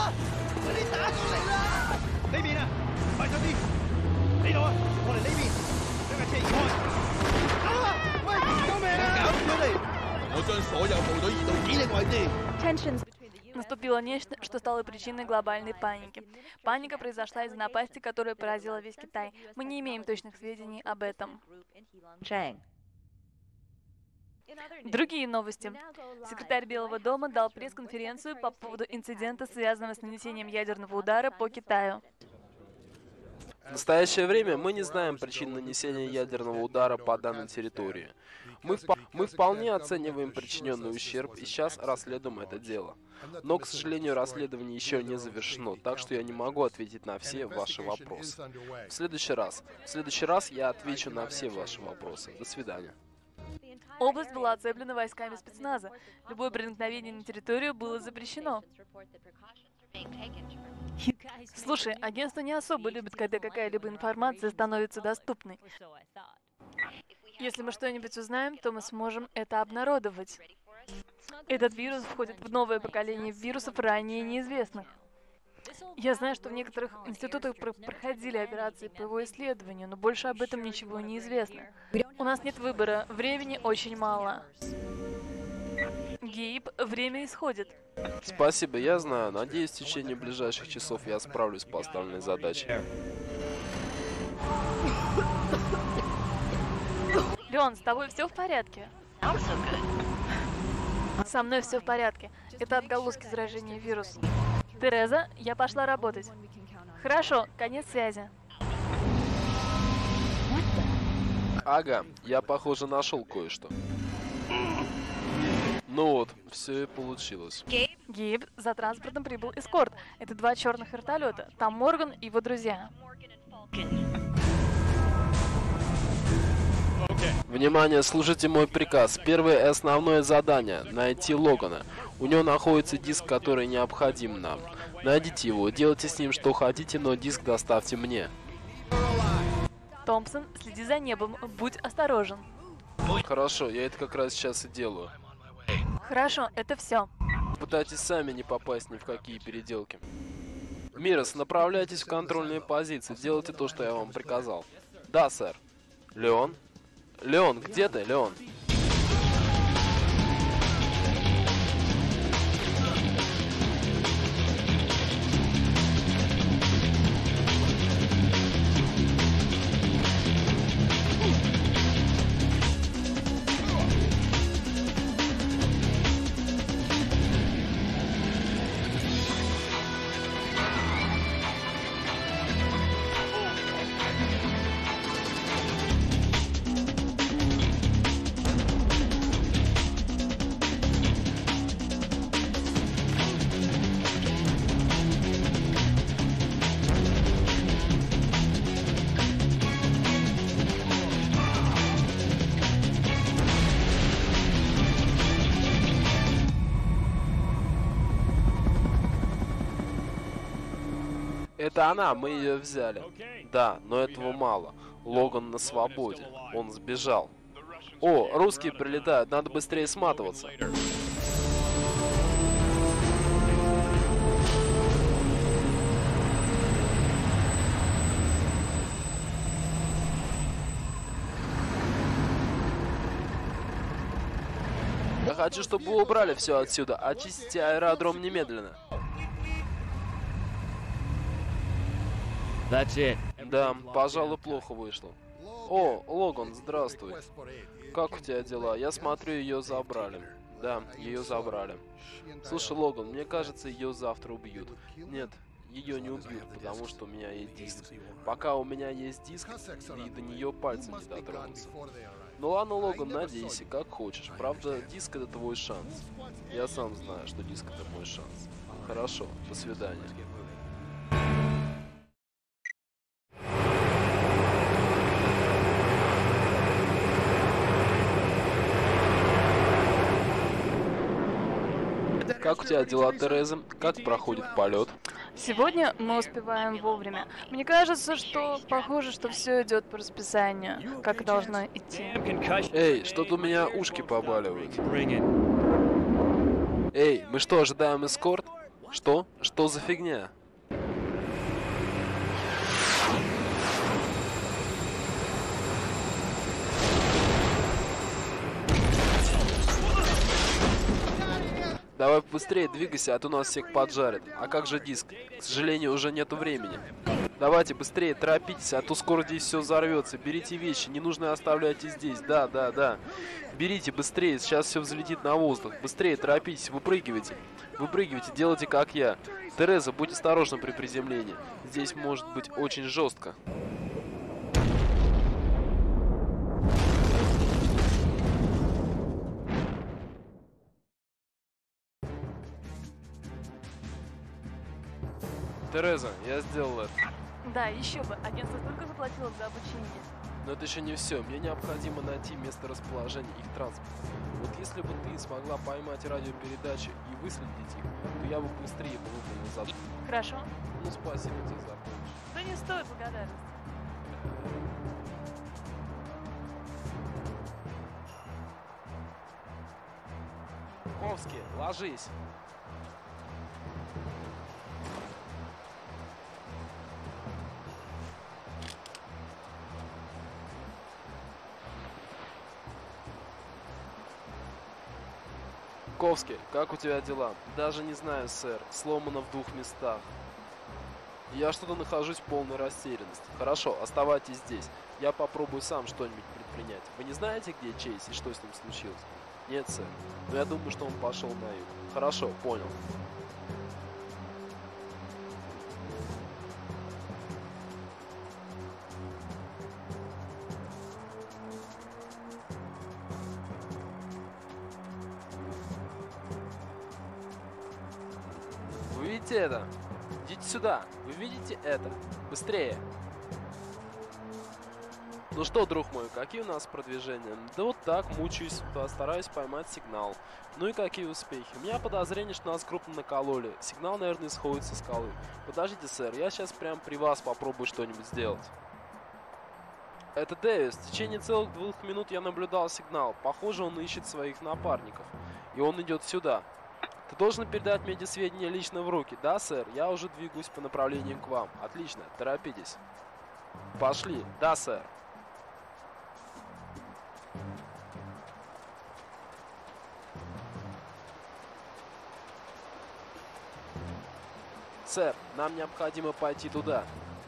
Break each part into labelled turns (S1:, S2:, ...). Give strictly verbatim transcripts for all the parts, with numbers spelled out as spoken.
S1: 呢邊啊，快咗啲！呢度啊，我嚟呢邊，將架車移開。啊！喂，救命啊！搞咗你！我將所有部隊移到指定位置。
S2: Наступило нечто, что стало причиной глобальной паники. Паника произошла из-за напасти, которая поразила весь Китай. Мы не имеем точных сведений об этом. Другие новости. Секретарь Белого дома дал пресс-конференцию по поводу инцидента, связанного с нанесением ядерного удара по Китаю.
S3: В настоящее время мы не знаем причин нанесения ядерного удара по данной территории. Мы, вп мы вполне оцениваем причиненный ущерб и сейчас расследуем это дело. Но, к сожалению, расследование еще не завершено, так что я не могу ответить на все ваши вопросы. В следующий раз, в следующий раз я отвечу на все ваши вопросы. До свидания.
S2: Область была оцеплена войсками спецназа. Любое проникновение на территорию было запрещено. Слушай, агентство не особо любит, когда какая-либо информация становится доступной. Если мы что-нибудь узнаем, то мы сможем это обнародовать. Этот вирус входит в новое поколение вирусов, ранее неизвестных. Я знаю, что в некоторых институтах про проходили операции по его исследованию, но больше об этом ничего не известно. У нас нет выбора, времени очень мало. Гейб, время исходит.
S3: Спасибо, я знаю. Надеюсь, в течение ближайших часов я справлюсь с поставленной задачей.
S2: Леон, с тобой все в порядке? Со мной все в порядке. Это отголоски заражения вирусом. Тереза, я пошла работать. Хорошо, конец связи.
S3: Ага, я, похоже, нашел кое-что. Ну вот, все и получилось.
S2: Гейб, за транспортом прибыл эскорт. Это два черных вертолета. Там Морган и его друзья.
S3: Внимание, слушайте мой приказ. Первое и основное задание — найти Логана. У него находится диск, который необходим нам. Найдите его, делайте с ним что хотите, но диск доставьте мне.
S2: Томпсон, следи за небом, будь осторожен.
S3: Хорошо, я это как раз сейчас и делаю.
S2: Хорошо, это все.
S3: Пытайтесь сами не попасть ни в какие переделки. Мирос, направляйтесь в контрольные позиции, делайте то, что я вам приказал. Да, сэр. Леон? Леон, где ты, Леон? Это она, мы ее взяли. Да, но этого мало. Логан на свободе. Он сбежал. О, русские прилетают, надо быстрее сматываться. Я хочу, чтобы вы убрали все отсюда. Очистите аэродром немедленно. Да, пожалуй, плохо вышло. О, Логан, здравствуй. Как у тебя дела? Я смотрю, ее забрали. Да, ее забрали. Слушай, Логан, мне кажется, ее завтра убьют. Нет, ее не убьют, потому что у меня есть диск. Пока у меня есть диск, и до нее пальцем не дотронуться. Ну ладно, Логан, надейся, как хочешь. Правда, диск — это твой шанс. Я сам знаю, что диск — это мой шанс. Хорошо, до свидания. Как у тебя дела, Тереза? Как проходит полет?
S2: Сегодня мы успеваем вовремя. Мне кажется, что похоже, что все идет по расписанию, как должно идти.
S3: Эй, что-то у меня ушки побаливают. Эй, мы что, ожидаем эскорт? Что? Что за фигня? Давай быстрее двигайся, а то нас всех поджарит. А как же диск? К сожалению, уже нету времени. Давайте быстрее, торопитесь, а то скоро здесь все взорвется. Берите вещи, ненужные оставляйте здесь. Да, да, да. Берите быстрее, сейчас все взлетит на воздух. Быстрее, торопитесь, выпрыгивайте. Выпрыгивайте, делайте как я. Тереза, будь осторожна при приземлении. Здесь может быть очень жестко. Тереза, я сделал это.
S2: Да, еще бы. Агентство столько заплатило за обучение.
S3: Но это еще не все. Мне необходимо найти место расположения их транспорта. Вот если бы ты смогла поймать радиопередачи и выследить их, то я бы быстрее бы выполнил задачу.
S2: Хорошо.
S3: Ну, спасибо тебе за помощь.
S2: Да не стоит благодарности.
S3: Ковски, ложись. Ковски, как у тебя дела? Даже не знаю, сэр. Сломано в двух местах. Я что-то нахожусь в полной растерянности. Хорошо, оставайтесь здесь. Я попробую сам что-нибудь предпринять. Вы не знаете, где Чейз и что с ним случилось? Нет, сэр. Но я думаю, что он пошел на юг. Хорошо, понял. Вы видите это? Идите сюда. Вы видите это? Быстрее. Ну что, друг мой, какие у нас продвижения? Да вот так, мучаюсь, постараюсь поймать сигнал. Ну и какие успехи? У меня подозрение, что нас крупно накололи. Сигнал, наверное, исходит со скалы. Подождите, сэр, я сейчас прям при вас попробую что-нибудь сделать. Это Дэвис. В течение целых двух минут я наблюдал сигнал. Похоже, он ищет своих напарников. И он идет сюда. Ты должен передать мне эти сведения лично в руки. Да, сэр? Я уже двигаюсь по направлению к вам. Отлично, торопитесь. Пошли. Да, сэр. Сэр, нам необходимо пойти туда.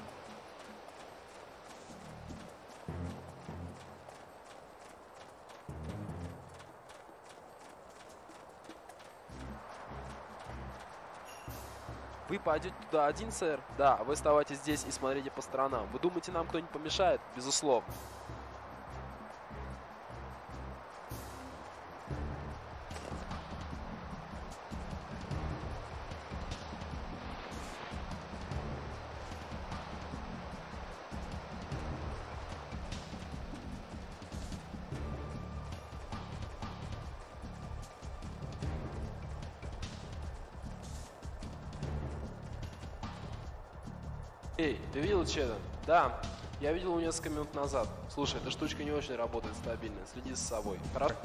S3: Вы пойдете туда один, сэр? Да, вы оставайтесь здесь и смотрите по сторонам. Вы думаете, нам кто-нибудь помешает? Безусловно. Эй, ты видел Чеда? Да, я видел его несколько минут назад. Слушай, эта штучка не очень работает стабильно. Следи за собой. Хорошо?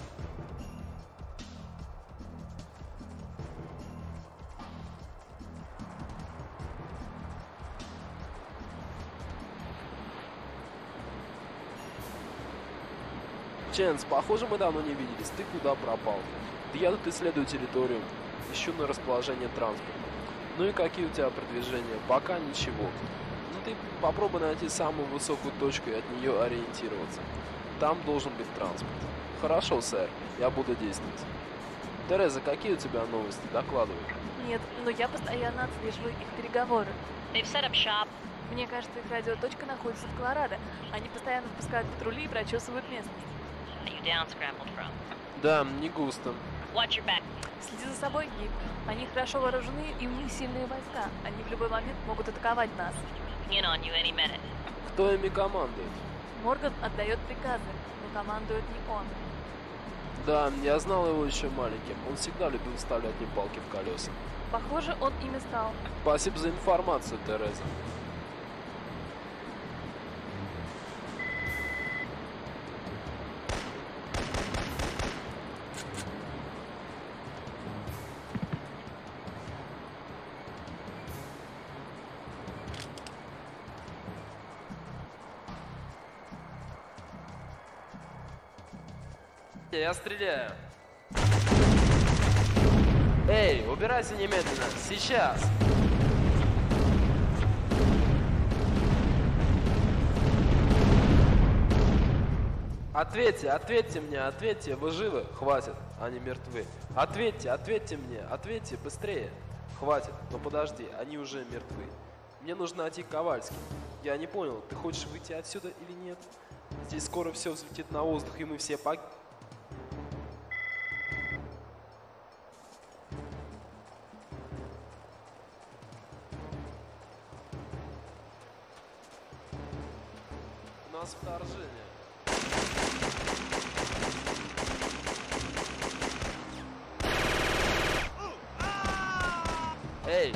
S3: Ченс, похоже, мы давно не виделись. Ты куда пропал? Да я тут исследую территорию. Ищу на расположение транспорта. Ну и какие у тебя продвижения? Пока ничего. Ну ты попробуй найти самую высокую точку и от нее ориентироваться. Там должен быть транспорт. Хорошо, сэр. Я буду действовать. Тереза, какие у тебя новости? Докладывай.
S2: Нет, но я постоянно отслеживаю их переговоры. Мне кажется, их радиоточка находится в Колорадо. Они постоянно выпускают патрули и прочесывают местность.
S3: Да, не густо.
S2: Следи за собой, Гиб. Они хорошо вооружены, и у них сильные войска. Они в любой момент могут атаковать нас.
S3: Кто ими командует?
S2: Морган отдает приказы, но командует не он.
S3: Да, я знал его еще маленьким. Он всегда любил вставлять мне палки в колеса.
S2: Похоже, он ими стал.
S3: Спасибо за информацию, Тереза. Я стреляю. Эй, убирайся немедленно. Сейчас. Ответьте, ответьте мне, ответьте, вы живы? Хватит, они мертвы. Ответьте, ответьте мне, ответьте, быстрее. Хватит, но подожди, они уже мертвы. Мне нужно найти Ковальский. Я не понял, ты хочешь выйти отсюда или нет? Здесь скоро все взлетит на воздух, и мы все погибнем. У нас вторжение. Эй!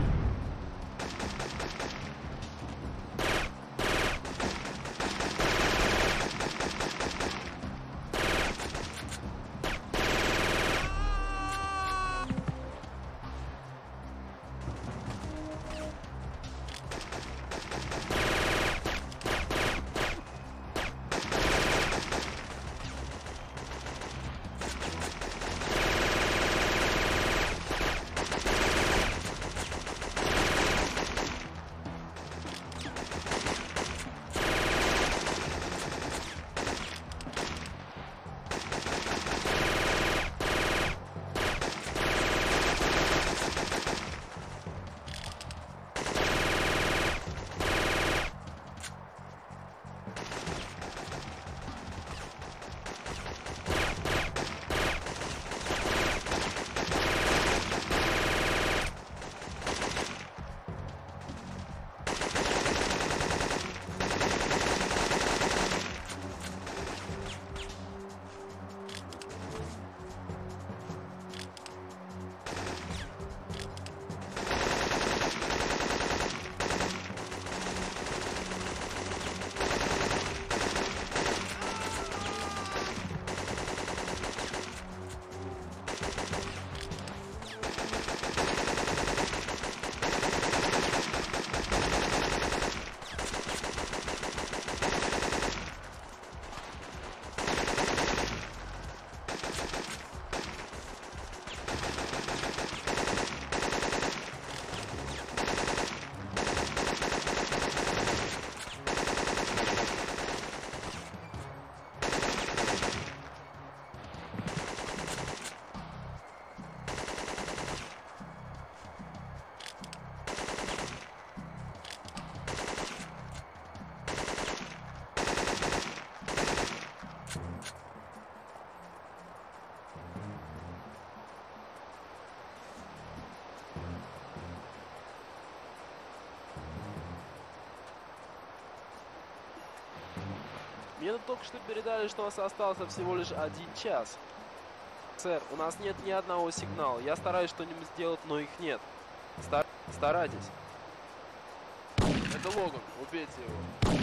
S3: Мне тут только что передали, что у нас остался всего лишь один час. Сэр, у нас нет ни одного сигнала. Я стараюсь что-нибудь сделать, но их нет. Стар... Старайтесь. Это Логан. Убейте его.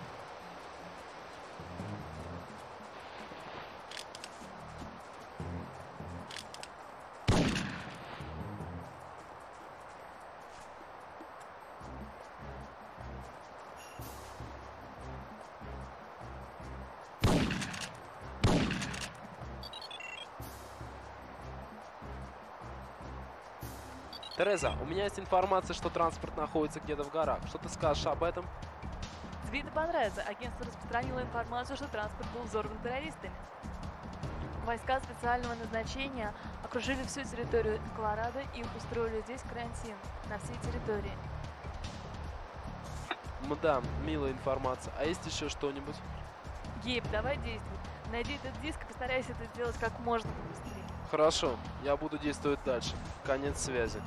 S3: Тереза, у меня есть информация, что транспорт находится где-то в горах. Что ты скажешь об этом?
S2: Тебе это понравится. Агентство распространило информацию, что транспорт был взорван террористами. Войска специального назначения окружили всю территорию Колорадо и устроили здесь карантин на всей территории.
S3: Мадам, милая информация. А есть еще что-нибудь?
S2: Гейб, давай действуй. Найди этот диск и постарайся это сделать как можно быстрее.
S3: Хорошо, я буду действовать дальше. Конец связи.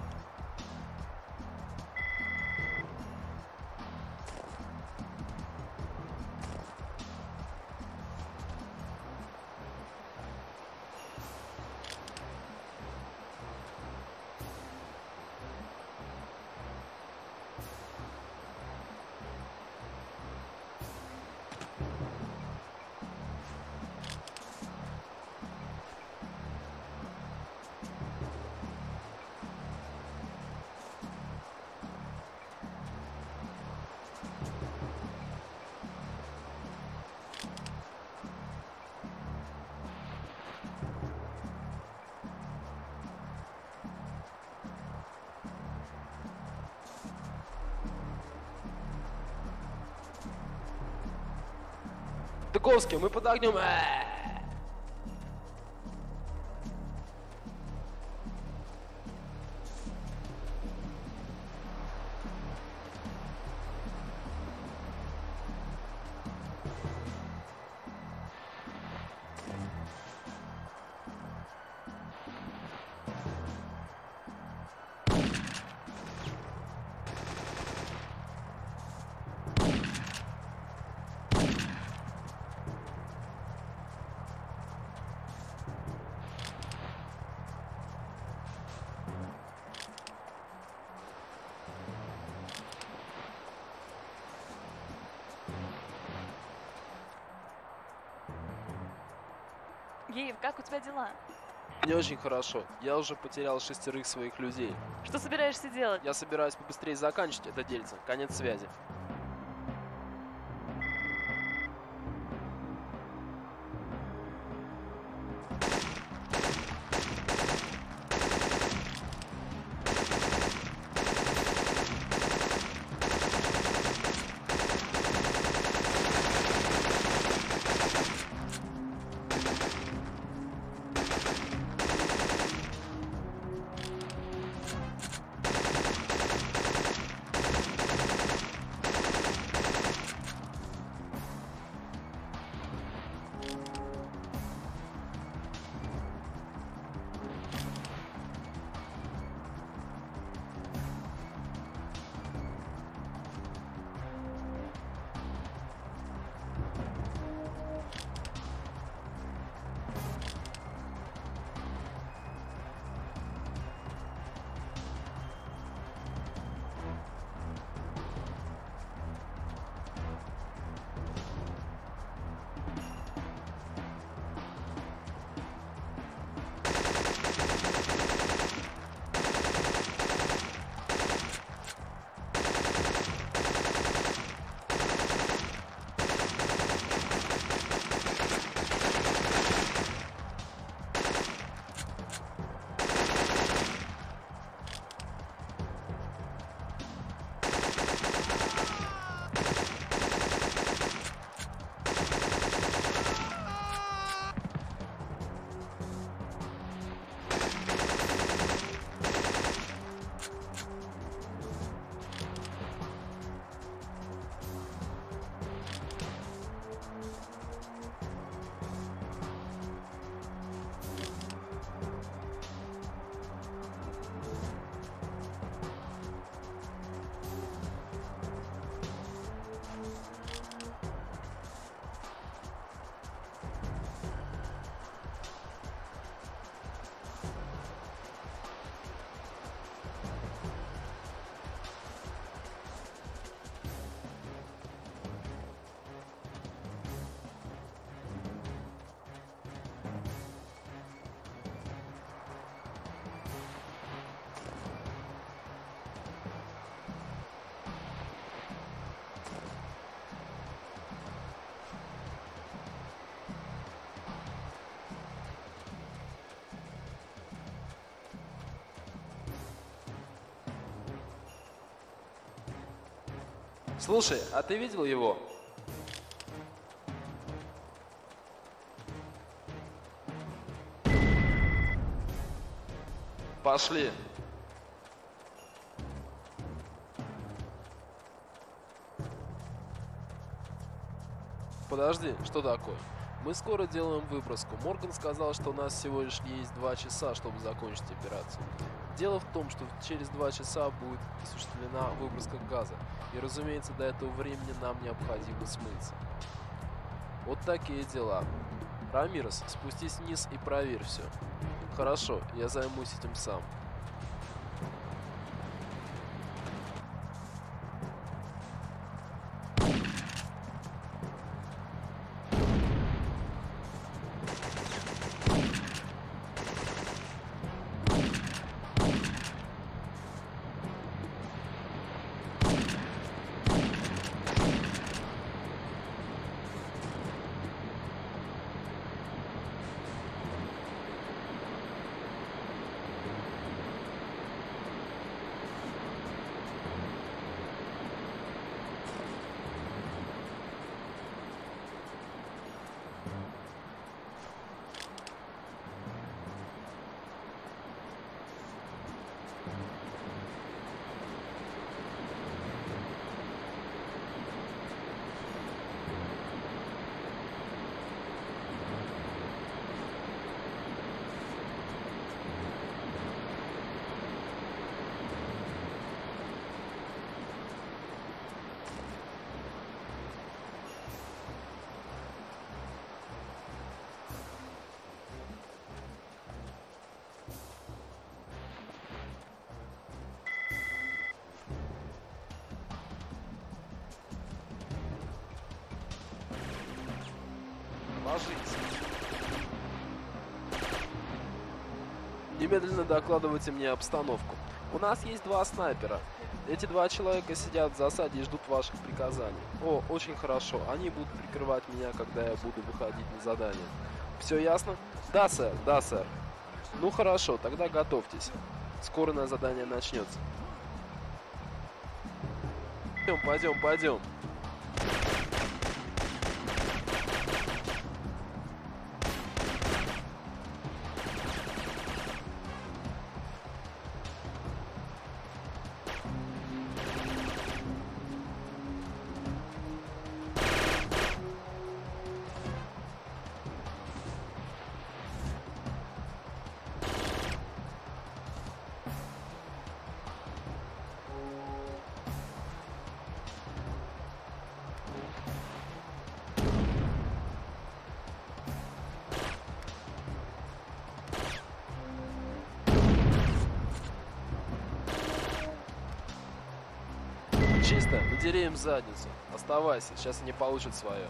S3: Тыковский, мы под огнем.
S2: Геев, как у тебя дела?
S3: Не очень хорошо. Я уже потерял шестерых своих людей.
S2: Что собираешься делать?
S3: Я собираюсь побыстрее заканчивать это дельце. Конец связи. Слушай, а ты видел его? Пошли. Подожди, что такое? Мы скоро делаем выброску. Морган сказал, что у нас всего лишь есть два часа, чтобы закончить операцию. Дело в том, что через два часа будет осуществлена выброска газа. И, разумеется, до этого времени нам необходимо смыться. Вот такие дела. Рамирес, спустись вниз и проверь все. Хорошо, я займусь этим сам. ложись. Немедленно докладывайте мне обстановку. У нас есть два снайпера. Эти два человека сидят в засаде и ждут ваших приказаний. О, очень хорошо. Они будут прикрывать меня, когда я буду выходить на задание. Все ясно? Да, сэр, да, сэр. Ну хорошо, тогда готовьтесь. Скоро на задание начнется. Пойдем, пойдем, пойдем. Чисто, надери им задницу. Оставайся, сейчас они получат свое.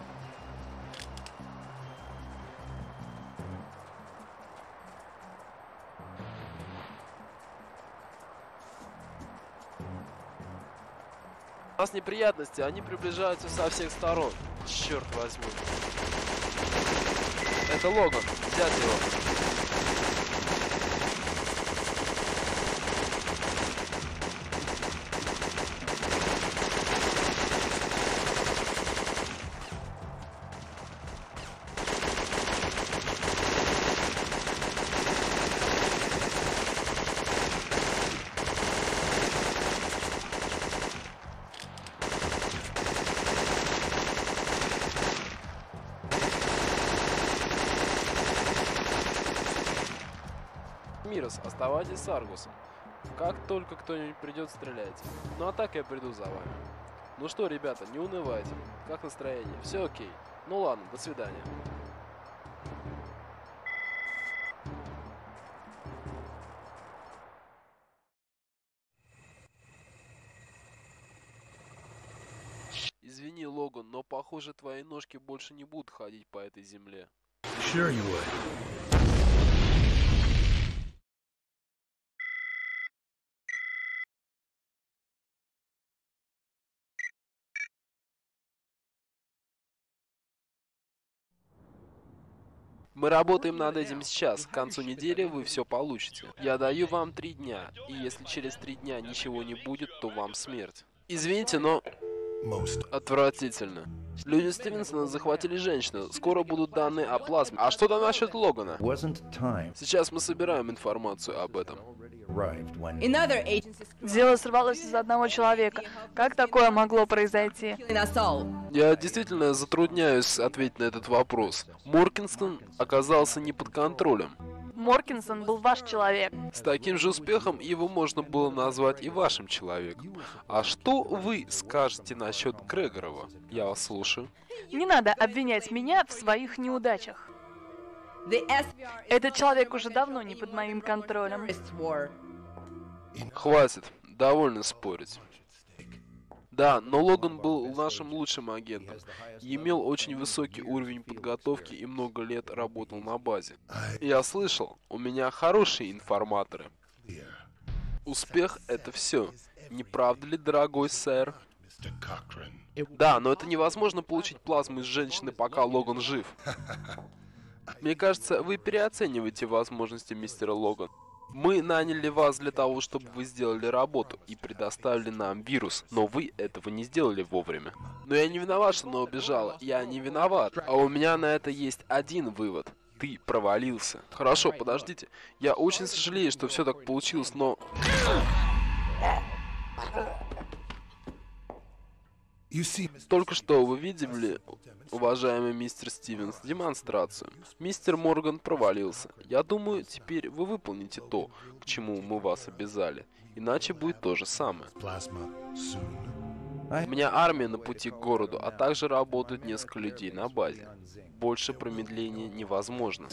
S3: У нас неприятности, они приближаются со всех сторон. Черт возьми. Это Логан, взять его. Мирос, оставайтесь с Аргусом. Как только кто-нибудь придет, стреляйте. Ну а так я приду за вами. Ну что, ребята, не унывайте. Как настроение? Все окей. Ну ладно, до свидания. Извини, Логан, но похоже, твои ножки больше не будут ходить по этой земле.
S1: Sure you would.
S3: Мы работаем над этим сейчас. К концу недели вы все получите. Я даю вам три дня. И если через три дня ничего не будет, то вам смерть. Извините, но... Отвратительно. Люди Стивенсона захватили женщину. Скоро будут данные о плазме. А что там насчет Логана? Сейчас мы собираем информацию об этом.
S2: Дело сорвалось из-за одного человека. Как такое могло произойти?
S3: Я действительно затрудняюсь ответить на этот вопрос. Моркинсон оказался не под контролем.
S2: Моркинсон был ваш человек.
S3: С таким же успехом его можно было назвать и вашим человеком. А что вы скажете насчет Грегорова? Я вас слушаю.
S2: Не надо обвинять меня в своих неудачах. Этот человек уже давно не под моим контролем.
S3: Хватит, довольно спорить. Да, но Логан был нашим лучшим агентом. Имел очень высокий уровень подготовки и много лет работал на базе. Я слышал, у меня хорошие информаторы. Успех — это все. Не правда ли, дорогой сэр? Да, но это невозможно получить плазму из женщины, пока Логан жив. Мне кажется, вы переоцениваете возможности мистера Логан. Мы наняли вас для того, чтобы вы сделали работу и предоставили нам вирус, но вы этого не сделали вовремя. Но я не виноват, что она убежала. Я не виноват. А у меня на это есть один вывод. Ты провалился. Хорошо, подождите. Я очень сожалею, что все так получилось, но... Только что вы видели, уважаемый мистер Стивенс, демонстрацию. Мистер Морган провалился. Я думаю, теперь вы выполните то, к чему мы вас обязали. Иначе будет то же самое. У меня армия на пути к городу, а также работают несколько людей на базе. Больше промедления невозможно.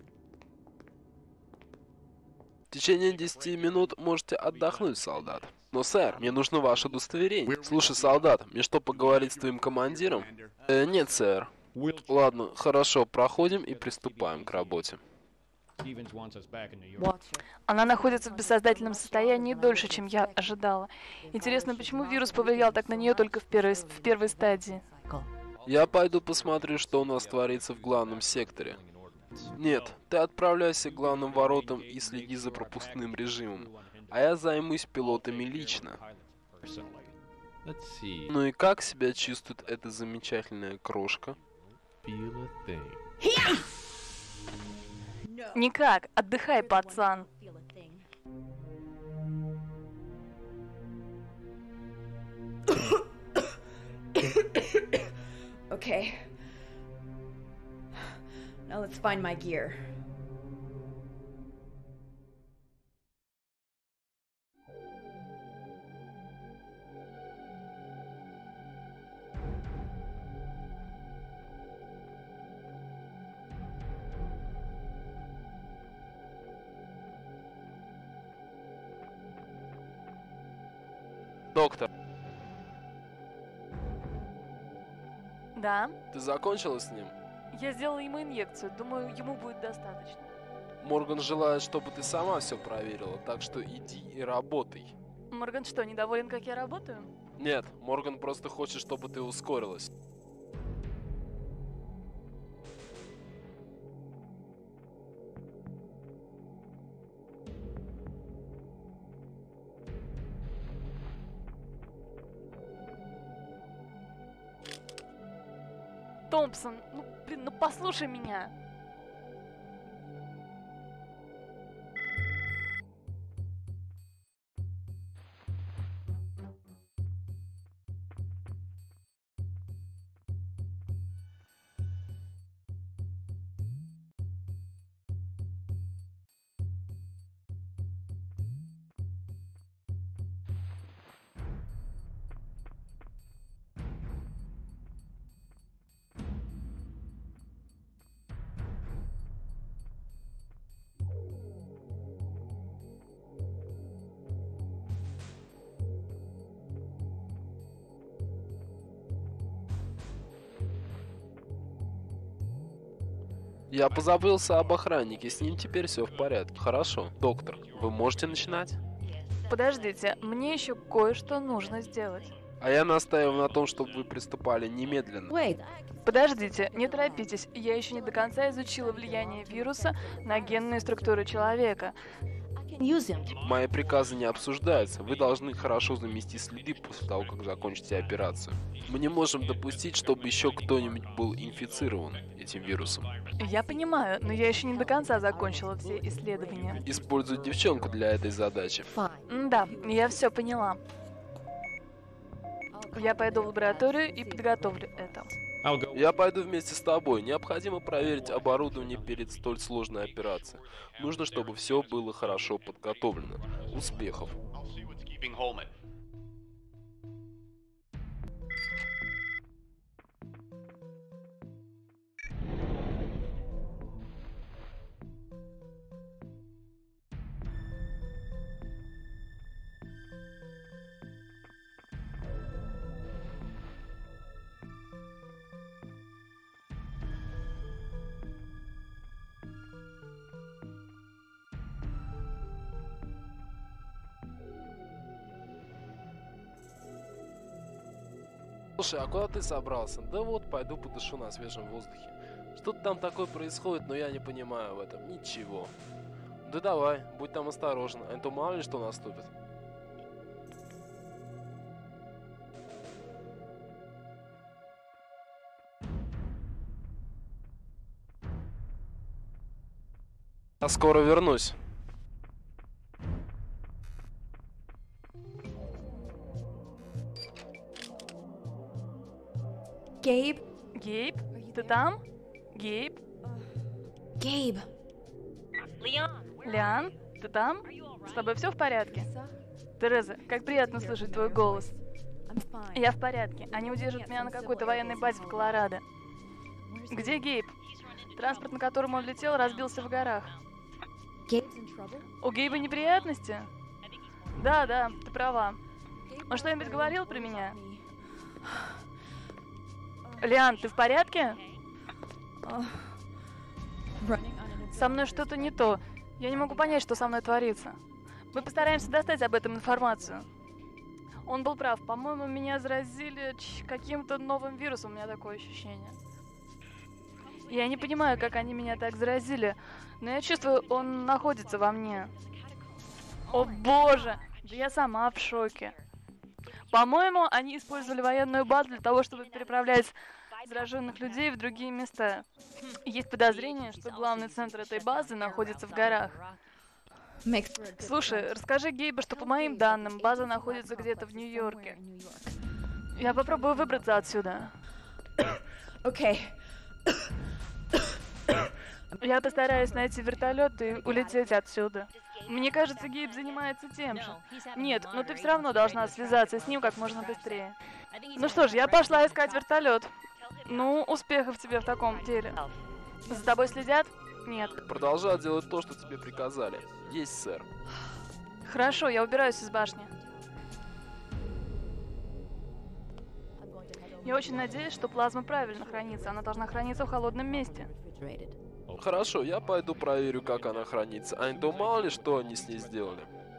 S3: В течение десяти минут можете отдохнуть, солдат. Но, сэр, мне нужно ваше удостоверение. Слушай, солдат, мне что, поговорить с твоим командиром? Э, нет, сэр. Ладно, хорошо, проходим и приступаем к работе.
S2: Она находится в бессознательном состоянии дольше, чем я ожидала. Интересно, почему вирус повлиял так на нее только в первой, в первой стадии?
S3: Я пойду посмотрю, что у нас творится в главном секторе. Нет, ты отправляйся к главным воротам и следи за пропускным режимом, а я займусь пилотами лично. Ну и как себя чувствует эта замечательная крошка?
S2: Никак, отдыхай, пацан.
S4: Okay. Now let's find my gear.
S3: Доктор,
S2: Да?
S3: ты закончила с ним?
S2: Я сделала ему инъекцию. Думаю, ему будет достаточно.
S3: Морган желает, чтобы ты сама все проверила, так что иди и работай.
S2: Морган что, недоволен, как я работаю?
S3: Нет, Морган просто хочет, чтобы ты ускорилась.
S2: Томпсон, ну, блин, ну послушай меня.
S3: Я позаботился об охраннике, с ним теперь все в порядке. Хорошо, доктор, вы можете начинать?
S2: Подождите, мне еще кое-что нужно сделать.
S3: А я настаиваю на том, чтобы вы приступали немедленно.
S4: Wait.
S2: Подождите, не торопитесь, я еще не до конца изучила влияние вируса на генную структуру человека.
S4: Use him.
S3: Мои приказы не обсуждаются. Вы должны хорошо замести следы после того, как закончите операцию. Мы не можем допустить, чтобы еще кто-нибудь был инфицирован этим вирусом.
S2: Я понимаю, но я еще не до конца закончила все исследования.
S3: Используй девчонку для этой задачи.
S4: Fine.
S2: М-да, я все поняла. Я пойду в лабораторию и подготовлю это.
S3: Я пойду вместе с тобой. Необходимо проверить оборудование перед столь сложной операцией. Нужно, чтобы все было хорошо подготовлено. Успехов. Слушай, а куда ты собрался? Да вот, пойду подышу на свежем воздухе. Что-то там такое происходит, но я не понимаю в этом ничего. Да давай, будь там осторожен, а то мало ли что наступит. Я скоро вернусь.
S4: Gabe?
S2: Гейб, ты там? Гейб?
S4: Gabe.
S2: Лиан, ты там? С тобой все в порядке? Тереза, как приятно слышать твой голос.
S4: I'm fine.
S2: Я в порядке. Они удержат меня на какой-то военной базе в Колорадо. Где Гейб? Транспорт, на котором он летел, разбился в горах.
S4: Gabe's in trouble?
S2: У Гейба неприятности? Да, да, ты права. Он что-нибудь говорил про меня? Лиан, ты в порядке? Со мной что-то не то. Я не могу понять, что со мной творится. Мы постараемся достать об этом информацию. Он был прав. По-моему, меня заразили каким-то новым вирусом. У меня такое ощущение. Я не понимаю, как они меня так заразили, но я чувствую, он находится во мне. О боже! Да я сама в шоке. По-моему, они использовали военную базу для того, чтобы переправлять зараженных людей в другие места. Есть подозрение, что главный центр этой базы находится в горах. Слушай, расскажи Гейбу, что по моим данным, база находится где-то в Нью-Йорке. Я попробую выбраться отсюда.
S4: Okay.
S2: Я постараюсь найти вертолет и улететь отсюда. Мне кажется, Гейб занимается тем же. Нет, но ты все равно должна связаться с ним как можно быстрее. Ну что ж, я пошла искать вертолет. Ну, успехов тебе в таком деле. За тобой следят? Нет.
S3: Продолжай делать то, что тебе приказали. Есть, сэр.
S2: Хорошо, я убираюсь из башни. Я очень надеюсь, что плазма правильно хранится. Она должна храниться в холодном месте.
S3: Хорошо, я пойду проверю, как она хранится. А не то мало ли, что они с ней сделали.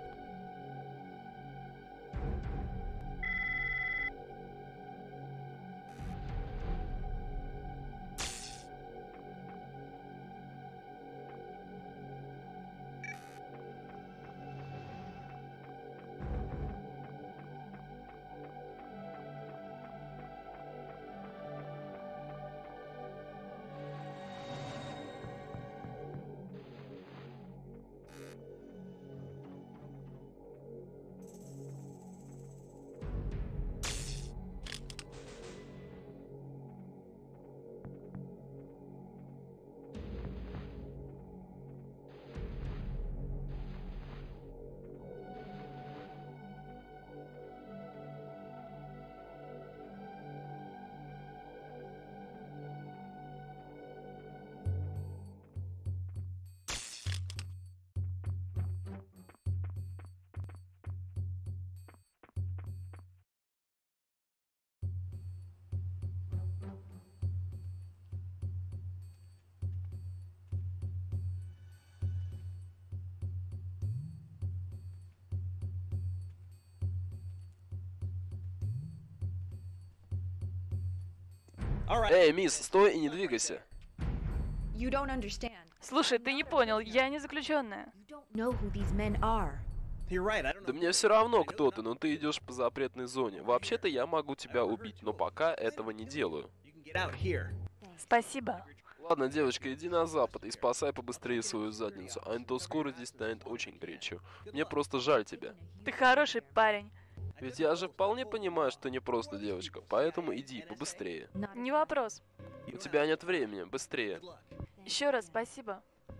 S3: Эй, мисс, стой и не двигайся.
S4: You don't understand.
S2: Слушай, ты не понял, я не заключенная.
S4: You don't know who these men are.
S3: Да мне все равно, кто ты, но ты идешь по запретной зоне. Вообще-то я могу тебя убить, но пока этого не делаю.
S2: Спасибо.
S3: Ладно, девочка, иди на запад и спасай побыстрее свою задницу, а не то скоро здесь станет очень горячо. Мне просто жаль тебя.
S2: Ты хороший парень.
S3: Ведь я же вполне понимаю, что не просто девочка, поэтому иди побыстрее.
S2: Не вопрос.
S3: У тебя нет времени, быстрее.
S2: Еще раз спасибо.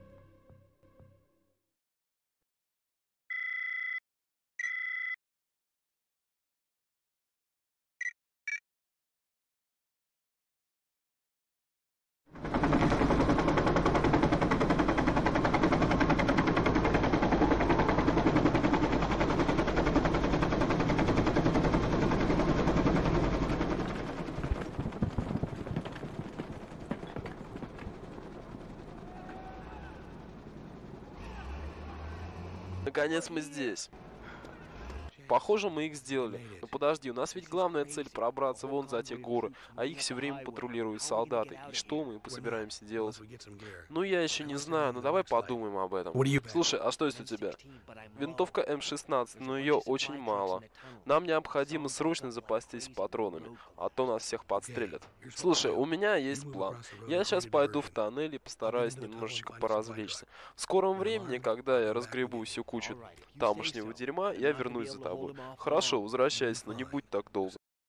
S3: Наконец мы здесь. Похоже, мы их сделали. Но подожди, у нас ведь главная цель пробраться вон за те горы, а их все время патрулируют солдаты. И что мы собираемся делать? Ну, я еще не знаю, но давай подумаем об этом. Слушай, а что есть у тебя? Винтовка эм шестнадцать, но ее очень мало. Нам необходимо срочно запастись патронами, а то нас всех подстрелят. Слушай, у меня есть план. Я сейчас пойду в тоннель и постараюсь немножечко поразвлечься. В скором времени, когда я разгребу всю кучу тамошнего дерьма, я вернусь за тобой. Хорошо, возвращайся, но не будь так долго.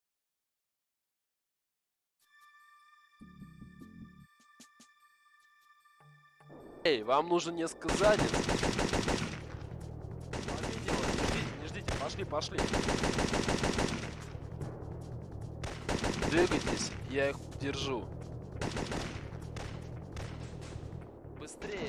S3: Эй, вам нужно несколько задниц. Не ждите, пошли, пошли. Двигайтесь, я их держу. Быстрее.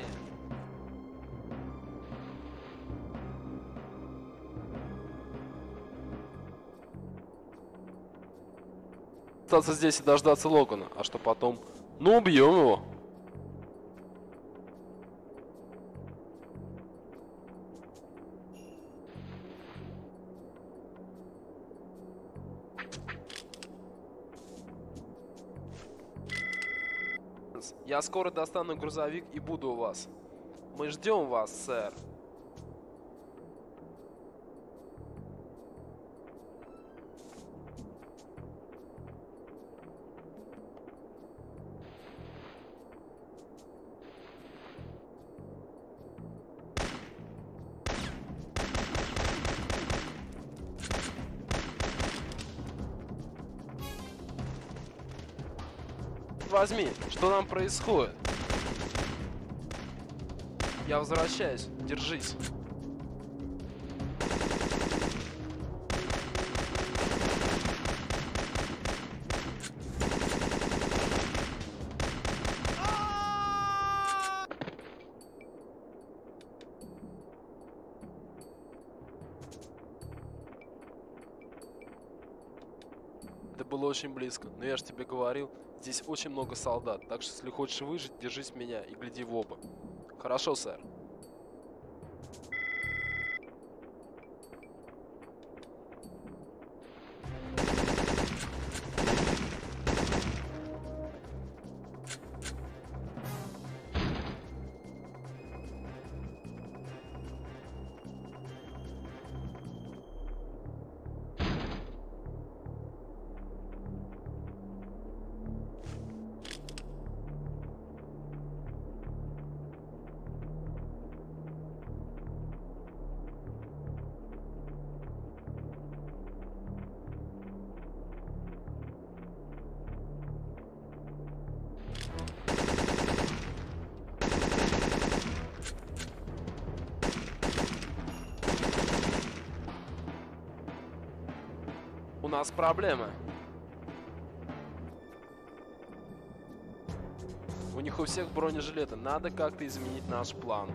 S3: остаться здесь и дождаться Логана. А что потом? Ну, убьем его. Я скоро достану грузовик и буду у вас. Мы ждем вас, сэр. Возьми, что нам происходит? Я возвращаюсь, держись. Это было очень близко, но я же тебе говорил, здесь очень много солдат, так что если хочешь выжить, держись меня и гляди в оба. Хорошо, сэр. У нас проблемы. У них у всех бронежилеты. Надо как-то изменить наш план.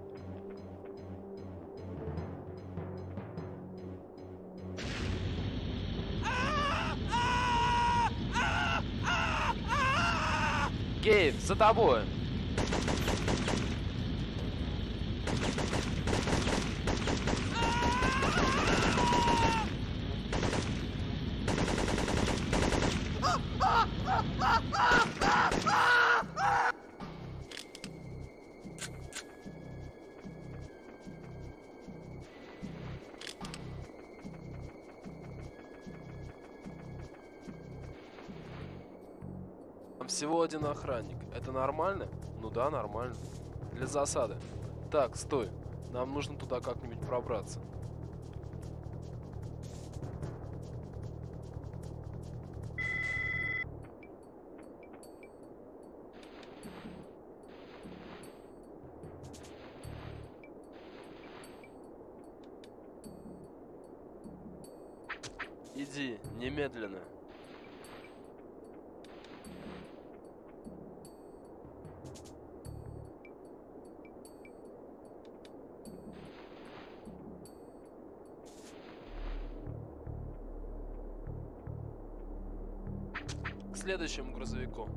S3: Гейв, за тобой! Там всего один охранник. Это нормально? Ну да, нормально. Для засады. Так, стой. Нам нужно туда как-нибудь пробраться. Иди, немедленно. К следующему грузовику.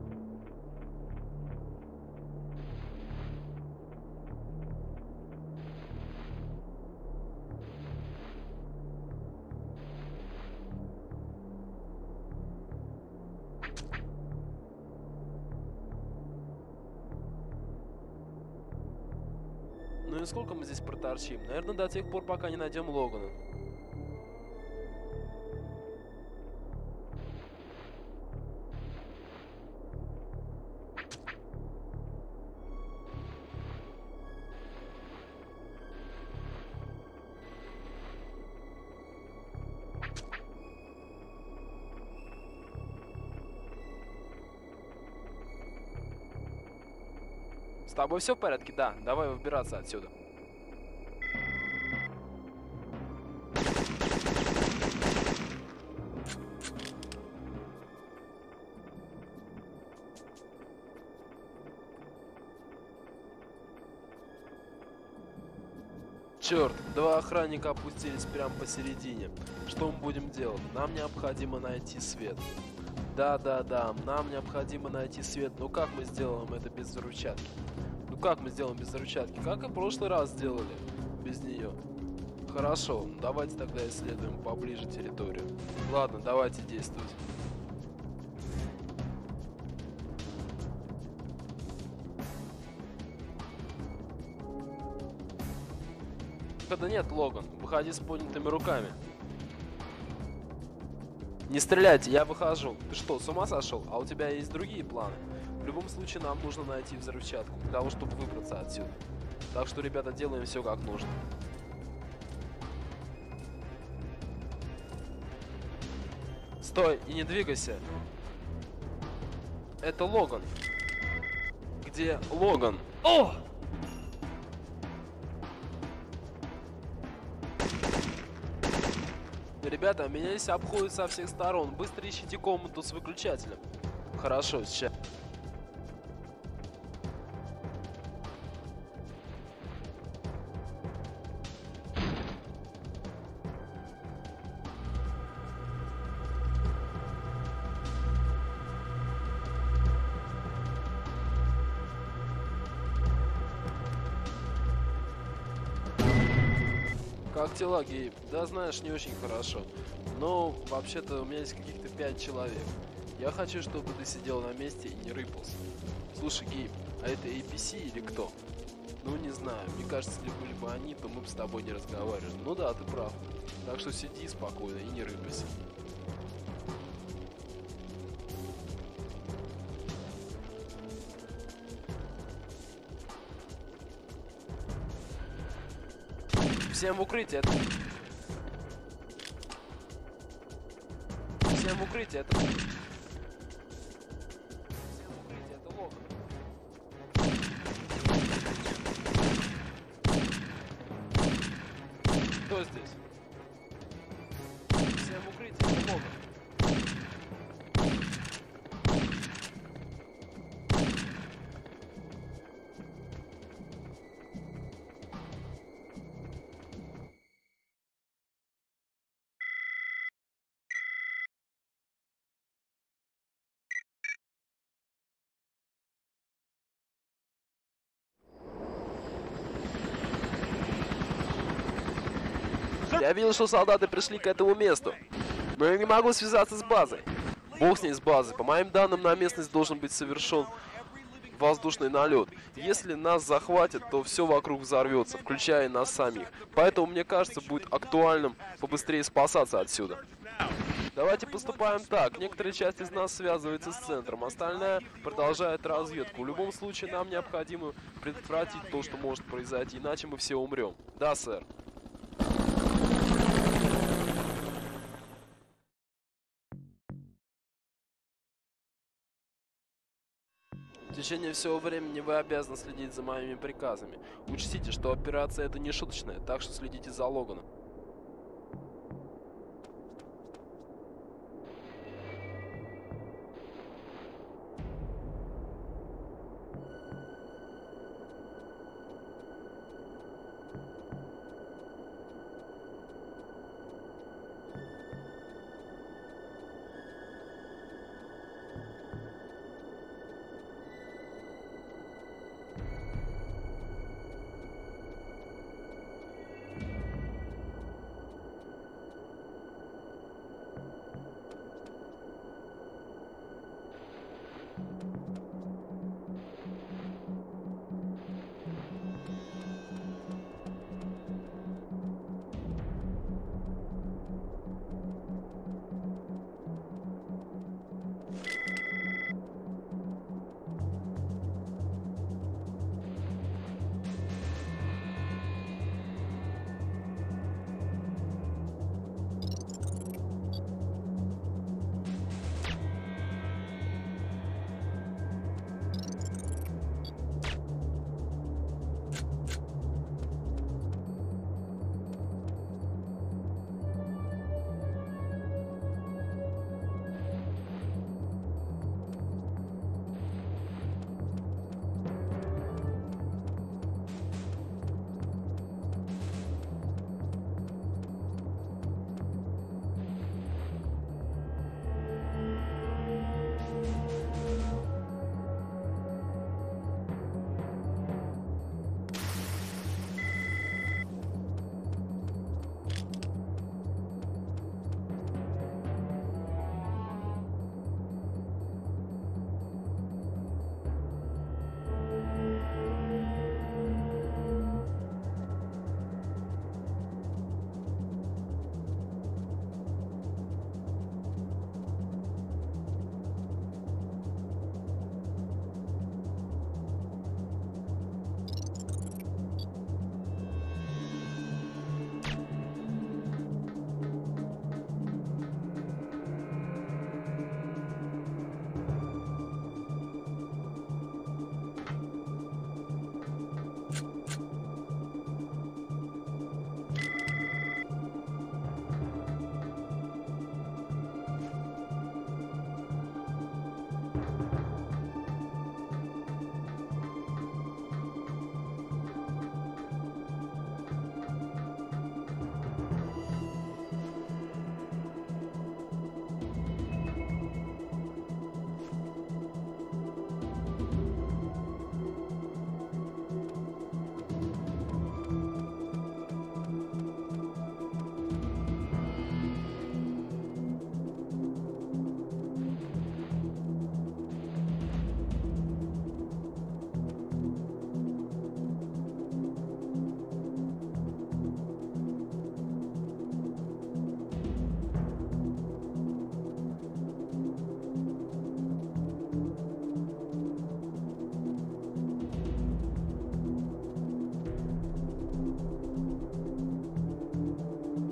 S3: Ну и сколько мы здесь проторчим? Наверное, до тех пор, пока не найдем Логана. С тобой все в порядке? Да, давай выбираться отсюда. Черт, два охранника опустились прямо посередине. Что мы будем делать? Нам необходимо найти свет. Да-да-да, нам необходимо найти свет. Но как мы сделаем это без взрывчатки? Ну как мы сделаем без взрывчатки? Как и в прошлый раз сделали без нее. Хорошо, давайте тогда исследуем поближе территорию. Ладно, давайте действовать. Выхода нет, Логан. Выходи с поднятыми руками. Не стреляйте, я выхожу. Ты что, с ума сошел? А у тебя есть другие планы? В любом случае, нам нужно найти взрывчатку для того, чтобы выбраться отсюда. Так что, ребята, делаем все как нужно. Стой и не двигайся. Это Логан. Где Логан? О! Ребята, меня здесь обходят со всех сторон. Быстро ищите комнату с выключателем. Хорошо, сейчас. Как дела, Гейб? Да, знаешь, не очень хорошо. Но, вообще-то, у меня есть каких-то пять человек. Я хочу, чтобы ты сидел на месте и не рыпался. Слушай, Гейб, а это эй пи си или кто? Ну, не знаю. Мне кажется, если были бы они, то мы бы с тобой не разговаривали. Ну да, ты прав. Так что сиди спокойно и не рыпайся. Всем в укрытие. Это... Всем в укрытие. Это... Всем в укрытие. Это Логан. Кто здесь? Всем в укрытие. Это Логан. Я видел, что солдаты пришли к этому месту. Но я не могу связаться с базой. Бог с ней, с базой. По моим данным, на местность должен быть совершен воздушный налет. Если нас захватят, то все вокруг взорвется, включая и нас самих. Поэтому, мне кажется, будет актуальным побыстрее спасаться отсюда. Давайте поступаем так. Некоторая часть из нас связывается с центром, остальная продолжает разведку. В любом случае, нам необходимо предотвратить то, что может произойти, иначе мы все умрем. Да, сэр. В течение всего времени вы обязаны следить за моими приказами. Учтите, что операция это не шуточная, так что следите за Логаном.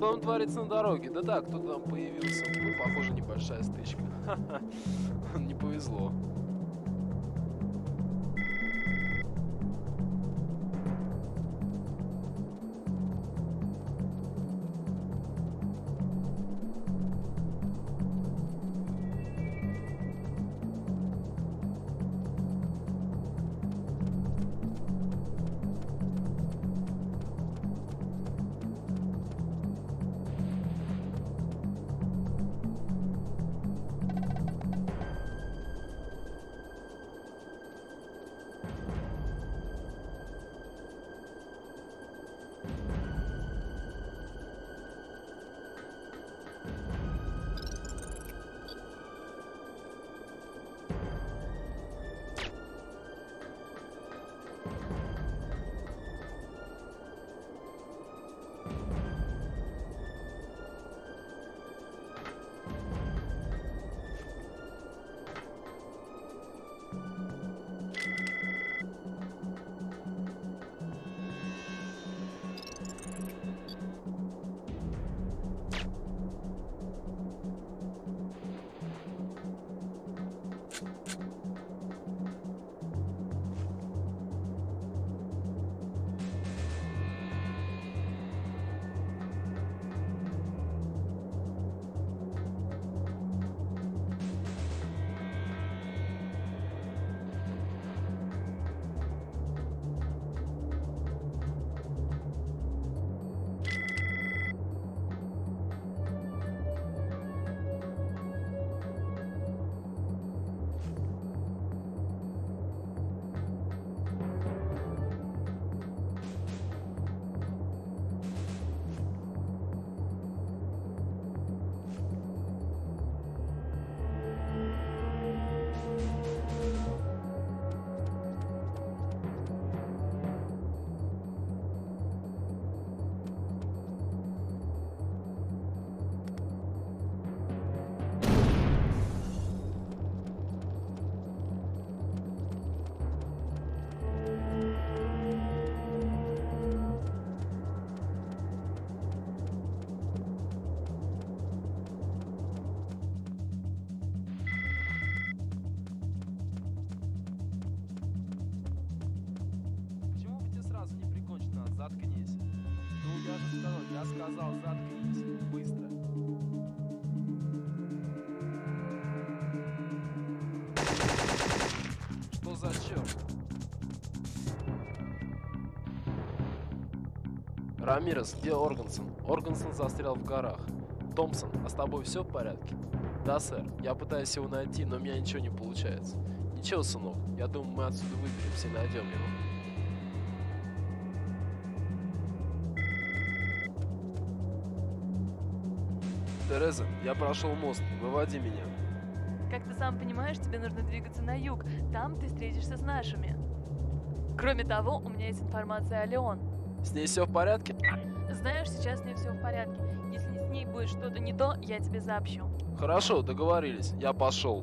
S3: Что там творится на дороге? Да так, кто там появился. Ну, похоже, небольшая стычка. Ха-ха. Не повезло. Заткнись. Ну, я же сказал, я сказал, заткнись. Быстро. Что за черт? Рамирес, где Органсон? Органсон застрял в горах. Томпсон, а с тобой все в порядке? Да, сэр. Я пытаюсь его найти, но у меня ничего не получается. Ничего, сынок. Я думаю, мы отсюда выберемся и найдем его. Тереза, я прошел мост. Выводи меня.
S2: Как ты сам понимаешь, тебе нужно двигаться на юг. Там ты встретишься с нашими. Кроме того, у меня есть информация о Леон.
S3: С ней все в порядке?
S2: Знаешь, сейчас с ней все в порядке. Если с ней будет что-то не то, я тебе сообщу.
S3: Хорошо, договорились. Я пошел.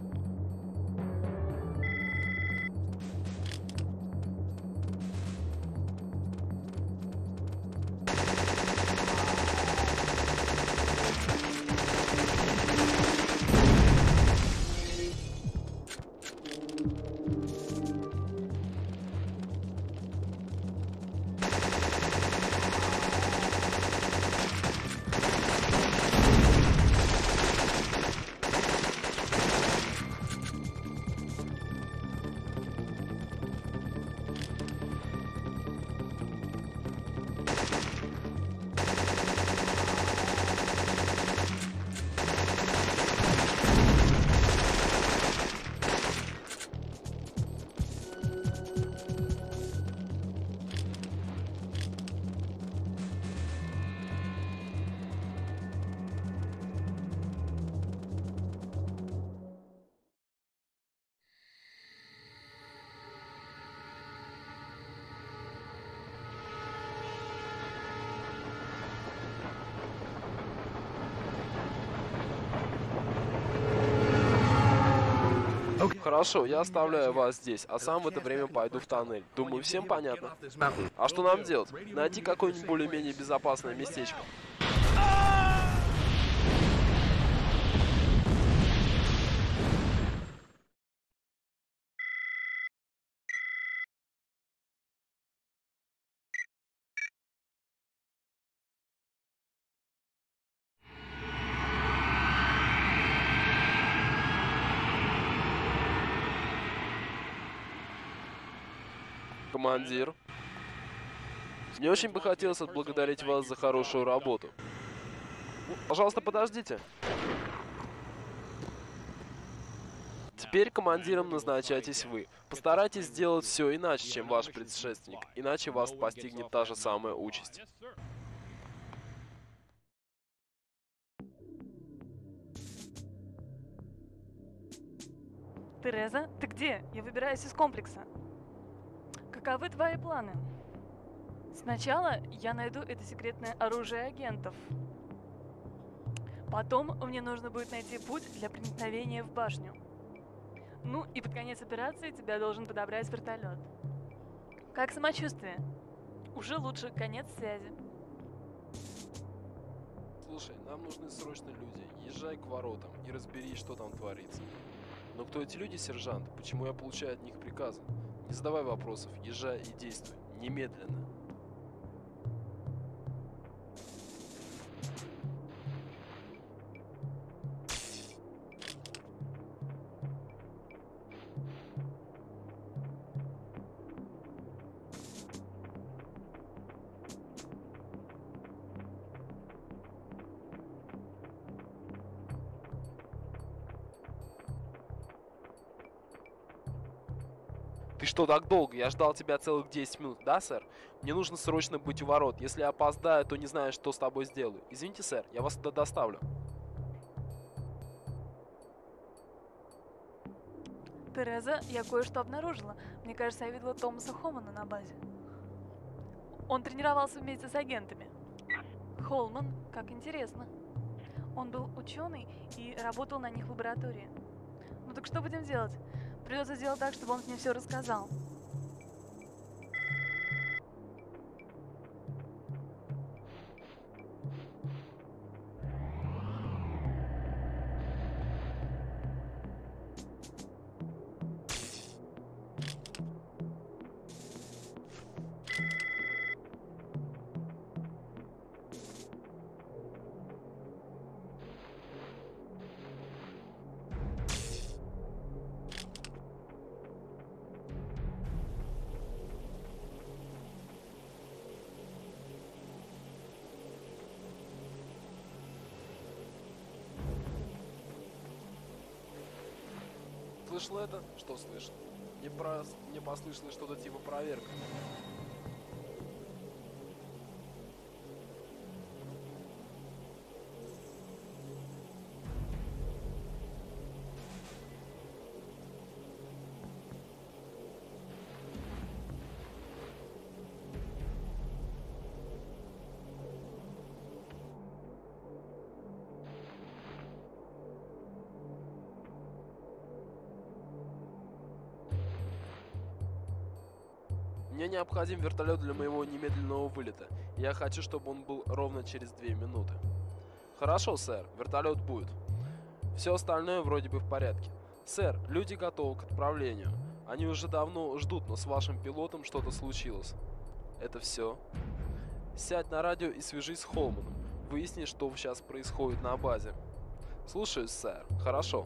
S3: Хорошо, я оставляю вас здесь, а сам в это время пойду в тоннель. Думаю, всем понятно. А что нам делать? Найти какое-нибудь более-менее безопасное местечко. Командир, мне очень бы хотелось отблагодарить вас за хорошую работу. Пожалуйста, подождите. Теперь командиром назначаетесь вы. Постарайтесь сделать все иначе, чем ваш предшественник, иначе вас постигнет та же самая участь.
S2: Тереза, ты где? Я выбираюсь из комплекса. Каковы твои планы? Сначала я найду это секретное оружие агентов. Потом мне нужно будет найти путь для проникновения в башню. Ну и под конец операции тебя должен подобрать вертолет. Как самочувствие? Уже лучше, конец связи.
S3: Слушай, нам нужны срочно люди. Езжай к воротам и разберись, что там творится. Но кто эти люди, сержант? Почему я получаю от них приказы? Не задавай вопросов, езжай и действуй. Немедленно. Ты что, так долго? Я ждал тебя целых десять минут, да, сэр? Мне нужно срочно быть у ворот. Если я опоздаю, то не знаю, что с тобой сделаю. Извините, сэр, я вас туда доставлю.
S2: Тереза, я кое-что обнаружила. Мне кажется, я видела Томаса Холмана на базе. Он тренировался вместе с агентами. Холман, как интересно. Он был ученый и работал на них в лаборатории. Ну так что будем делать? Придется сделать так, чтобы он мне все рассказал.
S3: Слышал это? Что слышал? Мне, про... Мне послышалось что-то типа проверка. Мне необходим вертолет для моего немедленного вылета. Я хочу, чтобы он был ровно через две минуты. Хорошо, сэр, вертолет будет. Все остальное вроде бы в порядке. Сэр, люди готовы к отправлению. Они уже давно ждут, но с вашим пилотом что-то случилось. Это все? Сядь на радио и свяжись с Холманом. Выясни, что сейчас происходит на базе. Слушаюсь, сэр. Хорошо.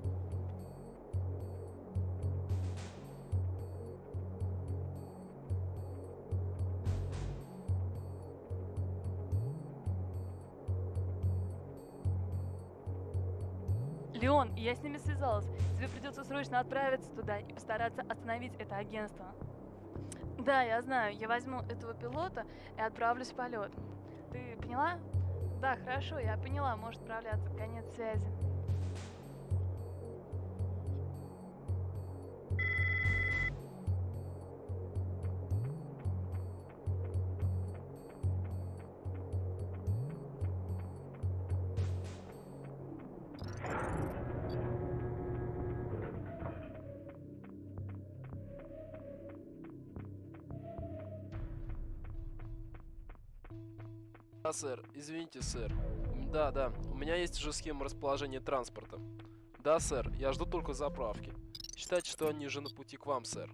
S2: Леон, я с ними связалась. Тебе придется срочно отправиться туда и постараться остановить это агентство. Да, я знаю, я возьму этого пилота и отправлюсь в полет. Ты поняла? Да, хорошо, я поняла, может отправляться. Конец связи.
S3: Да, сэр. Извините, сэр. Да, да. У меня есть уже схема расположения транспорта. Да, сэр. Я жду только заправки. Считайте, что они уже на пути к вам, сэр.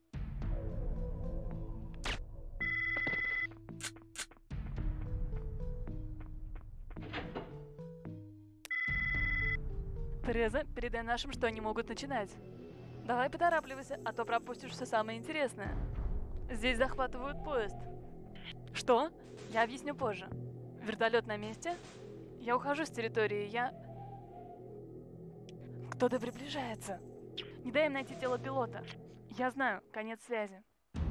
S2: Тереза, передай нашим, что они могут начинать. Давай поторапливайся, а то пропустишь все самое интересное. Здесь захватывают поезд. Что? Я объясню позже. Вертолет на месте? Я ухожу с территории, я... Кто-то приближается. Не дай им найти тело пилота. Я знаю, конец связи.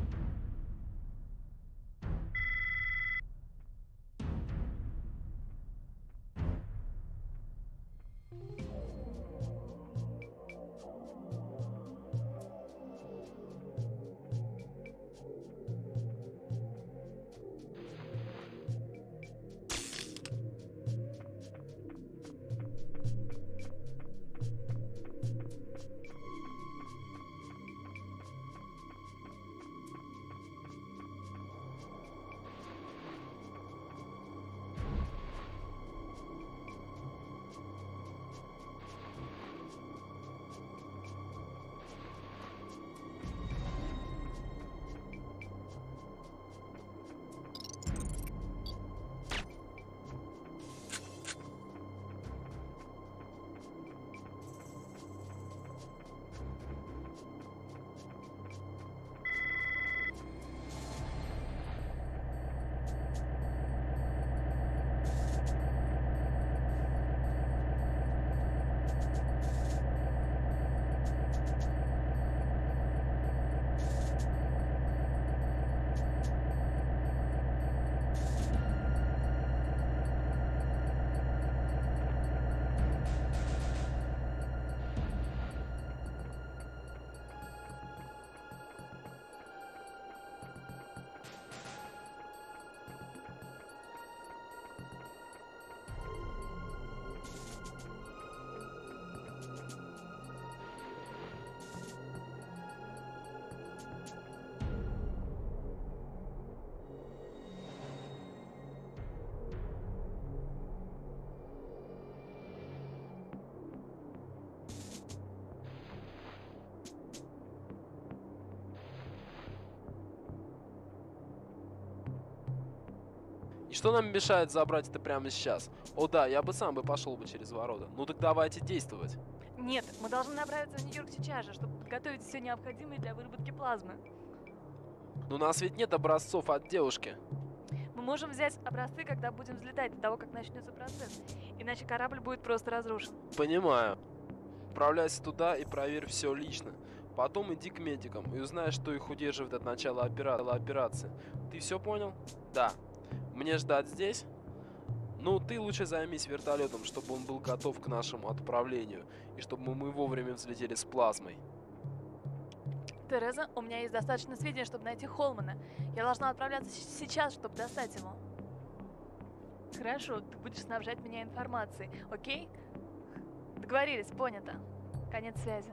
S3: И что нам мешает забрать это прямо сейчас? О да, я бы сам бы пошел бы через ворота. Ну так давайте действовать.
S2: Нет, мы должны направиться в Нью-Йорк сейчас же, чтобы подготовить все необходимое для выработки плазмы.
S3: Но у нас ведь нет образцов от девушки.
S2: Мы можем взять образцы, когда будем взлетать, до того, как начнется процесс. Иначе корабль будет просто разрушен.
S3: Понимаю. Отправляйся туда и проверь все лично. Потом иди к медикам и узнай, что их удерживает от начала опера... операции. Ты все понял? Да. Мне ждать здесь? Ну, ты лучше займись вертолетом, чтобы он был готов к нашему отправлению. И чтобы мы вовремя взлетели с плазмой.
S2: Тереза, у меня есть достаточно сведений, чтобы найти Холмана. Я должна отправляться сейчас, чтобы достать его. Хорошо, ты будешь снабжать меня информацией, окей? Договорились, понято. Конец связи.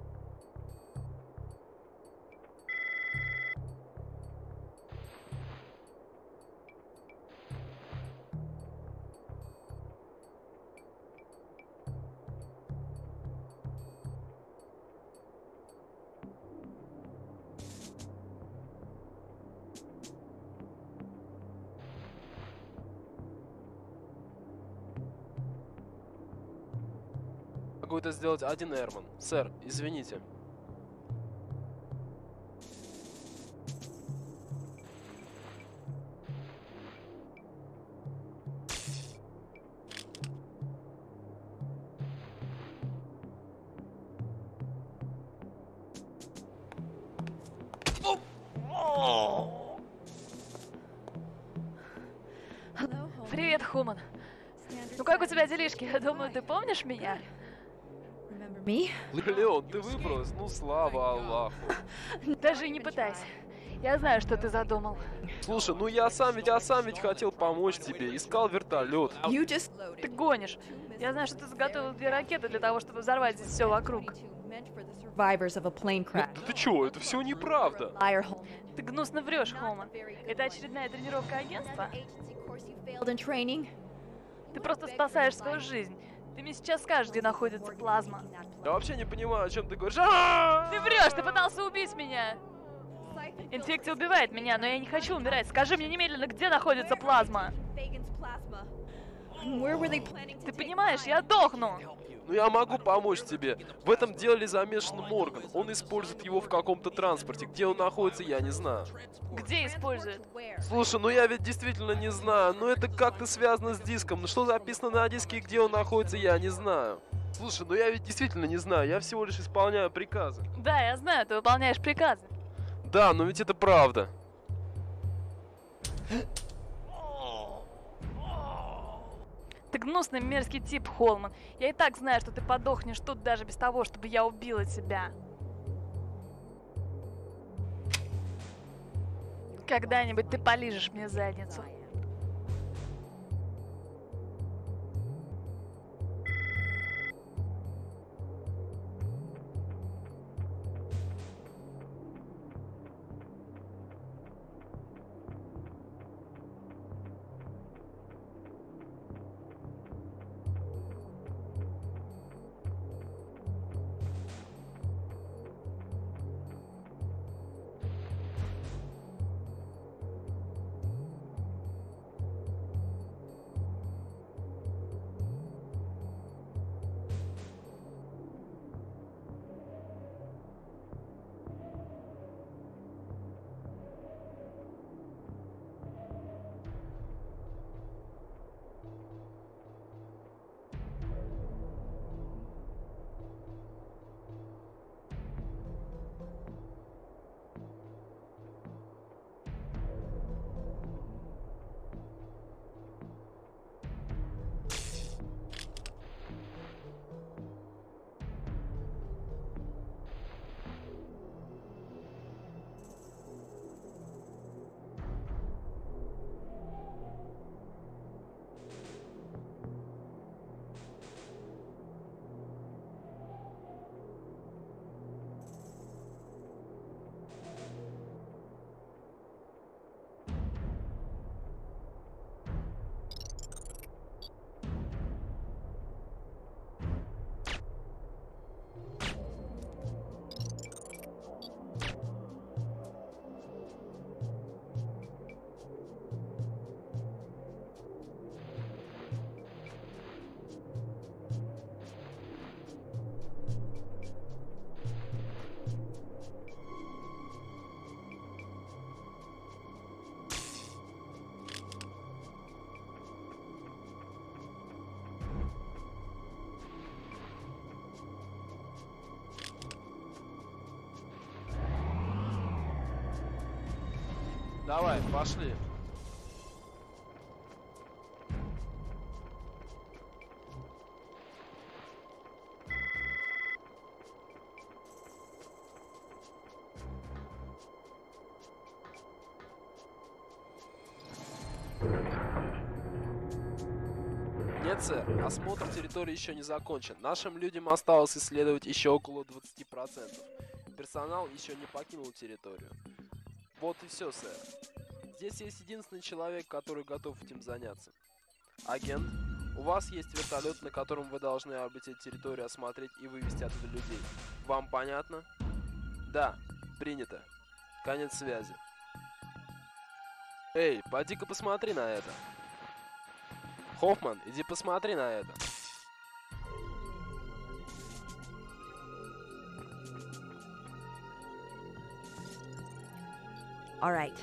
S3: Могу это сделать один Эрман. Сэр, извините.
S2: Привет, Хуман. Ну как у тебя делишки? Я думаю, ты помнишь меня?
S3: Леон, ты выбралась? Ну, слава Аллаху.
S2: Даже и не пытайся. Я знаю, что ты задумал.
S3: Слушай, ну я сам ведь, я сам ведь хотел помочь тебе. Искал вертолет.
S2: Ты гонишь. Я знаю, что ты заготовил две ракеты для того, чтобы взорвать здесь все вокруг.
S3: Да ты чё, это все неправда.
S2: Ты гнусно врешь, Холман. Это очередная тренировка агентства?
S4: course you failed in training.
S2: Ты просто спасаешь свою жизнь. Ты мне сейчас скажешь, где находится плазма.
S3: Я вообще не понимаю, о чем ты говоришь. А!
S2: Ты врешь, ты пытался убить меня. Инфекция убивает меня, но я не хочу умирать. Скажи мне немедленно, где находится плазма. Ты понимаешь, я дохну.
S3: Ну я могу помочь тебе. В этом деле замешан Морган. Он использует его в каком-то транспорте. Где он находится, я не знаю.
S2: Где используют?
S3: Слушай, ну я ведь действительно не знаю. Но это как-то связано с диском. Но что записано на диске и где он находится, я не знаю. Слушай, ну я ведь действительно не знаю. Я всего лишь исполняю приказы.
S2: Да, я знаю, ты выполняешь приказы.
S3: Да, но ведь это правда.
S2: Ты гнусный мерзкий тип, Холман. Я и так знаю, что ты подохнешь тут даже без того, чтобы я убила тебя. Когда-нибудь ты полижешь мне задницу.
S3: Давай, пошли. Нет, сэр, осмотр территории еще не закончен. Нашим людям осталось исследовать еще около двадцати процентов. Персонал еще не покинул территорию. Вот и все, сэр. Здесь есть единственный человек, который готов этим заняться. Агент, у вас есть вертолет, на котором вы должны облететь территорию, осмотреть и вывести оттуда людей. Вам понятно? Да, принято. Конец связи. Эй, поди-ка посмотри на это. Хоффман, иди посмотри на это.
S4: All right.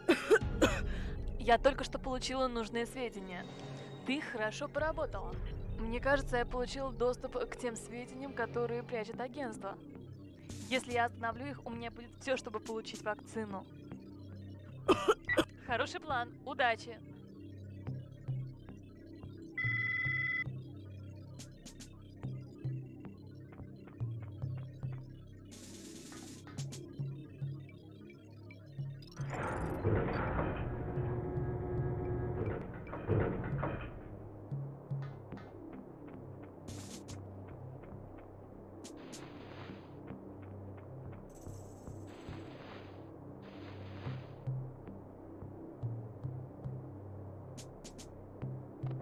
S2: Я только что получила нужные сведения. Ты хорошо поработала. Мне кажется, я получила доступ к тем сведениям, которые прячет агентство. Если я остановлю их, у меня будет все, чтобы получить вакцину. Хороший план. Удачи.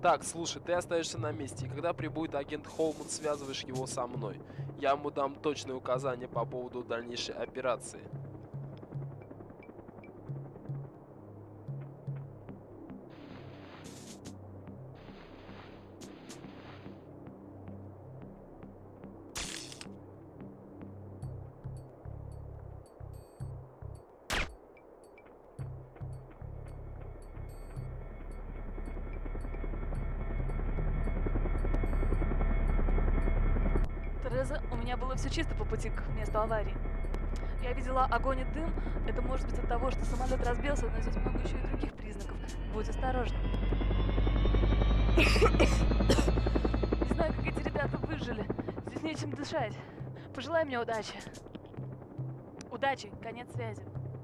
S3: Так, слушай, ты остаешься на месте, и когда прибудет агент Холмут, связываешь его со мной. Я ему дам точные указания по поводу дальнейшей операции.
S2: Тереза, у меня было все чисто по пути к месту аварии. Я видела огонь и дым. Это может быть от того, что самолет разбился, но здесь много еще и других признаков. Будь осторожна. Не знаю, как эти ребята выжили. Здесь нечем дышать. Пожелай мне удачи. Удачи, конец связи.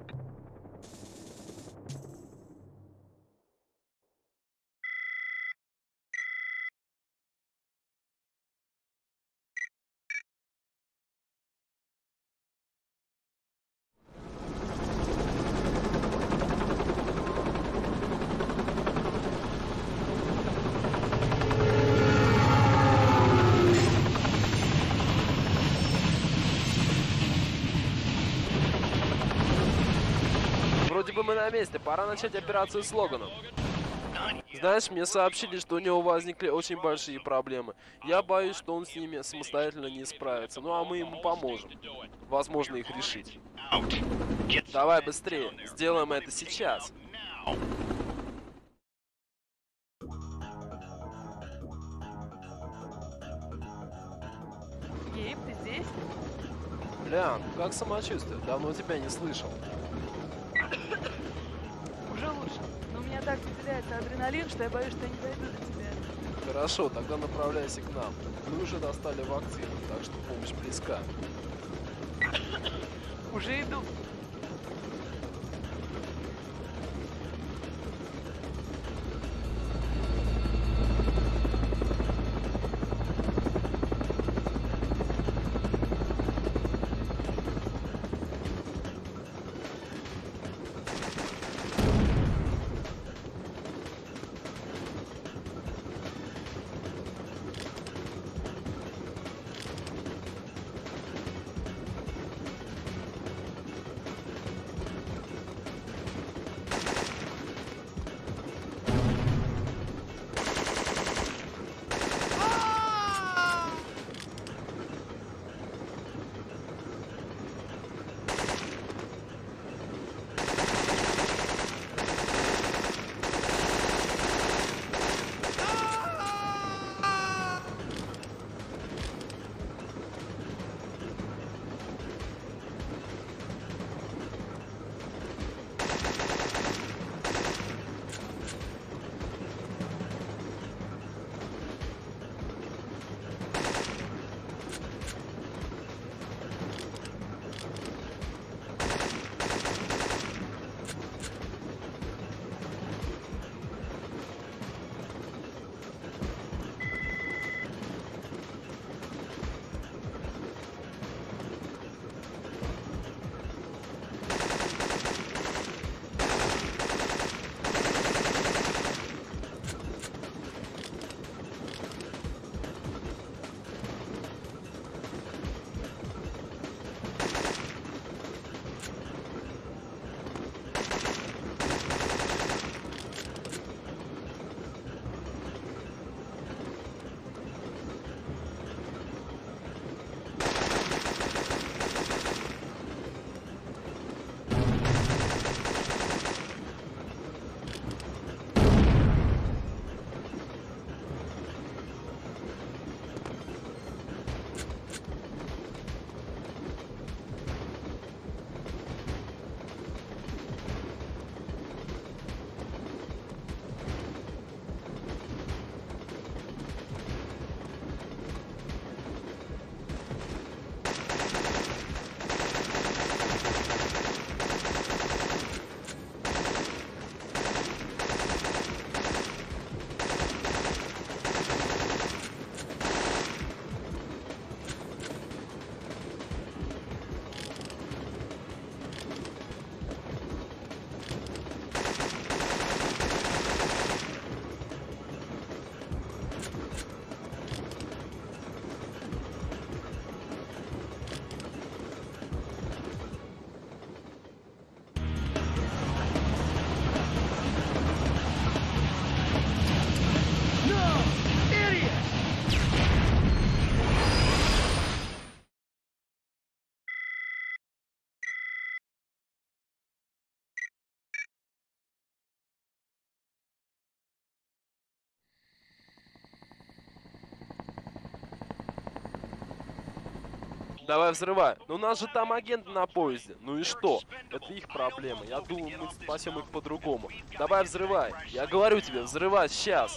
S3: Вроде бы мы на месте, пора начать операцию с Логаном. Знаешь, мне сообщили, что у него возникли очень большие проблемы. Я боюсь, что он с ними самостоятельно не справится. Ну а мы ему поможем. Возможно, их решить. Давай быстрее, сделаем это сейчас.
S2: Гейб, ты здесь?
S3: Лян, как самочувствие? Давно тебя не слышал.
S2: Уже лучше. Но у меня так выделяется адреналин, что я боюсь, что я не дойду до тебя.
S3: Хорошо, тогда направляйся к нам. Мы уже достали вакцину, так что помощь близка.
S2: Уже иду.
S3: Давай взрывай. Но у нас же там агент на поезде. Ну и что? Это их проблема. Я думаю, мы спасем их по-другому. Давай взрывай. Я говорю тебе, взрывай сейчас.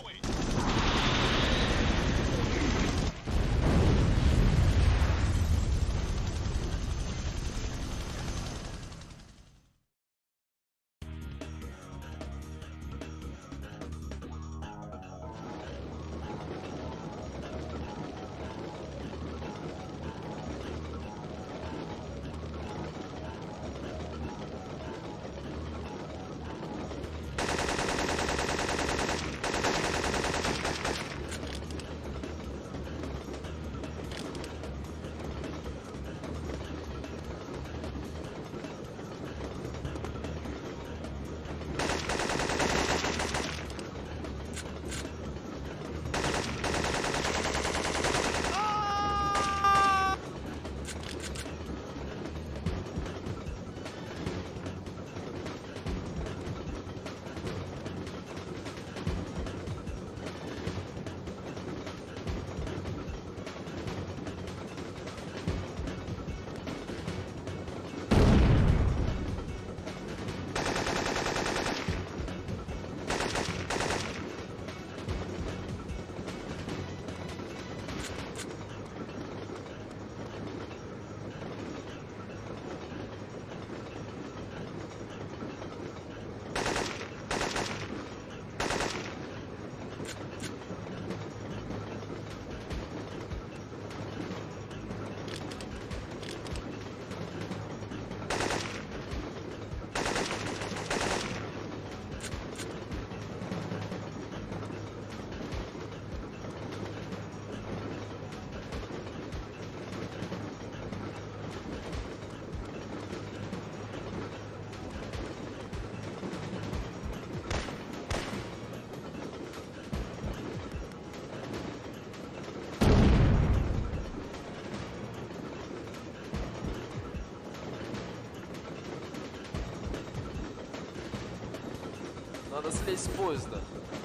S3: Надо слезть с поезда.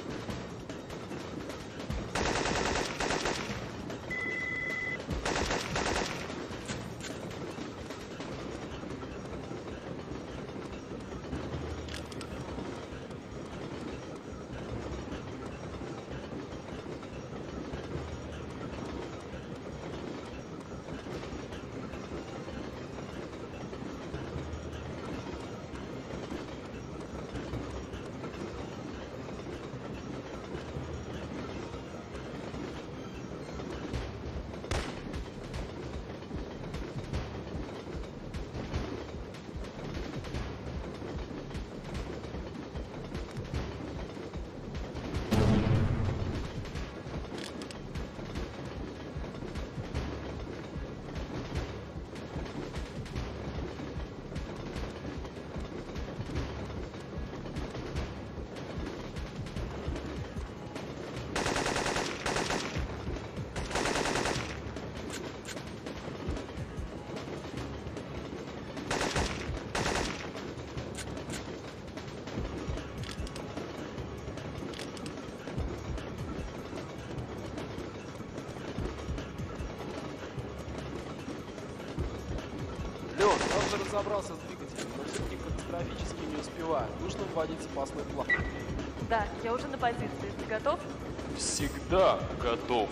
S3: Разобрался с двигателем, но все-таки катастрофически не успеваю. Нужно вводить запасной план.
S2: Да, я уже на позиции. Ты готов?
S3: Всегда готов.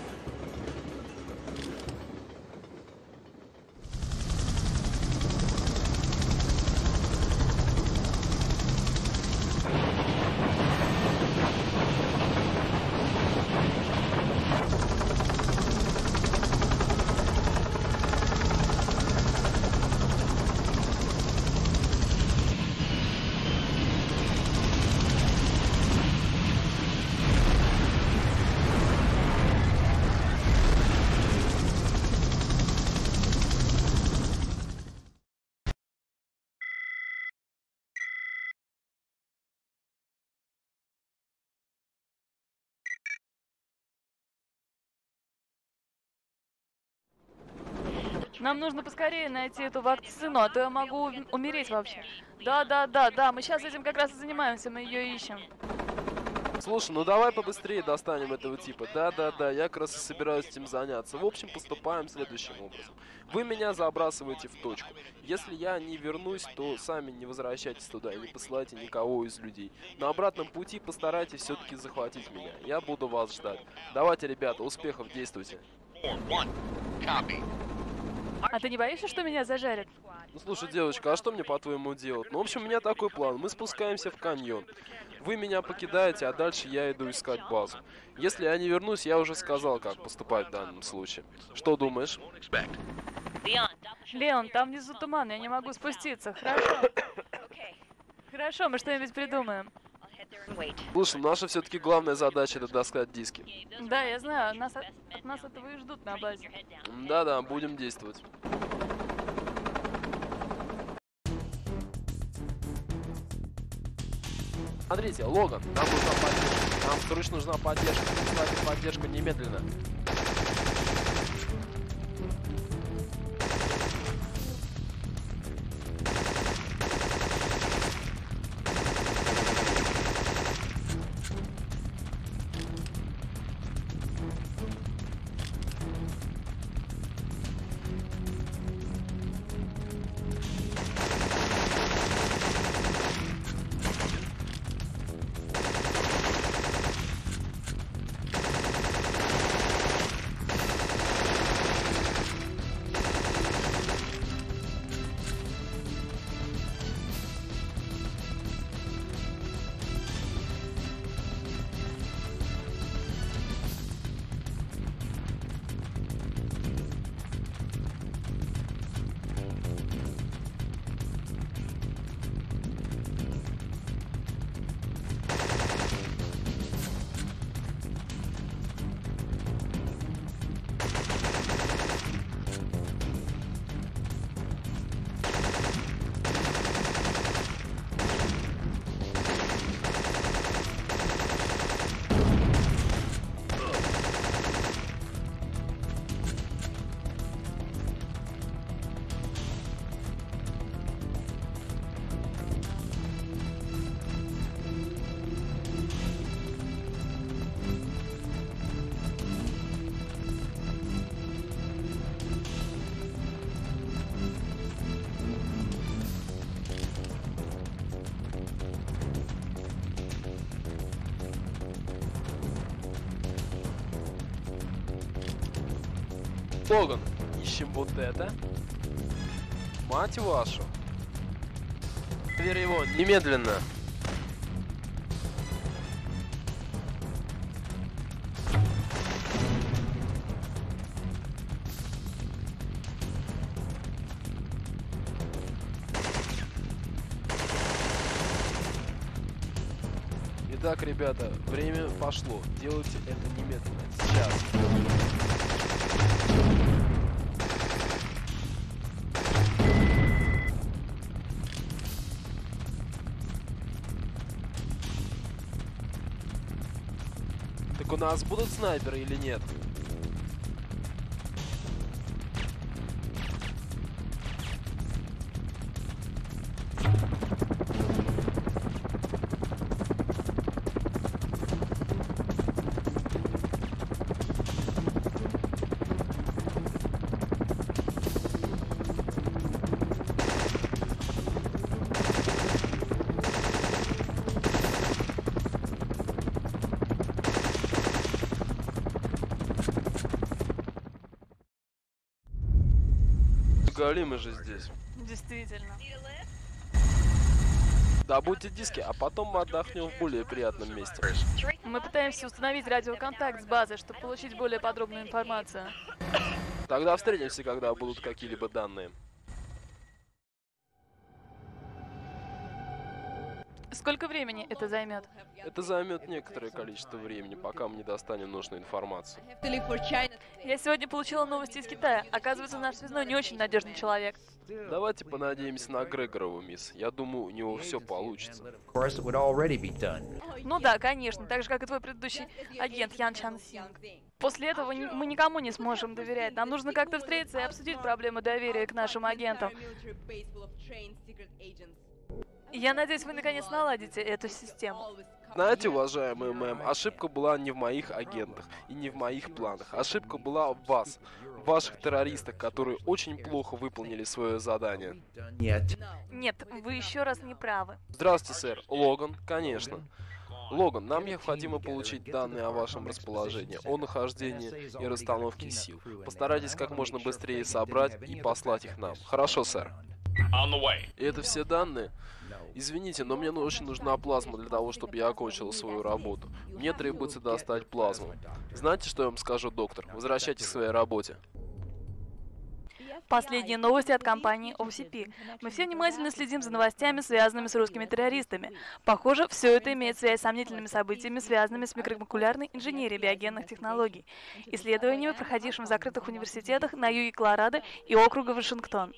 S2: Нам нужно поскорее найти эту вакцину, а то я могу умереть вообще. Да, да, да, да, мы сейчас этим как раз и занимаемся, мы ее ищем.
S3: Слушай, ну давай побыстрее достанем этого типа. Да-да-да, я как раз и собираюсь этим заняться. В общем, поступаем следующим образом. Вы меня забрасываете в точку. Если я не вернусь, то сами не возвращайтесь туда и не посылайте никого из людей. На обратном пути постарайтесь все-таки захватить меня. Я буду вас ждать. Давайте, ребята, успехов, действуйте.
S2: А ты не боишься, что меня зажарят?
S3: Ну слушай, девочка, а что мне по-твоему делать? Ну, в общем, у меня такой план. Мы спускаемся в каньон. Вы меня покидаете, а дальше я иду искать базу. Если я не вернусь, я уже сказал, как поступать в данном случае. Что думаешь?
S2: Леон, там внизу туман, я не могу спуститься. Хорошо. Хорошо, мы что-нибудь придумаем.
S3: Слушай, наша все-таки главная задача — это достать диски.
S2: Да, я знаю, нас, от, от нас этого и ждут на базе.
S3: Да-да, будем действовать. Смотрите, Логан, нам нужна поддержка. Нам срочно нужна поддержка. Присылайте поддержку немедленно. Логан, ищем вот это. Мать вашу. Проверь его немедленно. Итак, ребята, время пошло. Делайте это немедленно. Сейчас. Так у нас будут снайперы или нет? Голимы же здесь.
S2: Действительно.
S3: Добудьте диски, а потом мы отдохнем в более приятном месте.
S2: Мы пытаемся установить радиоконтакт с базой, чтобы получить более подробную информацию.
S3: Тогда встретимся, когда будут какие-либо данные.
S2: Сколько времени это займет?
S3: Это займет некоторое количество времени, пока мы не достанем нужную информацию.
S2: Я сегодня получила новости из Китая. Оказывается, наш связной не очень надежный человек.
S3: Давайте понадеемся на Грегорову, мисс. Я думаю, у него все получится.
S2: Ну да, конечно, так же, как и твой предыдущий агент Ян Чан Синг. После этого мы никому не сможем доверять. Нам нужно как-то встретиться и обсудить проблему доверия к нашим агентам. Я надеюсь, вы наконец наладите эту систему.
S3: Знаете, уважаемый мэм, ошибка была не в моих агентах и не в моих планах. Ошибка была в вас, в ваших террористах, которые очень плохо выполнили свое задание.
S2: Нет, вы еще раз не правы.
S3: Здравствуйте, сэр. Логан, конечно. Логан, нам необходимо получить данные о вашем расположении, о нахождении и расстановке сил. Постарайтесь как можно быстрее собрать и послать их нам. Хорошо, сэр. И это все данные? Извините, но мне очень нужна плазма для того, чтобы я окончил свою работу. Мне требуется достать плазму. Знаете, что я вам скажу, доктор? Возвращайтесь к своей работе.
S2: Последние новости от компании о си пи. Мы все внимательно следим за новостями, связанными с русскими террористами. Похоже, все это имеет связь с сомнительными событиями, связанными с микромолекулярной инженерией биогенных технологий, исследованиями, проходившими в закрытых университетах на юге Колорадо и округа Вашингтон.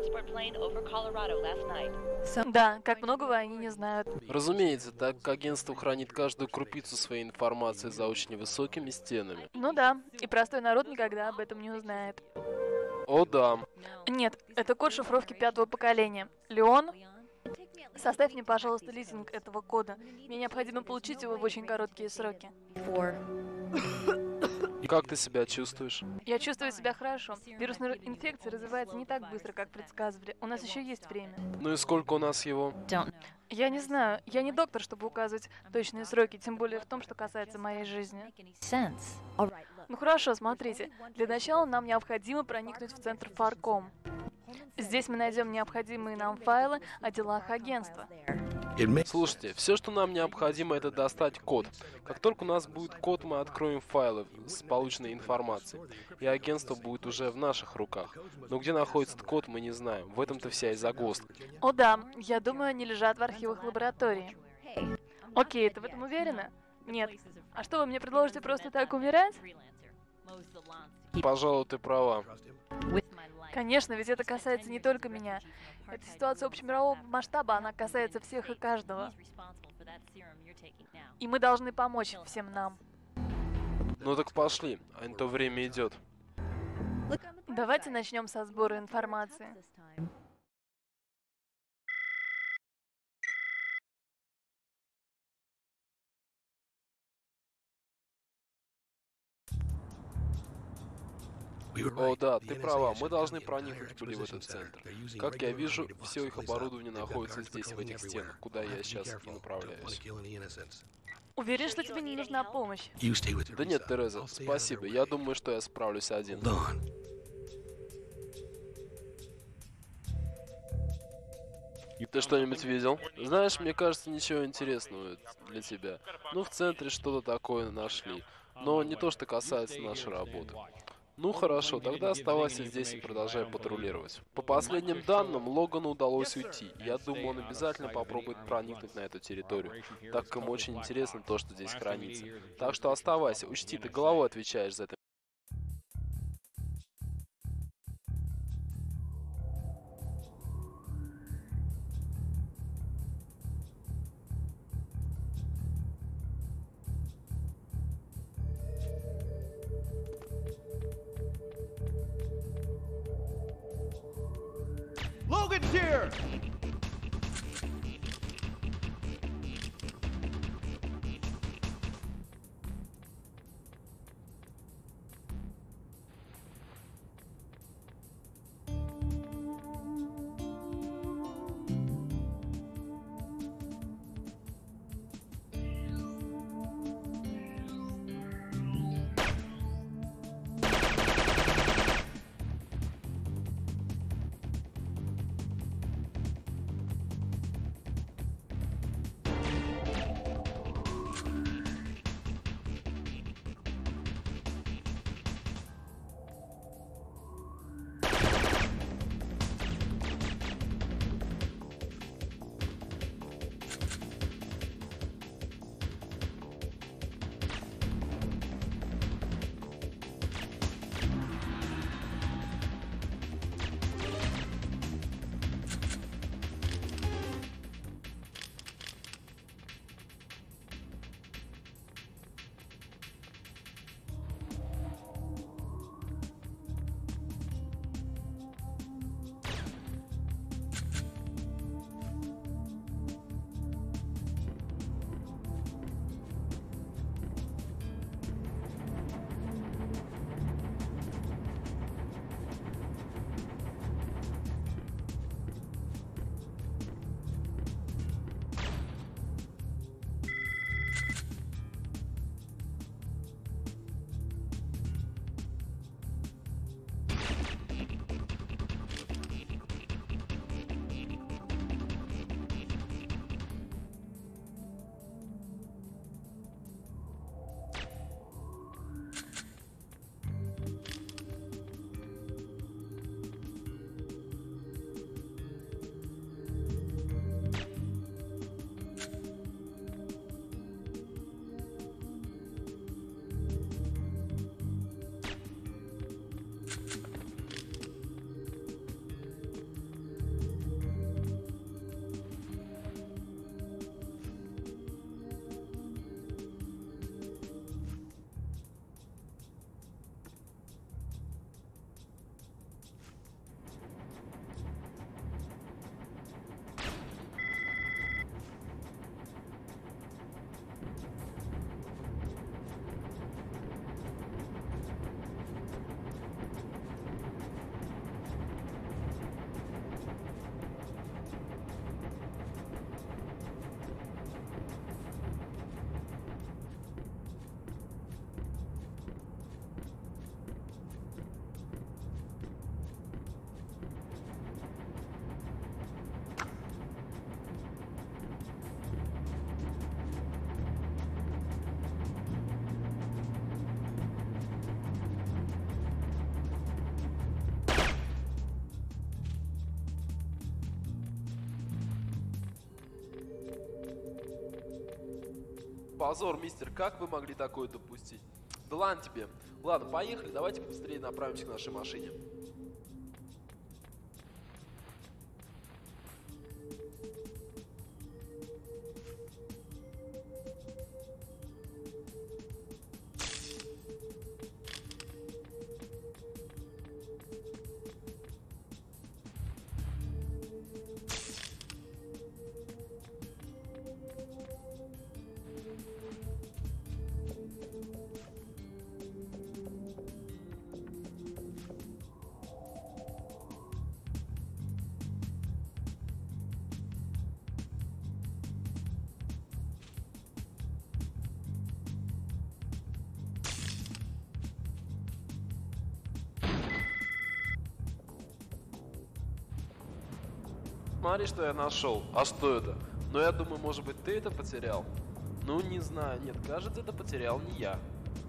S2: Да, как многого они не знают.
S3: Разумеется, так как агентство хранит каждую крупицу своей информации за очень высокими стенами.
S2: Ну да, и простой народ никогда об этом не узнает.
S3: О да.
S2: Нет, это код шифровки пятого поколения. Леон, составь мне, пожалуйста, лизинг этого кода. Мне необходимо получить его в очень короткие сроки.
S3: Как ты себя чувствуешь?
S2: Я чувствую себя хорошо. Вирусная инфекция развивается не так быстро, как предсказывали. У нас еще есть время.
S3: Ну и сколько у нас его?
S2: Я не знаю. Я не доктор, чтобы указывать точные сроки, тем более в том, что касается моей жизни. Ну хорошо, смотрите. Для начала нам необходимо проникнуть в центр Фарком. Здесь мы найдем необходимые нам файлы о делах агентства.
S3: Слушайте, все, что нам необходимо, это достать код. Как только у нас будет код, мы откроем файлы с полученной информацией, и агентство будет уже в наших руках. Но где находится этот код, мы не знаем. В этом-то вся и загвоздка.
S2: О да, я думаю, они лежат в архивах лаборатории. Окей, ты в этом уверена? Нет. А что, вы мне предложите просто так умирать?
S3: Пожалуй, ты права.
S2: Конечно, ведь это касается не только меня. Это ситуация общемирового масштаба, она касается всех и каждого. И мы должны помочь всем нам.
S3: Ну так пошли, а не то время идет.
S2: Давайте начнем со сбора информации.
S3: О да, ты права, мы должны проникнуть были в этот центр. Как я вижу, все их оборудование находится здесь, в этих стенах, куда я сейчас и направляюсь.
S2: Уверен, что тебе не нужна помощь?
S3: Да нет, Тереза, спасибо, я думаю, что я справлюсь один. Ты что-нибудь видел? Знаешь, мне кажется, ничего интересного для тебя. Ну, в центре что-то такое нашли, но не то, что касается нашей работы. Ну хорошо, тогда оставайся здесь и продолжай патрулировать. По последним данным, Логану удалось уйти. Я думаю, он обязательно попробует проникнуть на эту территорию, так как ему очень интересно то, что здесь хранится. Так что оставайся, учти, ты головой отвечаешь за это.
S1: Logan's here!
S3: Позор, мистер, как вы могли такое допустить? Да ладно тебе. Ладно, поехали, давайте быстрее направимся к нашей машине. Смотри, что я нашел. А что это? Ну, я думаю, может быть, ты это потерял? Ну, не знаю. Нет, кажется, это потерял не я.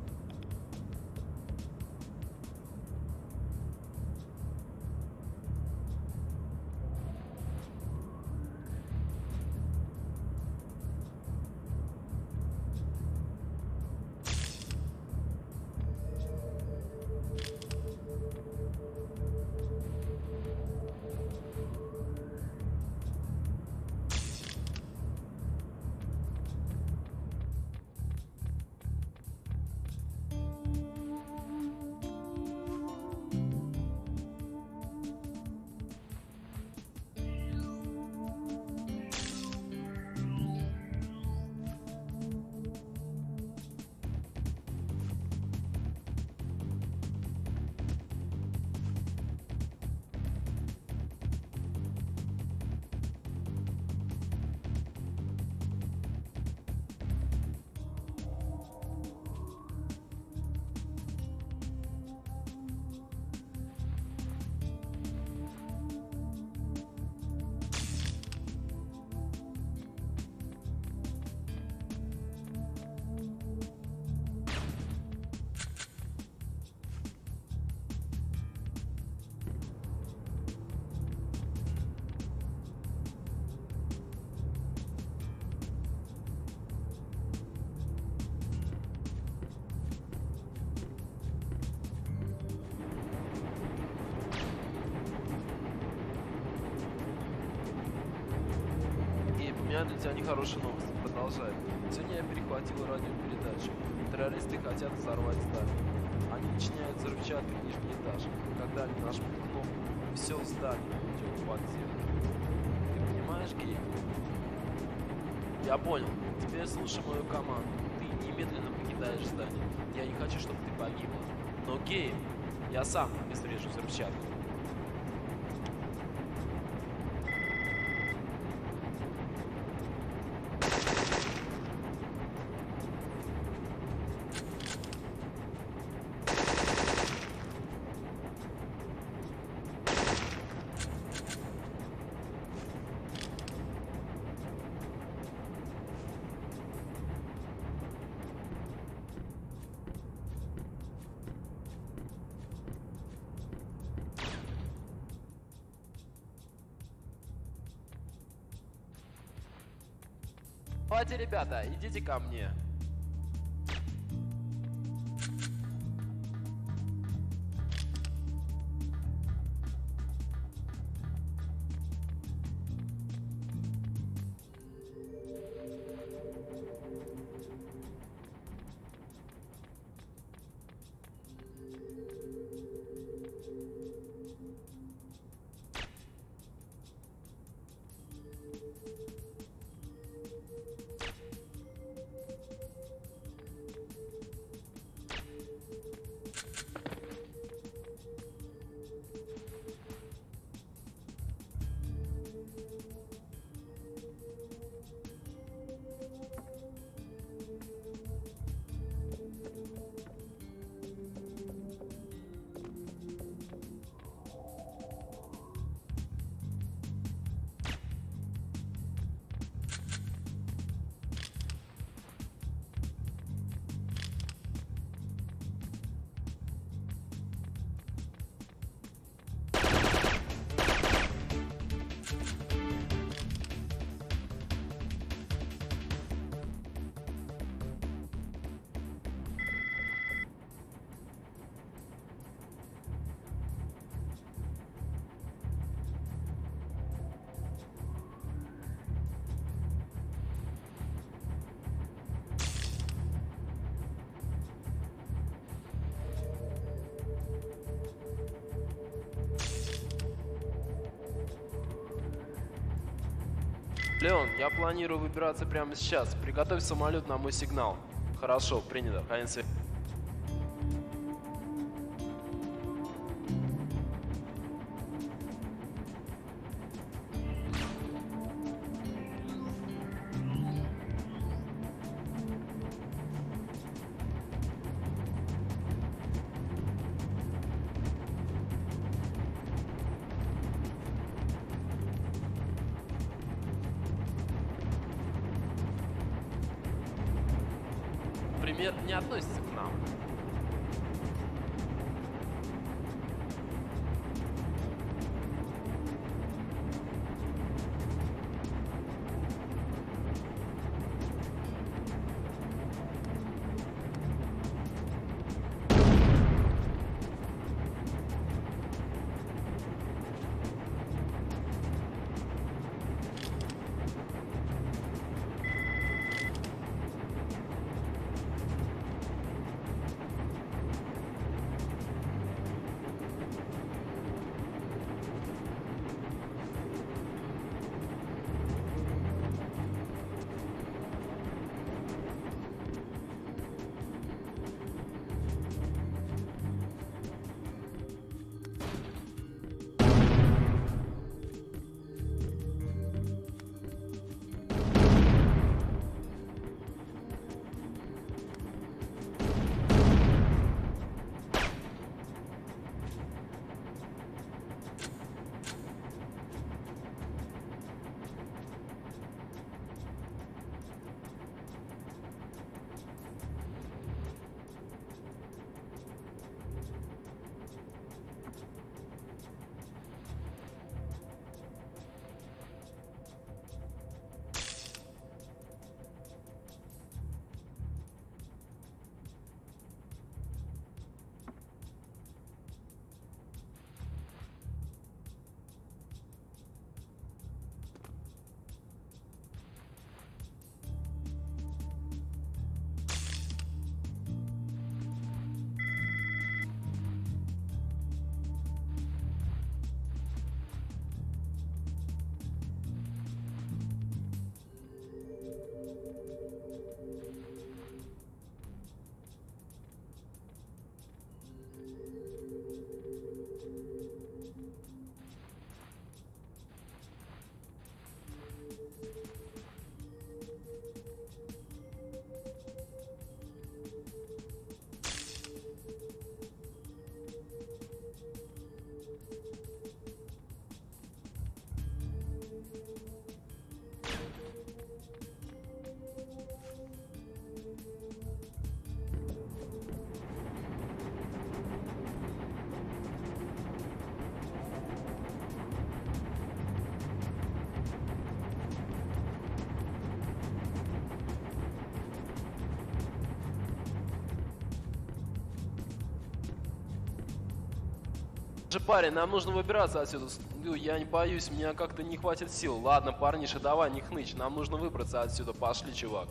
S3: У меня для тебя нехорошие новости. Продолжай. Сегодня я перехватил радиопередачу. Террористы хотят взорвать здание. Они начиняют взрывчатку в нижний этаж. Когда они нажмут кнопку, все здание уйдет под землю. Ты понимаешь, Гей? Я понял. Теперь слушай мою команду. Ты немедленно покидаешь здание. Я не хочу, чтобы ты погибла. Но, Гей, я сам обезврежу взрывчатку. Давайте, ребята, идите ко мне. Леон, я планирую выбираться прямо сейчас. Приготовь самолет на мой сигнал. Хорошо, принято. Конец связи. Пример не относится к нам. Же, парень, нам нужно выбираться отсюда. Ну, я не боюсь, меня как-то не хватит сил. Ладно, парниша, давай, не хнычь. Нам нужно выбраться отсюда. Пошли, чувак.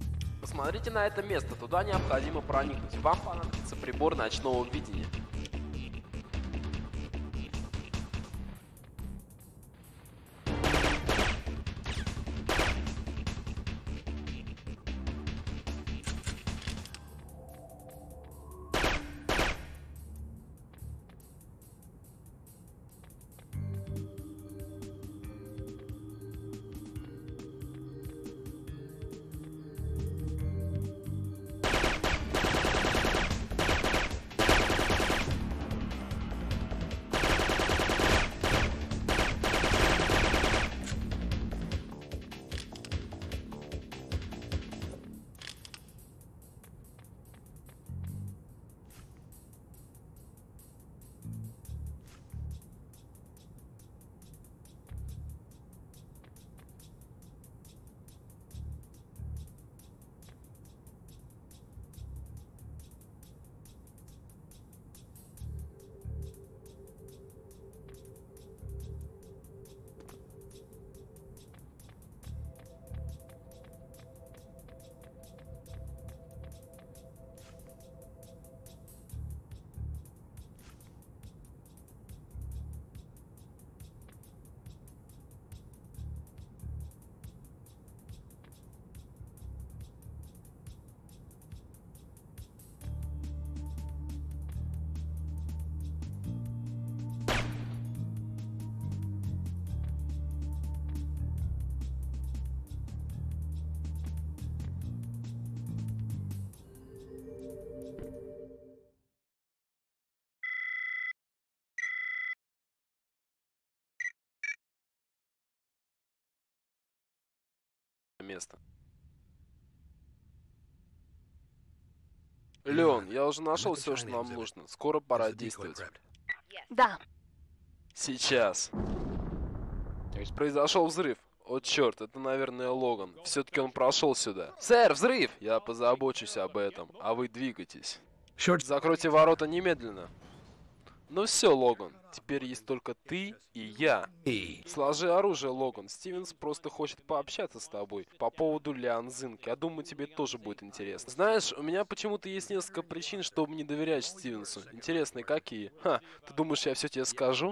S3: Посмотрите на это место, туда необходимо проникнуть. Вам понадобится прибор ночного видения. место. Леон, я уже нашел все, что нам нужно. Скоро пора действовать.
S2: Да.
S3: Сейчас. Произошел взрыв. О, черт, это, наверное, Логан. Все-таки он прошел сюда. Сэр, взрыв! Я позабочусь об этом, а вы двигайтесь. Закройте ворота немедленно. Ну все, Логан, теперь есть только ты и я. Сложи оружие, Логан. Стивенс просто хочет пообщаться с тобой по поводу Лиан Зинг. Я думаю, тебе тоже будет интересно. Знаешь, у меня почему-то есть несколько причин, чтобы не доверять Стивенсу. Интересные какие? Ха, ты думаешь, я все тебе скажу?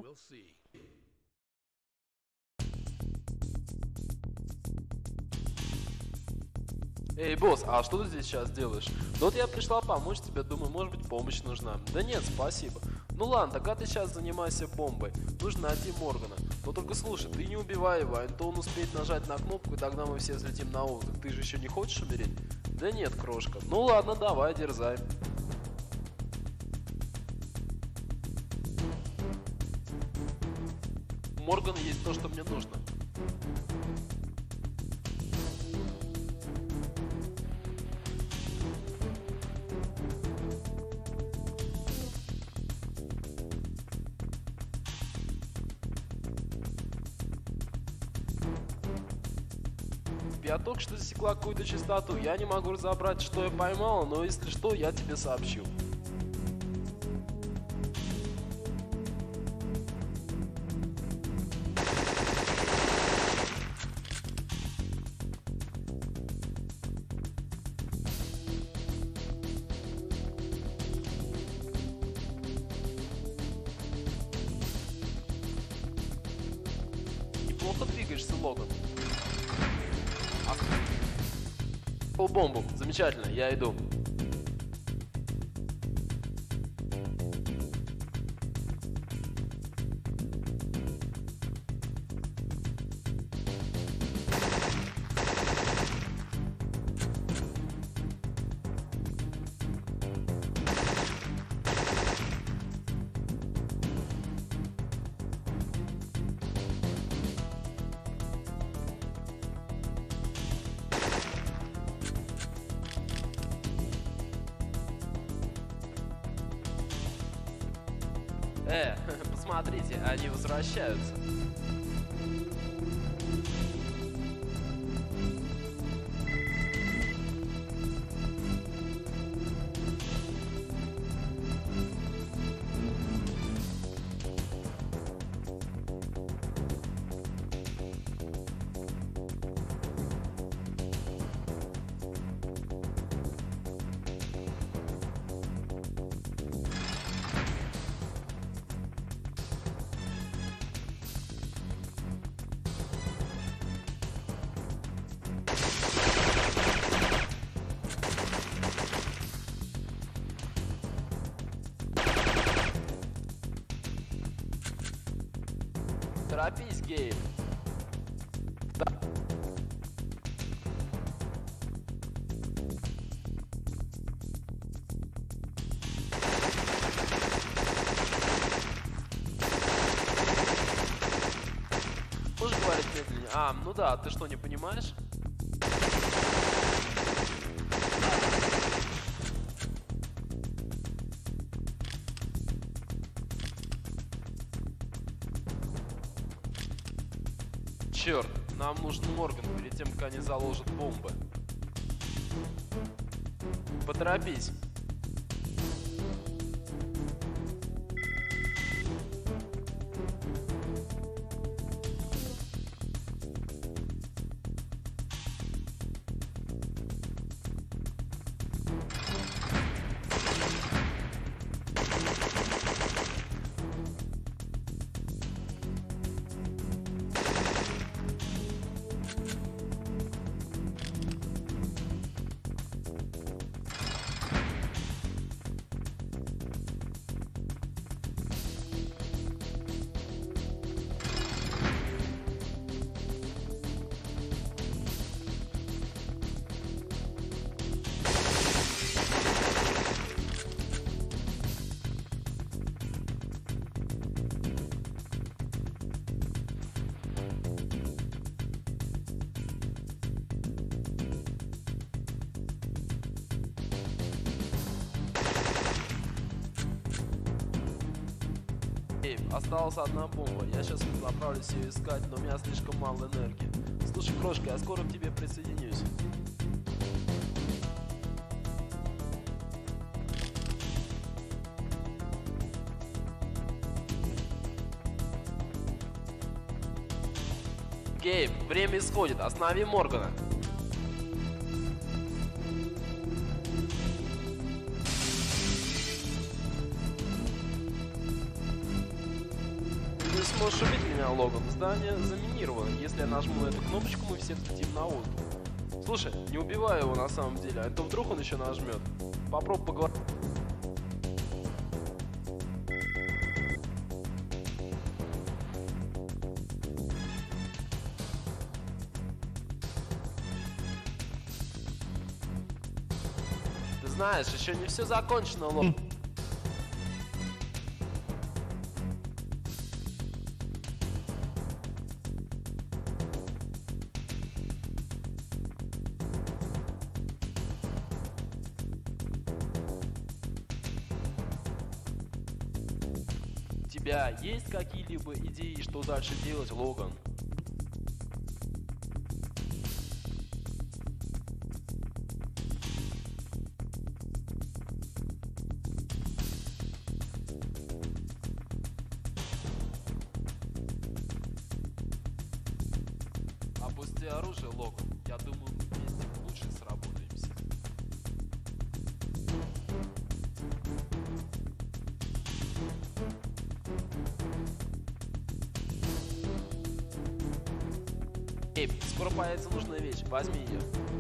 S3: Эй, босс, а что ты здесь сейчас делаешь? Ну вот я пришла помочь тебе, думаю, может быть, помощь нужна. Да нет, спасибо. Ну ладно, тогда ты сейчас занимайся бомбой. Нужно найти Моргана. Но только слушай, ты не убивай его, а то он успеет нажать на кнопку, и тогда мы все взлетим на воздух. Ты же еще не хочешь умереть? Да нет, крошка. Ну ладно, давай, дерзай. У Моргана есть то, что мне нужно. Я только что засекла какую-то частоту. Я не могу разобрать, что я поймала, но если что, я тебе сообщу. Неплохо двигаешься, Логан. О, бомбу. Замечательно, я иду. Э, посмотрите, они возвращаются. Торопись, Гейб. Да. Можешь говорить медленнее? А, ну да, ты что, не понимаешь? Черт, нам нужен Морган перед тем, как они заложат бомбы. Поторопись. Эй, осталась одна бомба. Я сейчас направлюсь ее искать, но у меня слишком мало энергии. Слушай, крошка, я скоро к тебе присоединюсь. Гейб, время исходит. Останови Моргана. Ты сможешь убить меня, Логан. Здание заминировано. Если я нажму на эту кнопочку, мы все взлетим на воздух. Слушай, не убивай его на самом деле, а то вдруг он еще нажмет. Попробуй поговорить. Ты знаешь, еще не все закончено, Логан. У тебя есть какие-либо идеи, что дальше делать, Логан? Опусти оружие, Логан. Я думаю, мы вместе лучше сработаемся. Эй, скоро появится нужная вещь. Возьми ее.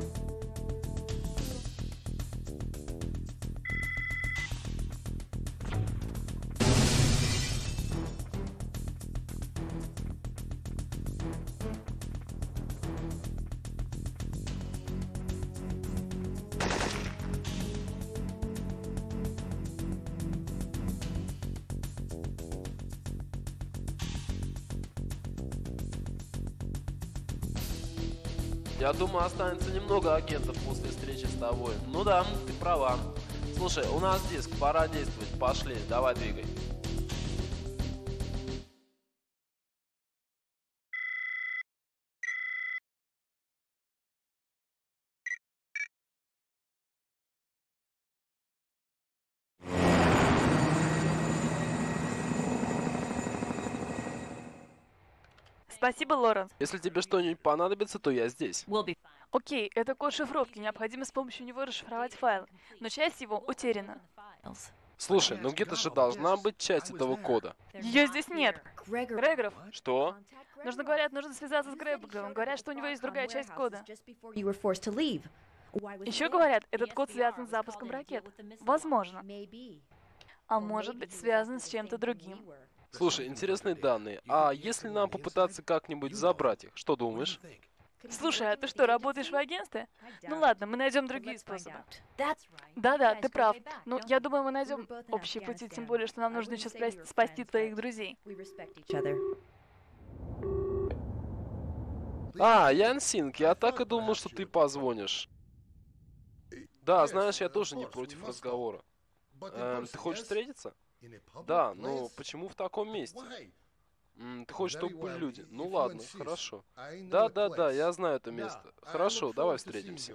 S3: Я думаю, останется немного агентов после встречи с тобой. Ну да, ты права. Слушай, у нас диск, пора действовать. Пошли, давай двигай.
S2: Спасибо, Лоренс.
S3: Если тебе что-нибудь понадобится, то я здесь.
S2: Окей, это код шифровки. Необходимо с помощью него расшифровать файл, но часть его утеряна.
S3: Слушай, ну где-то же должна быть часть этого кода.
S2: Ее здесь нет. Грегоров.
S3: Что?
S2: Нужно, говорят, нужно связаться с Грегоровым. Говорят, что у него есть другая часть кода. Еще говорят, этот код связан с запуском ракет. Возможно. А может быть, связан с чем-то другим.
S3: Слушай, интересные данные. А если нам попытаться как-нибудь забрать их, что думаешь?
S2: Слушай, а ты что, работаешь в агентстве? Ну ладно, мы найдем другие способы. Да-да, ты прав. Ну, я думаю, мы найдем общие пути, тем более, что нам нужно еще спасти, спасти твоих друзей.
S3: А, Ян Синг, я так и думал, что ты позвонишь. Да, знаешь, я тоже не против разговора. Эм, ты хочешь встретиться? Да, но почему в таком месте? М, ты хочешь, чтобы были люди? Ну ладно, хорошо. Да-да-да, я знаю это место. Хорошо, давай встретимся.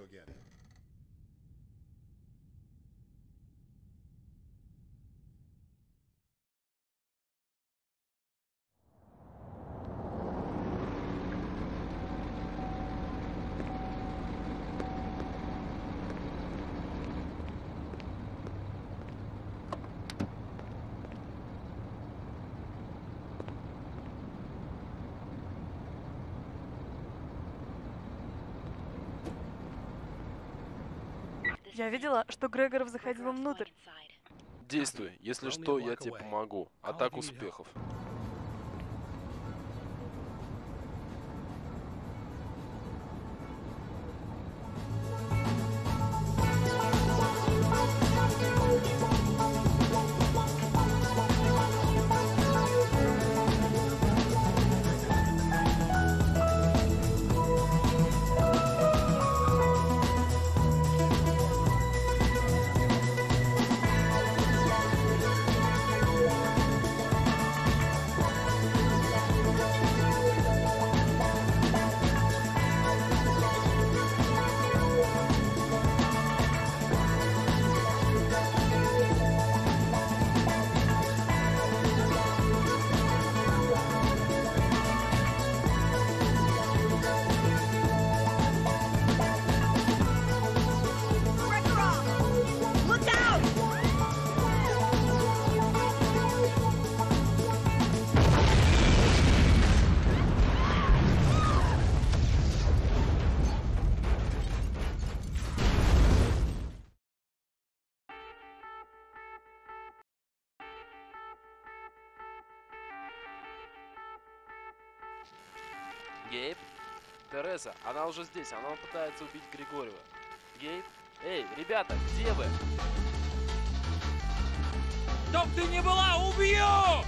S2: Я видела, что Грегоров заходил внутрь.
S3: Действуй, если что, я тебе помогу. А так, успехов. Гейб? Тереза, она уже здесь, она пытается убить Григорьева. Гейб? Эй, ребята, где вы?
S5: Чтоб ты не была, убью!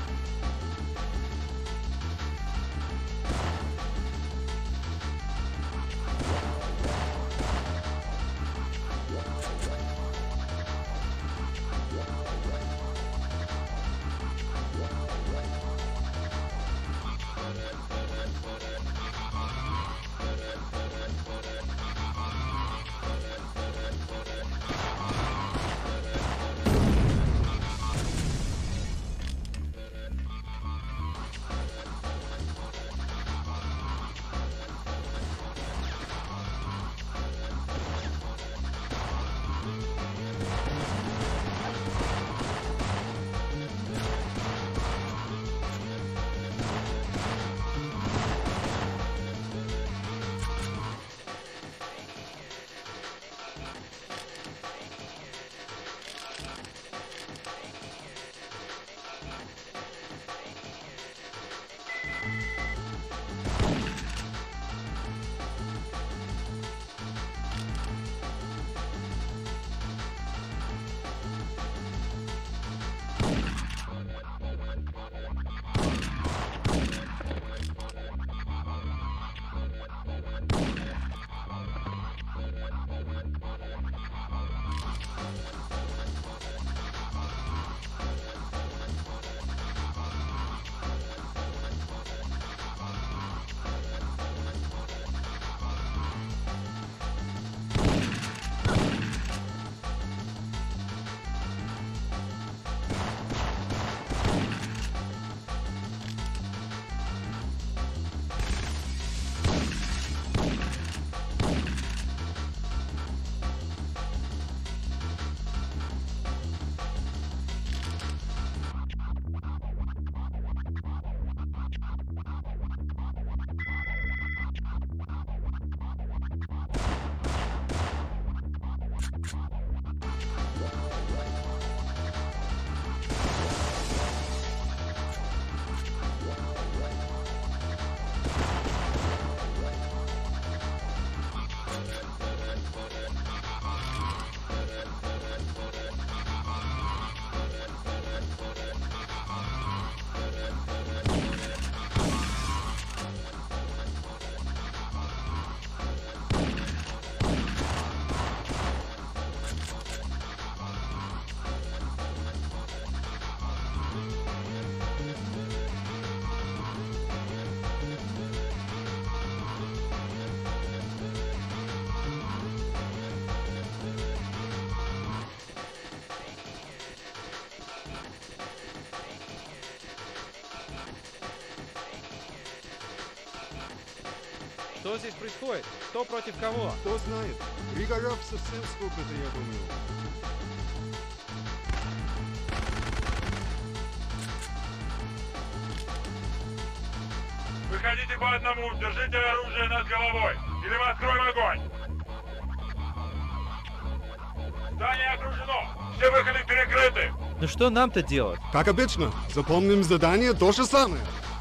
S6: Что здесь происходит? Кто против кого?
S7: Кто знает? Григорьев совсем сколько-то, я думаю.
S8: Выходите по одному, держите оружие над головой, или мы откроем огонь! Здание окружено! Все выходы перекрыты!
S6: Ну что нам-то делать?
S7: Как обычно, запомним задание то же самое.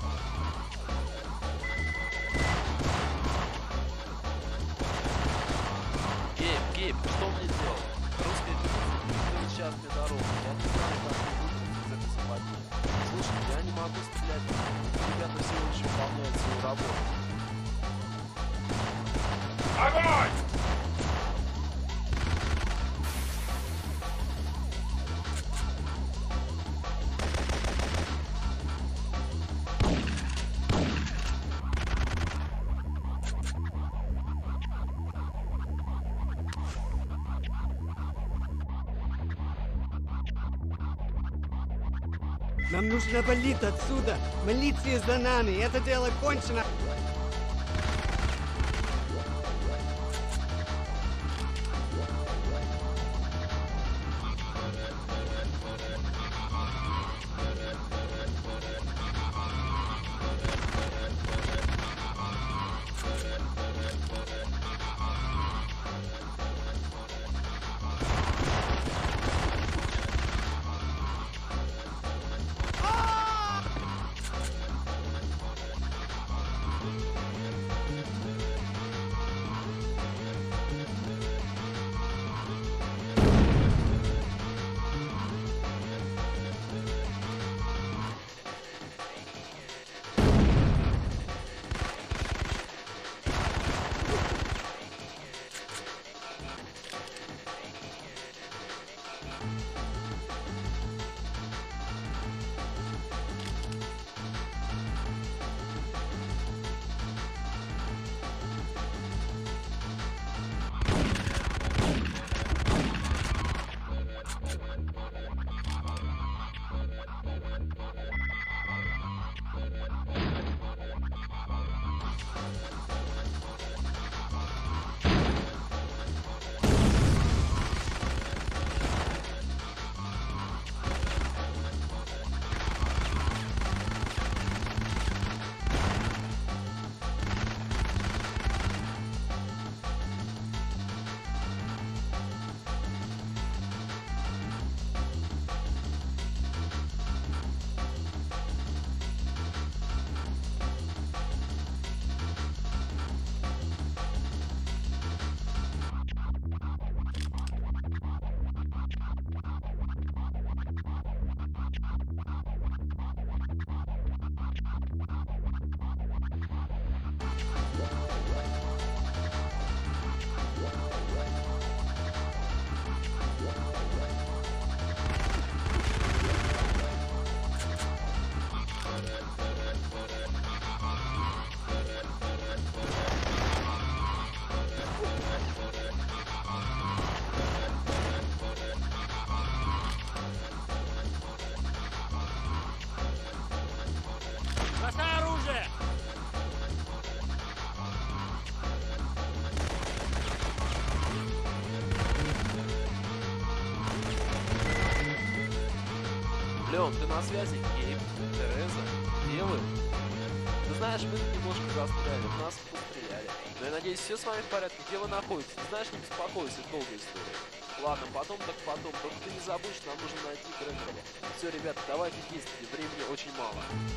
S3: Гейб, Гейб, что мне делать? Русская деревня сейчас мне дорогу. Я не знаю, как мне выйти из этой западни. Слушай, я не могу стрелять. Ребята всего лишь выполняют свою работу.
S8: Огонь!
S9: Нам нужно валить отсюда. Милиция за нами. Это дело кончено.
S7: Thank you.
S5: Бросай оружие!
S3: Леон, ты на связи? Гейб, Тереза, где вы? Ты знаешь, мы тут немножко застряли, в нас постреляли. Но я надеюсь, все с вами в порядке. Где вы находитесь? Ты знаешь, не беспокойся, это долгая история. Ладно, потом так потом. Только ты не забудь, что нам нужно найти Грегора. Все, ребята, давайте действуйте. Времени очень мало.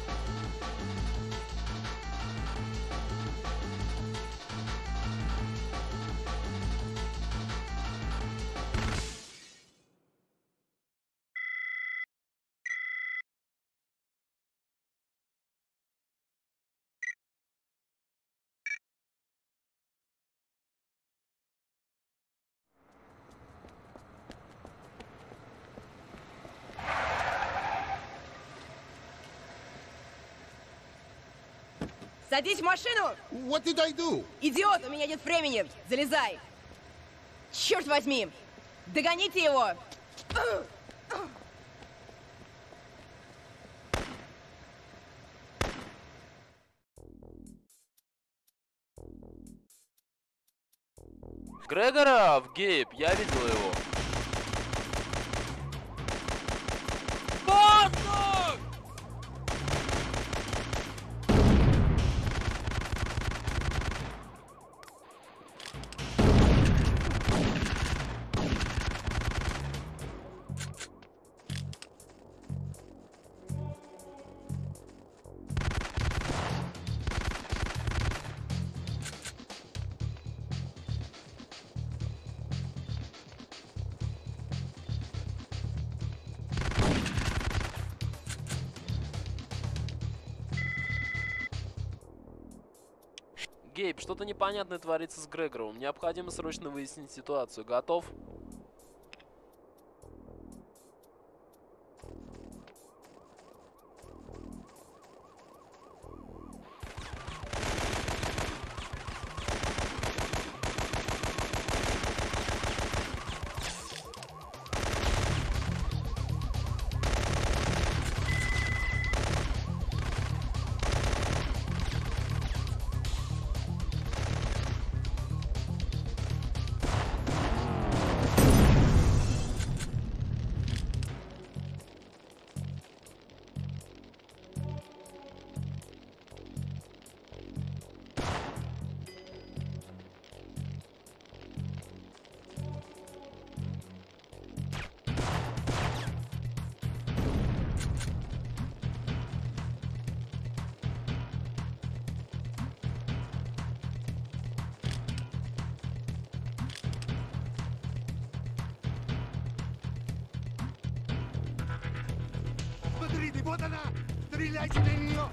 S10: Садись в машину!
S7: What did I do?
S10: Идиот, у меня нет времени! Залезай! Черт возьми! Догоните его!
S3: Грегоров, Гейб, я видел его.
S5: Воздух!
S3: Гейб, что-то непонятное творится с Грегоровым. Необходимо срочно выяснить ситуацию. Готов?
S7: Смотрите, вот она! Стреляйте на нее!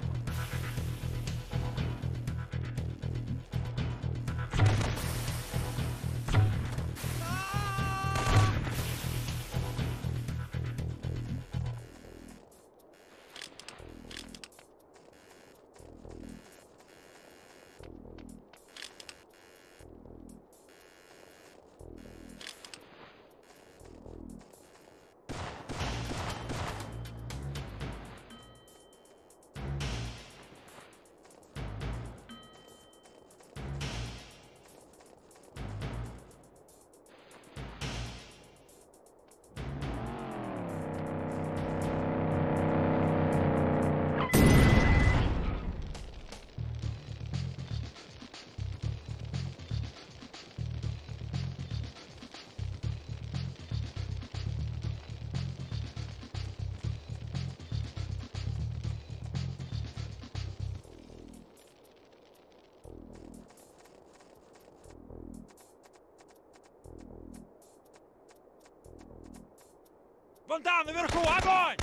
S5: Вон там, наверху, огонь!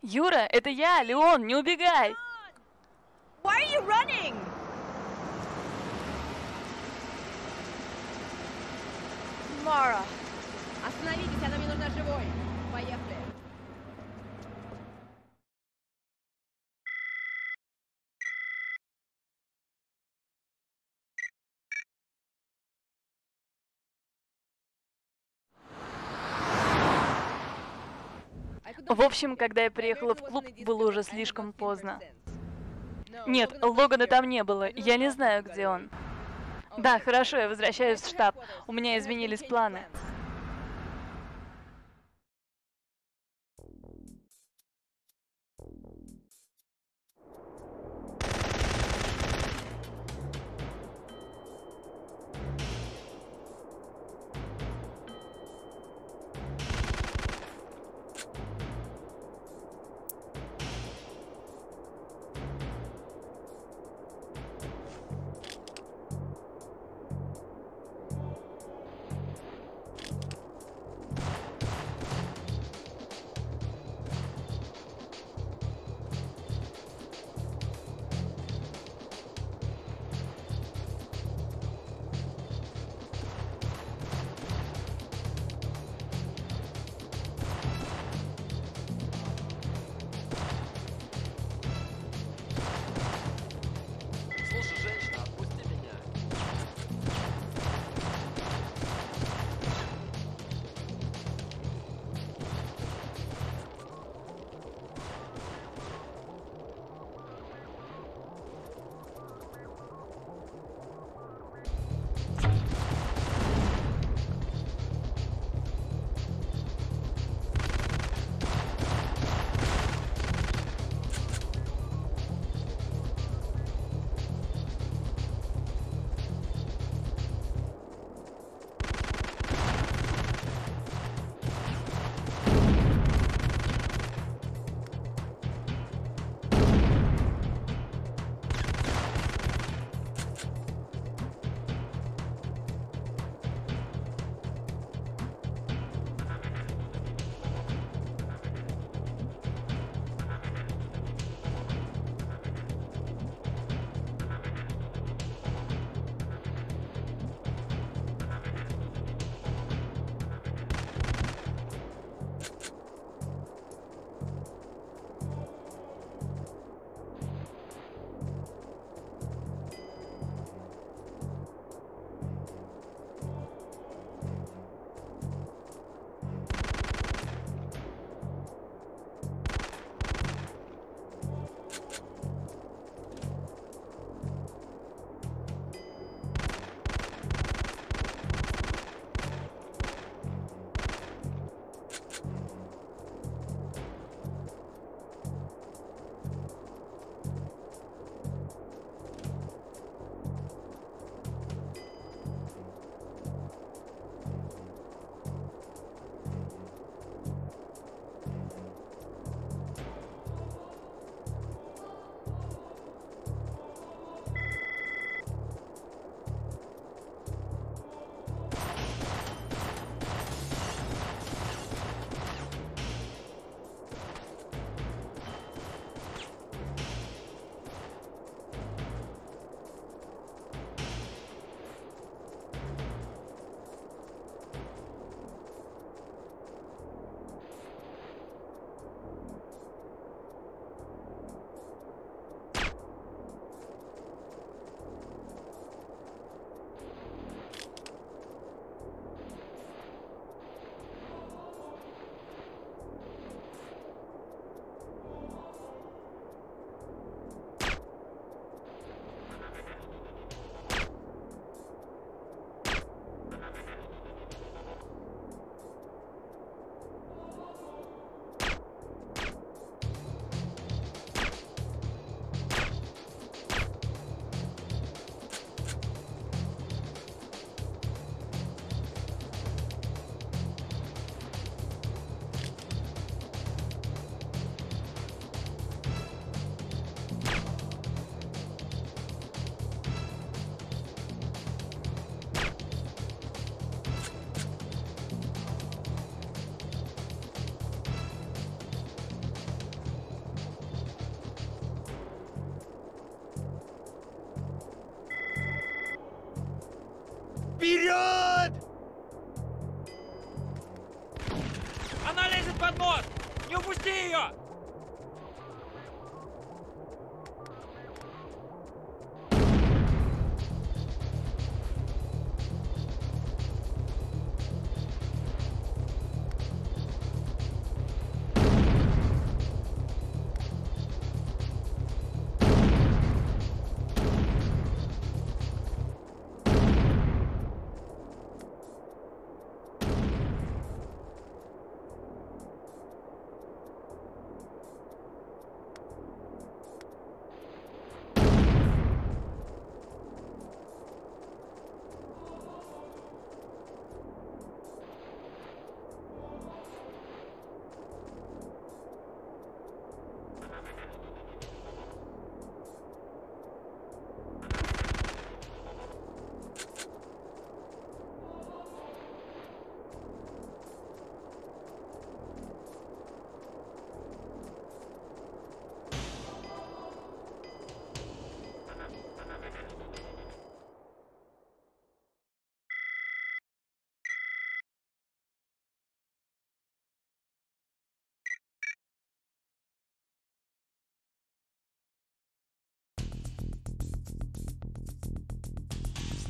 S2: Юра, это я, Леон, не убегай!
S10: Why are you running? Мара, остановитесь, она мне нужна живой. Поехали.
S2: В общем, когда я приехала в клуб, было уже слишком поздно. Нет, Логана там не было, я не знаю, где он. Да, хорошо, я возвращаюсь в штаб. У меня изменились планы.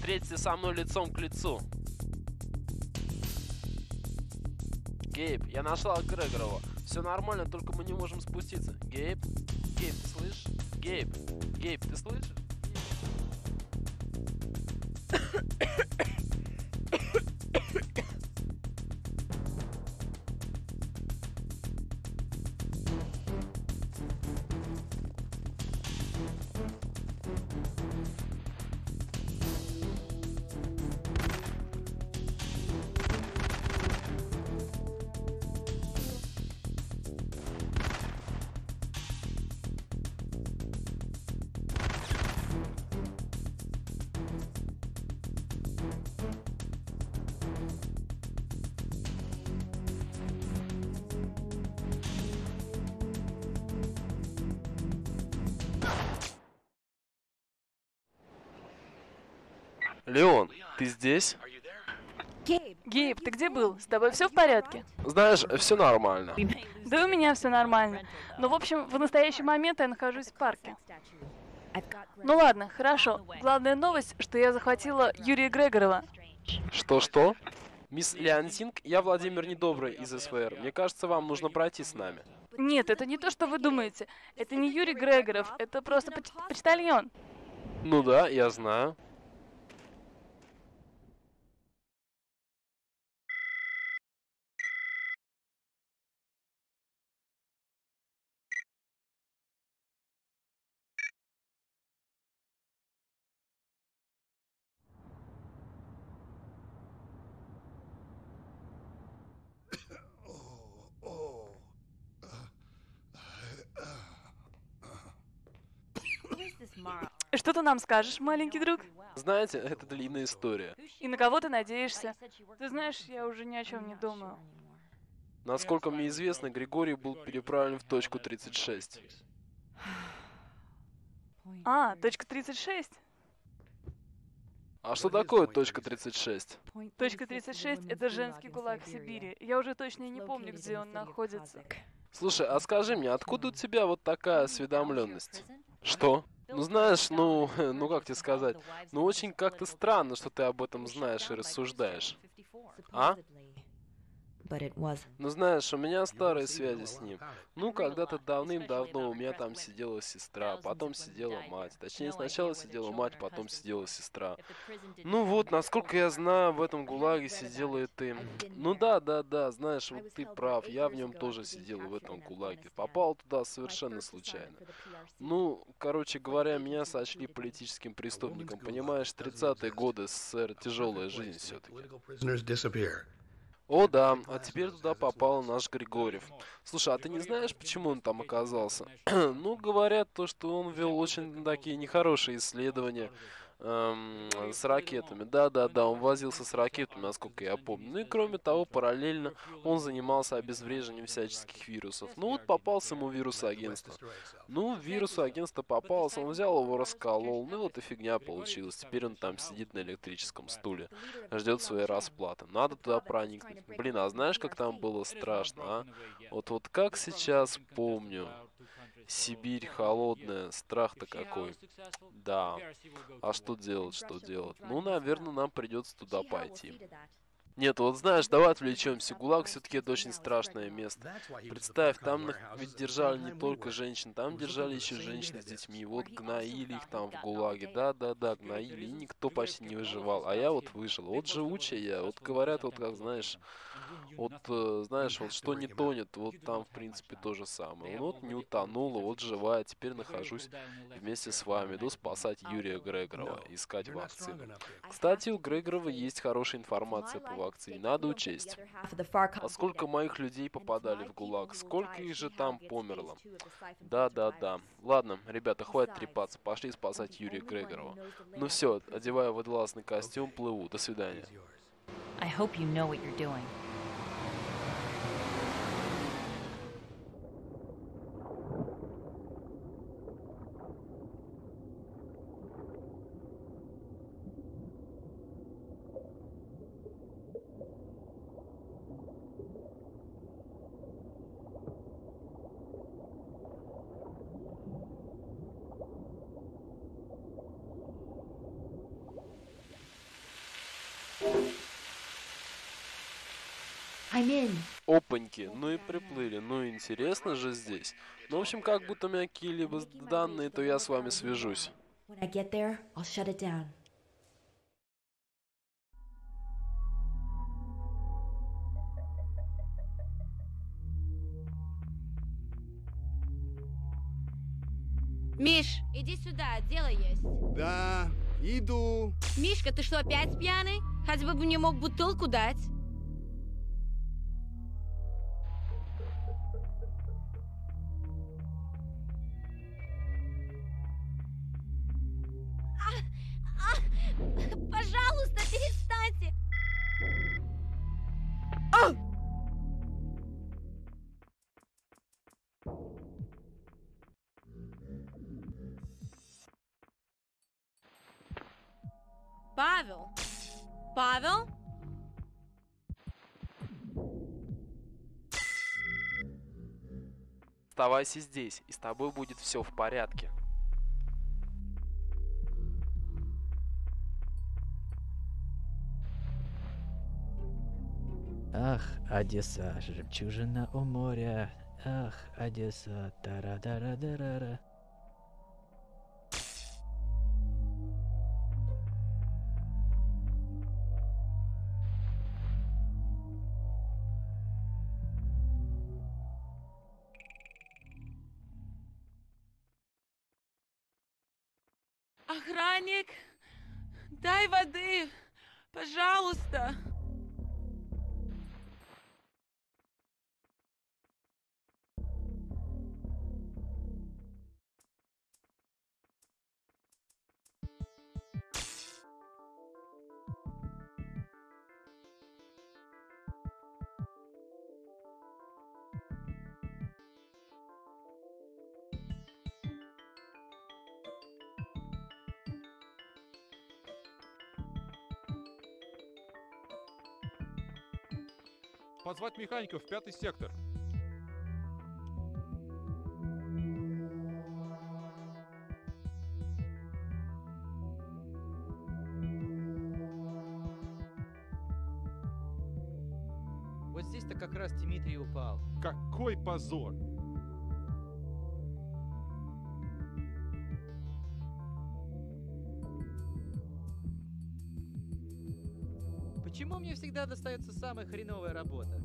S3: Встреться со мной лицом к лицу. Гейб, я нашла Грегорова. Все нормально, только мы не можем спуститься. Гейб? Гейб, ты слышишь? Гейб? Гейб, ты слышишь? Леон, ты здесь?
S2: Гейб, ты где был? С тобой все в порядке?
S3: Знаешь, все нормально.
S2: Да у меня все нормально. Но, в общем, в настоящий момент я нахожусь в парке. Ну ладно, хорошо. Главная новость, что я захватила Юрия Грегорова.
S3: Что-что? Мисс Леонтинг, я Владимир Недобрый из СВР. Мне кажется, вам нужно пройти с нами.
S2: Нет, это не то, что вы думаете. Это не Юрий Грегоров, это просто поч почтальон.
S3: Ну да, я знаю.
S2: Что ты нам скажешь, маленький друг?
S3: Знаете, это длинная история.
S2: И на кого ты надеешься? Ты знаешь, я уже ни о чем не думаю.
S3: Насколько мне известно, Григорий был переправлен в точку тридцать шесть.
S2: А, точка тридцать шесть?
S3: А что такое точка тридцать шесть?
S2: Точка тридцать шесть — это женский гулаг в Сибири. Я уже точно не помню, где он находится.
S3: Слушай, а скажи мне, откуда у тебя вот такая осведомленность? Что? Ну знаешь, ну, ну как тебе сказать, ну очень как-то странно, что ты об этом знаешь и рассуждаешь. А? Ну знаешь, у меня старые связи с ним. Ну, когда-то давным-давно у меня там сидела сестра, потом сидела мать. Точнее, сначала сидела мать, потом сидела сестра. Ну вот, насколько я знаю, в этом ГУЛАГе сидела и ты. Ну да, да, да, знаешь, вот ты прав, я в нем тоже сидела в этом ГУЛАГе. Попал туда совершенно случайно. Ну, короче говоря, меня сочли политическим преступником. Понимаешь, тридцатые годы СССР, тяжелая жизнь все-таки. О да, а теперь туда попал наш Григорьев. Слушай, а ты не знаешь, почему он там оказался? Ну, говорят то, что он вел очень такие нехорошие исследования эм, с ракетами. Да-да-да, он возился с ракетами, насколько я помню. Ну и кроме того, параллельно он занимался обезвреживанием всяческих вирусов. Ну вот попался ему вирус агентства. Ну, вирус агентства попался, он взял его, расколол. Ну вот и фигня получилась. Теперь он там сидит на электрическом стуле. Ждет своей расплаты. Надо туда проникнуть. Блин, а знаешь, как там было страшно, а? Вот вот как сейчас помню. Сибирь холодная, страх-то какой. Да. А что делать, что делать? Ну, наверное, нам придется туда пойти. Нет, вот знаешь, давай отвлечемся. ГУЛАГ все-таки это очень страшное место. Представь, там ведь держали не только женщин, там держали еще женщин с детьми. Вот гноили их там в ГУЛАГе. Да-да-да, гноили. И никто почти не выживал. А я вот выжил. Вот живучая я. Вот говорят, вот как, знаешь, вот, э, знаешь, вот что не тонет, вот там, в принципе, то же самое. Вот не утонула, вот живая. Теперь нахожусь вместе с вами. Иду спасать Юрия Грегорова, искать вакцину. Кстати, у Грегорова есть хорошая информация по вакцине. Надо учесть. А сколько моих людей попадали в ГУЛАГ? Сколько их же там померло? Да-да-да. Ладно, ребята, хватит трепаться. Пошли спасать Юрия Грегорова. Ну все, одеваю водолазный костюм, плыву. До свидания.
S11: I hope you know what you're doing.
S4: I'm in.
S3: Опаньки, ну и приплыли. Ну интересно же здесь. Ну, в общем, как будто у меня какие-либо данные, то я с вами свяжусь.
S4: When I get there, I'll shut it down.
S10: Миш, иди сюда, дело есть.
S7: Да, иду.
S10: Мишка, ты что, опять пьяный? Хотя бы мне мог бутылку дать. А, а, пожалуйста, перестаньте. А! Павел? Павел?
S3: Оставайся здесь, и с тобой будет все в порядке.
S12: Ах, Одесса, жемчужина у моря. Ах, Одесса, тара-дара-дара-дара.
S13: Охранник, дай воды, пожалуйста.
S6: Позвать механиков в пятый сектор.
S12: Вот здесь-то как раз Дмитрий упал.
S6: Какой позор!
S12: Почему мне всегда достается самая хреновая работа?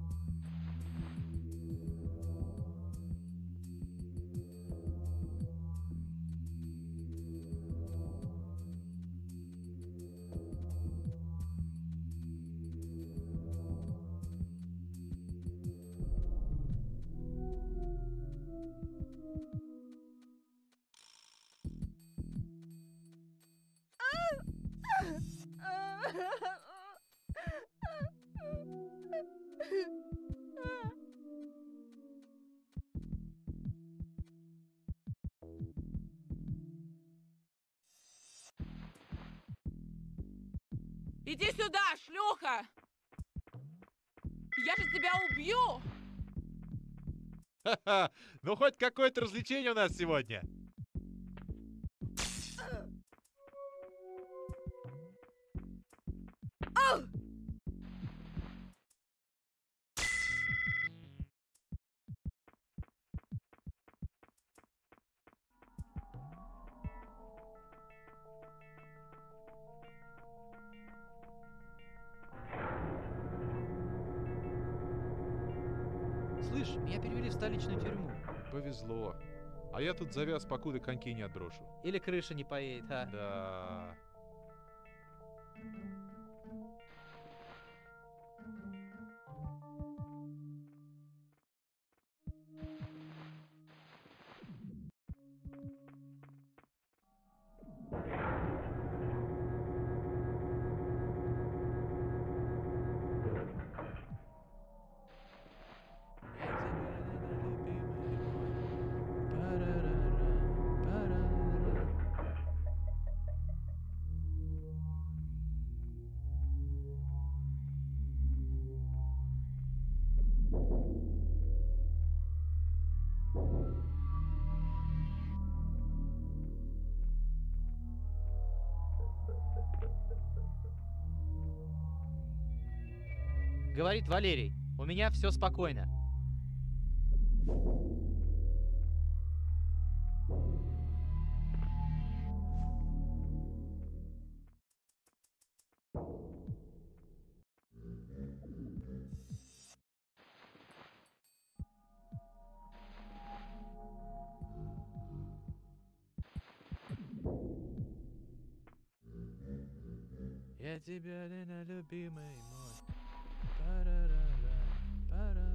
S13: Иди сюда, шлюха! Я же тебя убью!
S6: Ха-ха! Ну хоть какое-то развлечение у нас сегодня.
S12: Слышь, меня перевели в столичную тюрьму.
S6: Повезло. А я тут завяз, покуда коньки не отброшу.
S12: Или крыша не поедет, а?
S6: Да.
S12: Говорит Валерий. У меня все спокойно. Я тебя, Лена, любимый мой. Парарара, парара.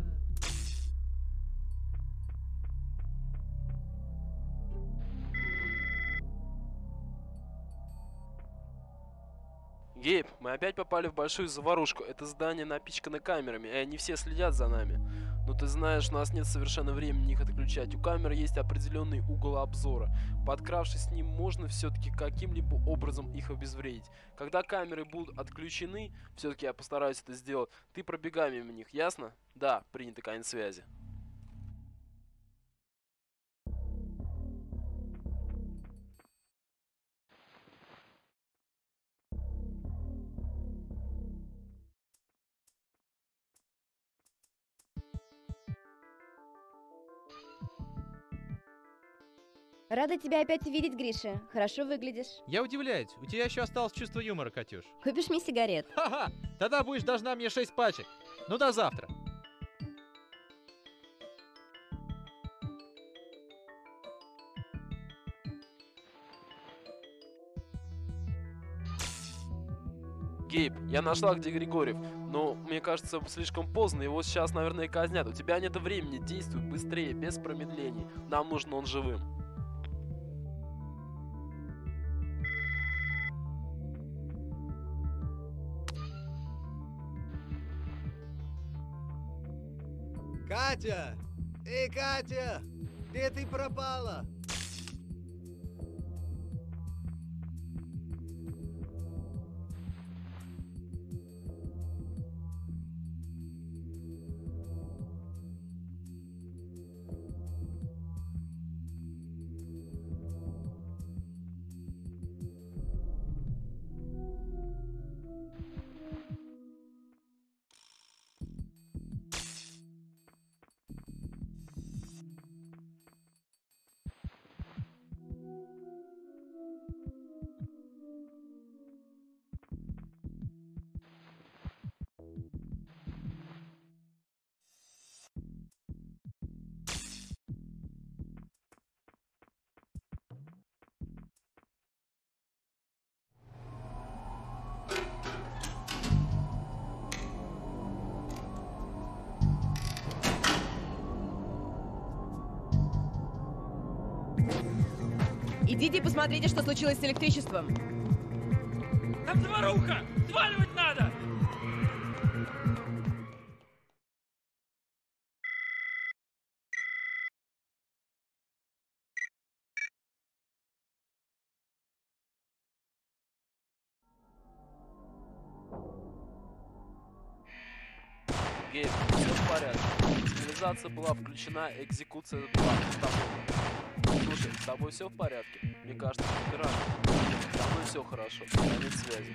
S3: Гейб, мы опять попали в большую заварушку. Это здание напичкано камерами, и они все следят за нами. Но ты знаешь, у нас нет совершенно времени их отключать. У камер есть определенный угол обзора. Подкравшись к ним, можно все-таки каким-либо образом их обезвредить. Когда камеры будут отключены, все-таки я постараюсь это сделать, ты пробегай мимо них, ясно? Да, принято, конец связи.
S14: Рада тебя опять увидеть, Гриша. Хорошо выглядишь.
S12: Я удивляюсь, у тебя еще осталось чувство юмора, Катюш.
S14: Купишь мне сигарет?
S12: Ха-ха! Тогда будешь должна мне шесть пачек. Ну, до завтра.
S3: Гейб, я нашла, где Григорьев, но мне кажется, слишком поздно, его сейчас, наверное, казнят. У тебя нет времени, действуй быстрее, без промедлений. Нам нужен он живым.
S9: Катя! Эй, Катя! Где ты пропала?
S10: Идите посмотрите, что случилось с электричеством.
S5: Там заваруха! Сваливать надо!
S3: Гейб, все в порядке. Сигнализация была включена, экзекуция была установлена. Слушай, с тобой все в порядке? Мне кажется, ты рад. С тобой все хорошо. Конец связи.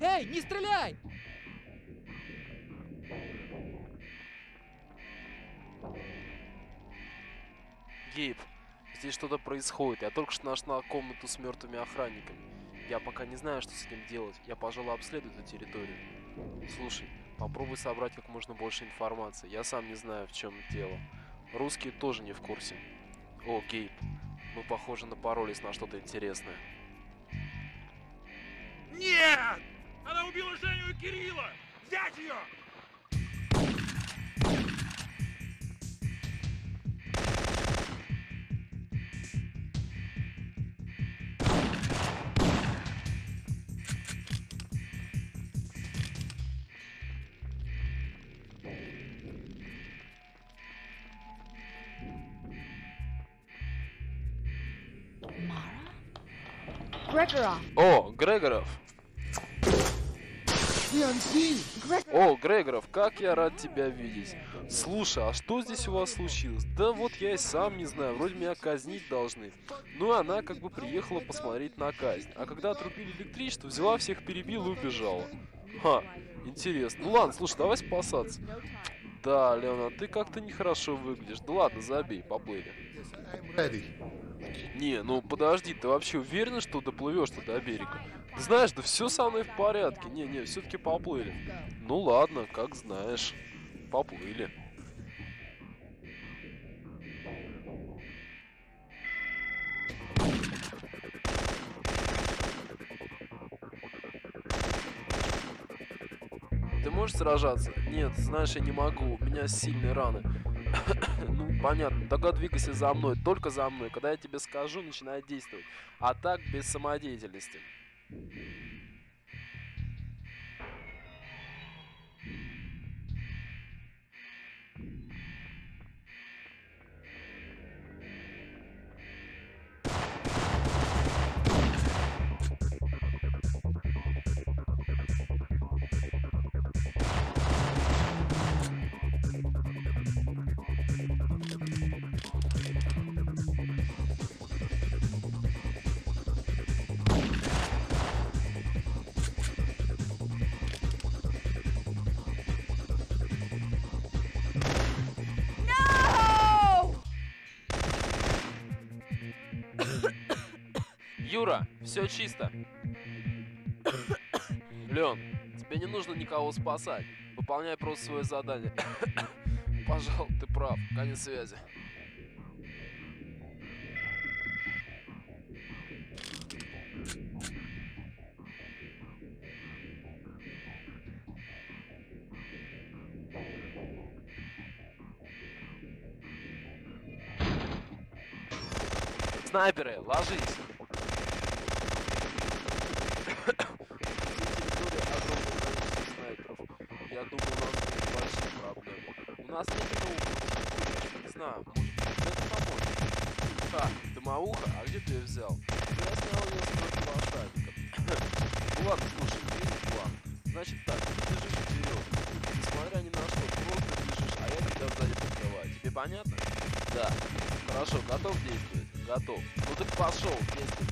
S12: Эй, не стреляй!
S3: Гейб, здесь что-то происходит. Я только что нашла комнату с мертвыми охранниками. Я пока не знаю, что с этим делать. Я, пожалуй, обследую эту территорию. Слушай, попробуй собрать как можно больше информации. Я сам не знаю, в чем дело. Русские тоже не в курсе. О, Гейб, мы, похоже, напоролись на что-то интересное.
S8: Нет! Она убила Женю и Кирилла! Взять ее!
S14: Грегоров.
S3: О, Грегоров! О, Грегоров, как я рад тебя видеть. Слушай, а что здесь у вас случилось? Да вот я и сам не знаю, вроде меня казнить должны. Ну, она как бы приехала посмотреть на казнь. А когда отрубили электричество, взяла всех, перебила и убежала. Ха, интересно. Ну ладно, слушай, давай спасаться. Да, Леона, ты как-то нехорошо выглядишь. Да ладно, забей, поплыли. Не, ну подожди, ты вообще уверена, что доплывешь-то до берега? Ты знаешь, да все со мной в порядке. Не-не, все-таки поплыли. Ну ладно, как знаешь. Поплыли. Ты можешь сражаться? Нет, знаешь, я не могу. У меня сильные раны. Ну, понятно. Тогда двигайся за мной. Только за мной. Когда я тебе скажу, начинай действовать. А так, без самодеятельности. Юра, все чисто. Лен, тебе не нужно никого спасать. Выполняй просто свое задание. Пожалуй, ты прав. Конец связи. Снайперы, ложись! Я думаю, у нас будет большие проблемы. У нас нет нового. Не знаю, может это поможет. Ха, дымоуха? А где ты ее взял? Я снял ее с мертвым охранником. Ну ладно, слушай, есть план. Значит так, ты бежишь вперед. Несмотря ни на что, просто бежишь, а я тебя сзади прикрываю. Тебе понятно? Да. Хорошо, готов действовать? Готов. Ну так пошел, действуй.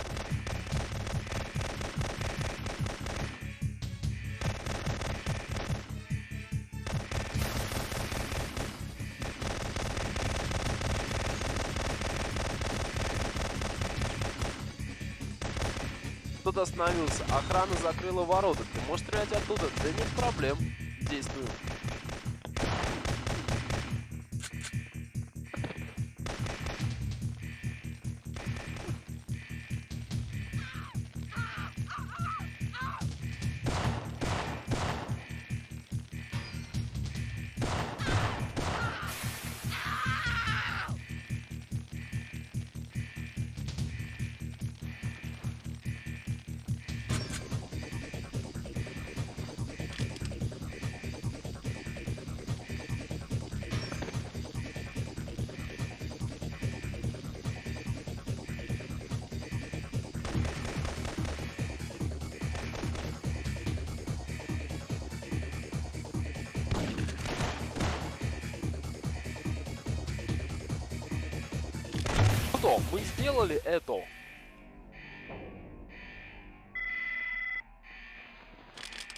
S3: Тут остановился. Охрана закрыла ворота. Ты можешь стрелять оттуда? Да нет проблем. Действую. Что? Мы сделали это.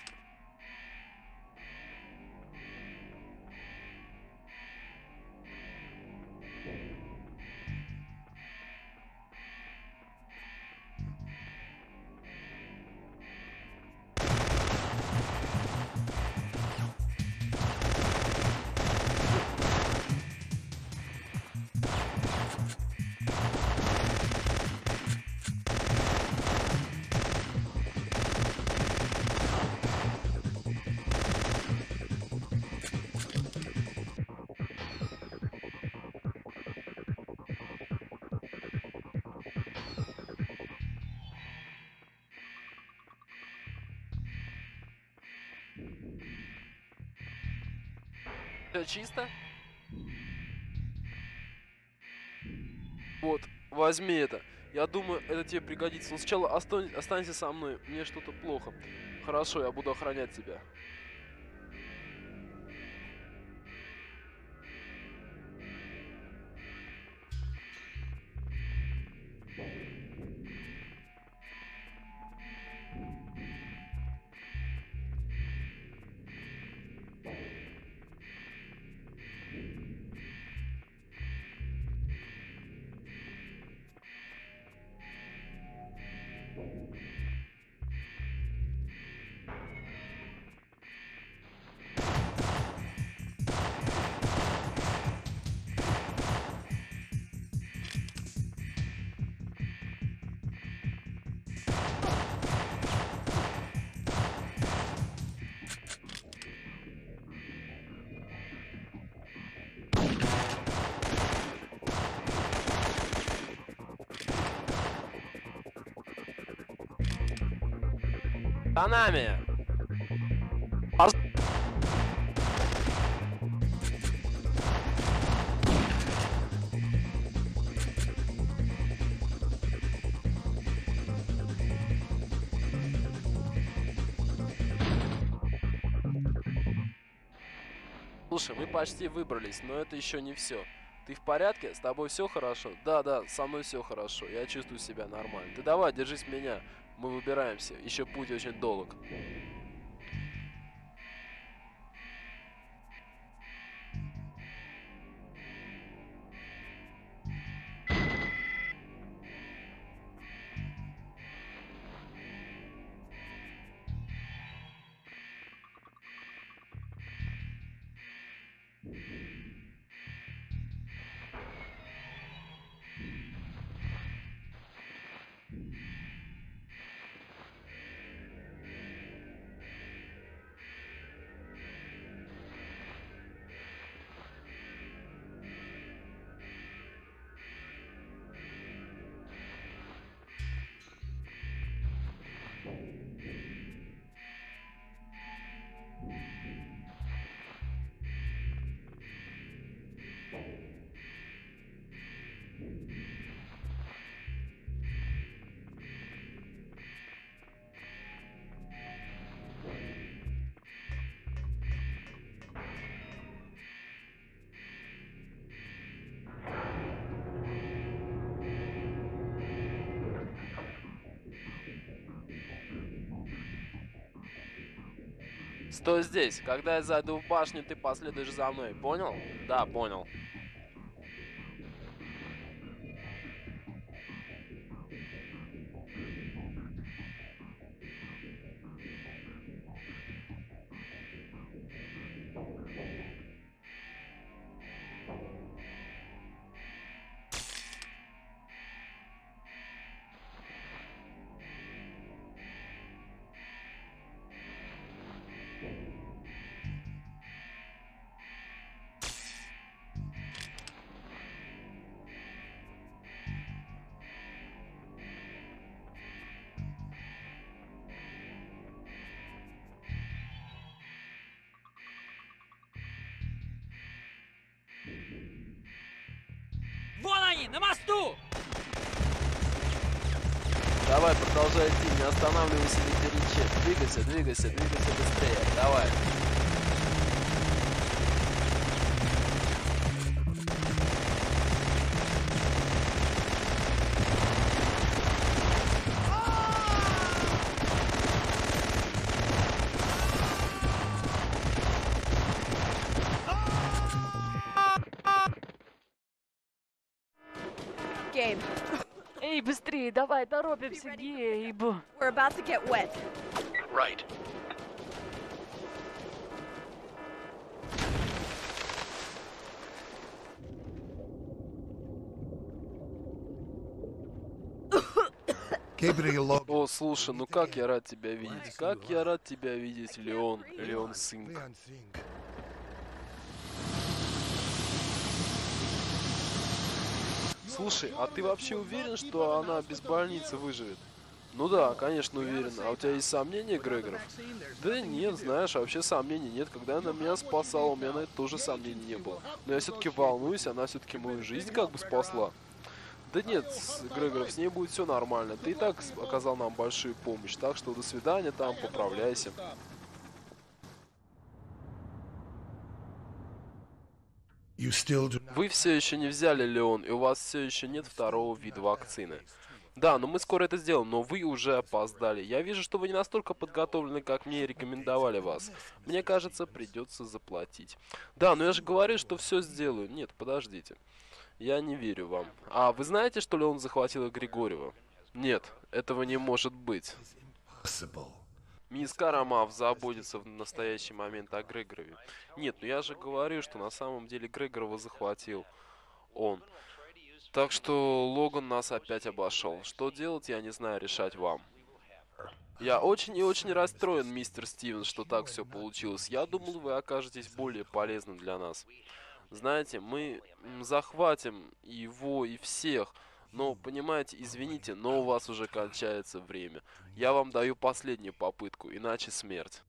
S3: Все чисто? Вот, возьми это. Я думаю, это тебе пригодится. Но сначала остань, останься со мной. Мне что-то плохо. Хорошо, я буду охранять тебя. За нами! Поз... Слушай, мы почти выбрались, но это еще не все. Ты в порядке? С тобой все хорошо? Да, да, со мной все хорошо. Я чувствую себя нормально. Ты давай, держись меня. Мы выбираемся. Еще путь очень долг. Стой здесь. Когда я зайду в башню, ты последуешь за мной. Понял? Да, понял.
S5: Вон они, на мосту!
S3: Давай, продолжай идти, не останавливайся ни перед чем. Двигайся, двигайся, двигайся быстрее. Давай.
S2: Гейб. Эй, быстрее, давай, торопимся, Гейб.
S10: We're about to get wet.
S1: Right.
S3: О, слушай, ну как я рад тебя видеть. Как я рад тебя видеть, Леон. Леон Синг. Слушай, а ты вообще уверен, что она без больницы выживет? Ну да, конечно, уверен. А у тебя есть сомнения, Грегоров? Да нет, знаешь, вообще сомнений нет. Когда она меня спасала, у меня на это тоже сомнений не было. Но я все-таки волнуюсь, она все-таки мою жизнь как бы спасла. Да нет, Грегоров, с ней будет все нормально. Ты и так оказал нам большую помощь, так что до свидания там, поправляйся. Вы все еще не взяли Леон, и у вас все еще нет второго вида вакцины. Да, но мы скоро это сделаем, но вы уже опоздали. Я вижу, что вы не настолько подготовлены, как мне рекомендовали вас. Мне кажется, придется заплатить. Да, но я же говорю, что все сделаю. Нет, подождите. Я не верю вам. А вы знаете, что Леон захватила Григорьева? Нет, этого не может быть. Мисс Карамав заботится в настоящий момент о Грегорове. Нет, но я же говорю, что на самом деле Грегорова захватил он. Так что Логан нас опять обошел. Что делать, я не знаю, решать вам. Я очень и очень расстроен, мистер Стивенс, что так все получилось. Я думал, вы окажетесь более полезным для нас. Знаете, мы захватим его и всех. Но, понимаете, извините, но у вас уже кончается время. Я вам даю последнюю попытку, иначе смерть.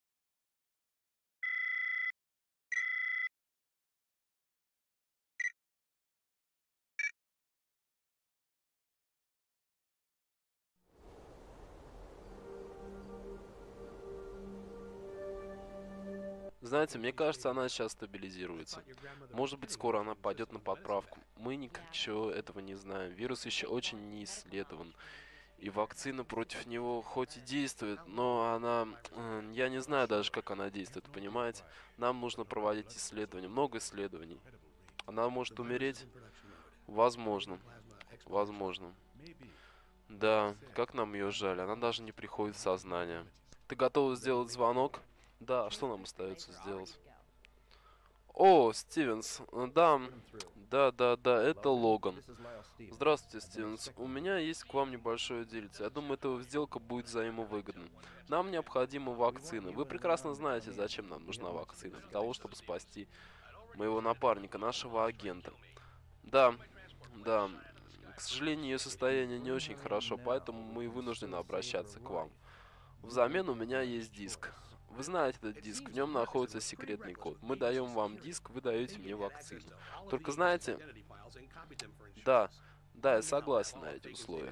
S3: Знаете, мне кажется, она сейчас стабилизируется. Может быть, скоро она пойдет на поправку. Мы ничего этого не знаем. Вирус еще очень не исследован. И вакцина против него хоть и действует, но она... Я не знаю даже, как она действует, понимаете? Нам нужно проводить исследования, много исследований. Она может умереть? Возможно. Возможно. Да, как нам ее жаль. Она даже не приходит в сознание. Ты готова сделать звонок? Да, что нам остается сделать? О, Стивенс, да, да, да, да, это Логан. Здравствуйте, Стивенс. У меня есть к вам небольшое дельце. Я думаю, эта сделка будет взаимовыгодна. Нам необходима вакцина. Вы прекрасно знаете, зачем нам нужна вакцина. Для того, чтобы спасти моего напарника, нашего агента. Да, да. К сожалению, ее состояние не очень хорошо, поэтому мы вынуждены обращаться к вам. Взамен у меня есть диск. Вы знаете этот диск, в нем находится секретный код. Мы даем вам диск, вы даете мне вакцину. Только знаете... Да, да, я согласен на эти условия.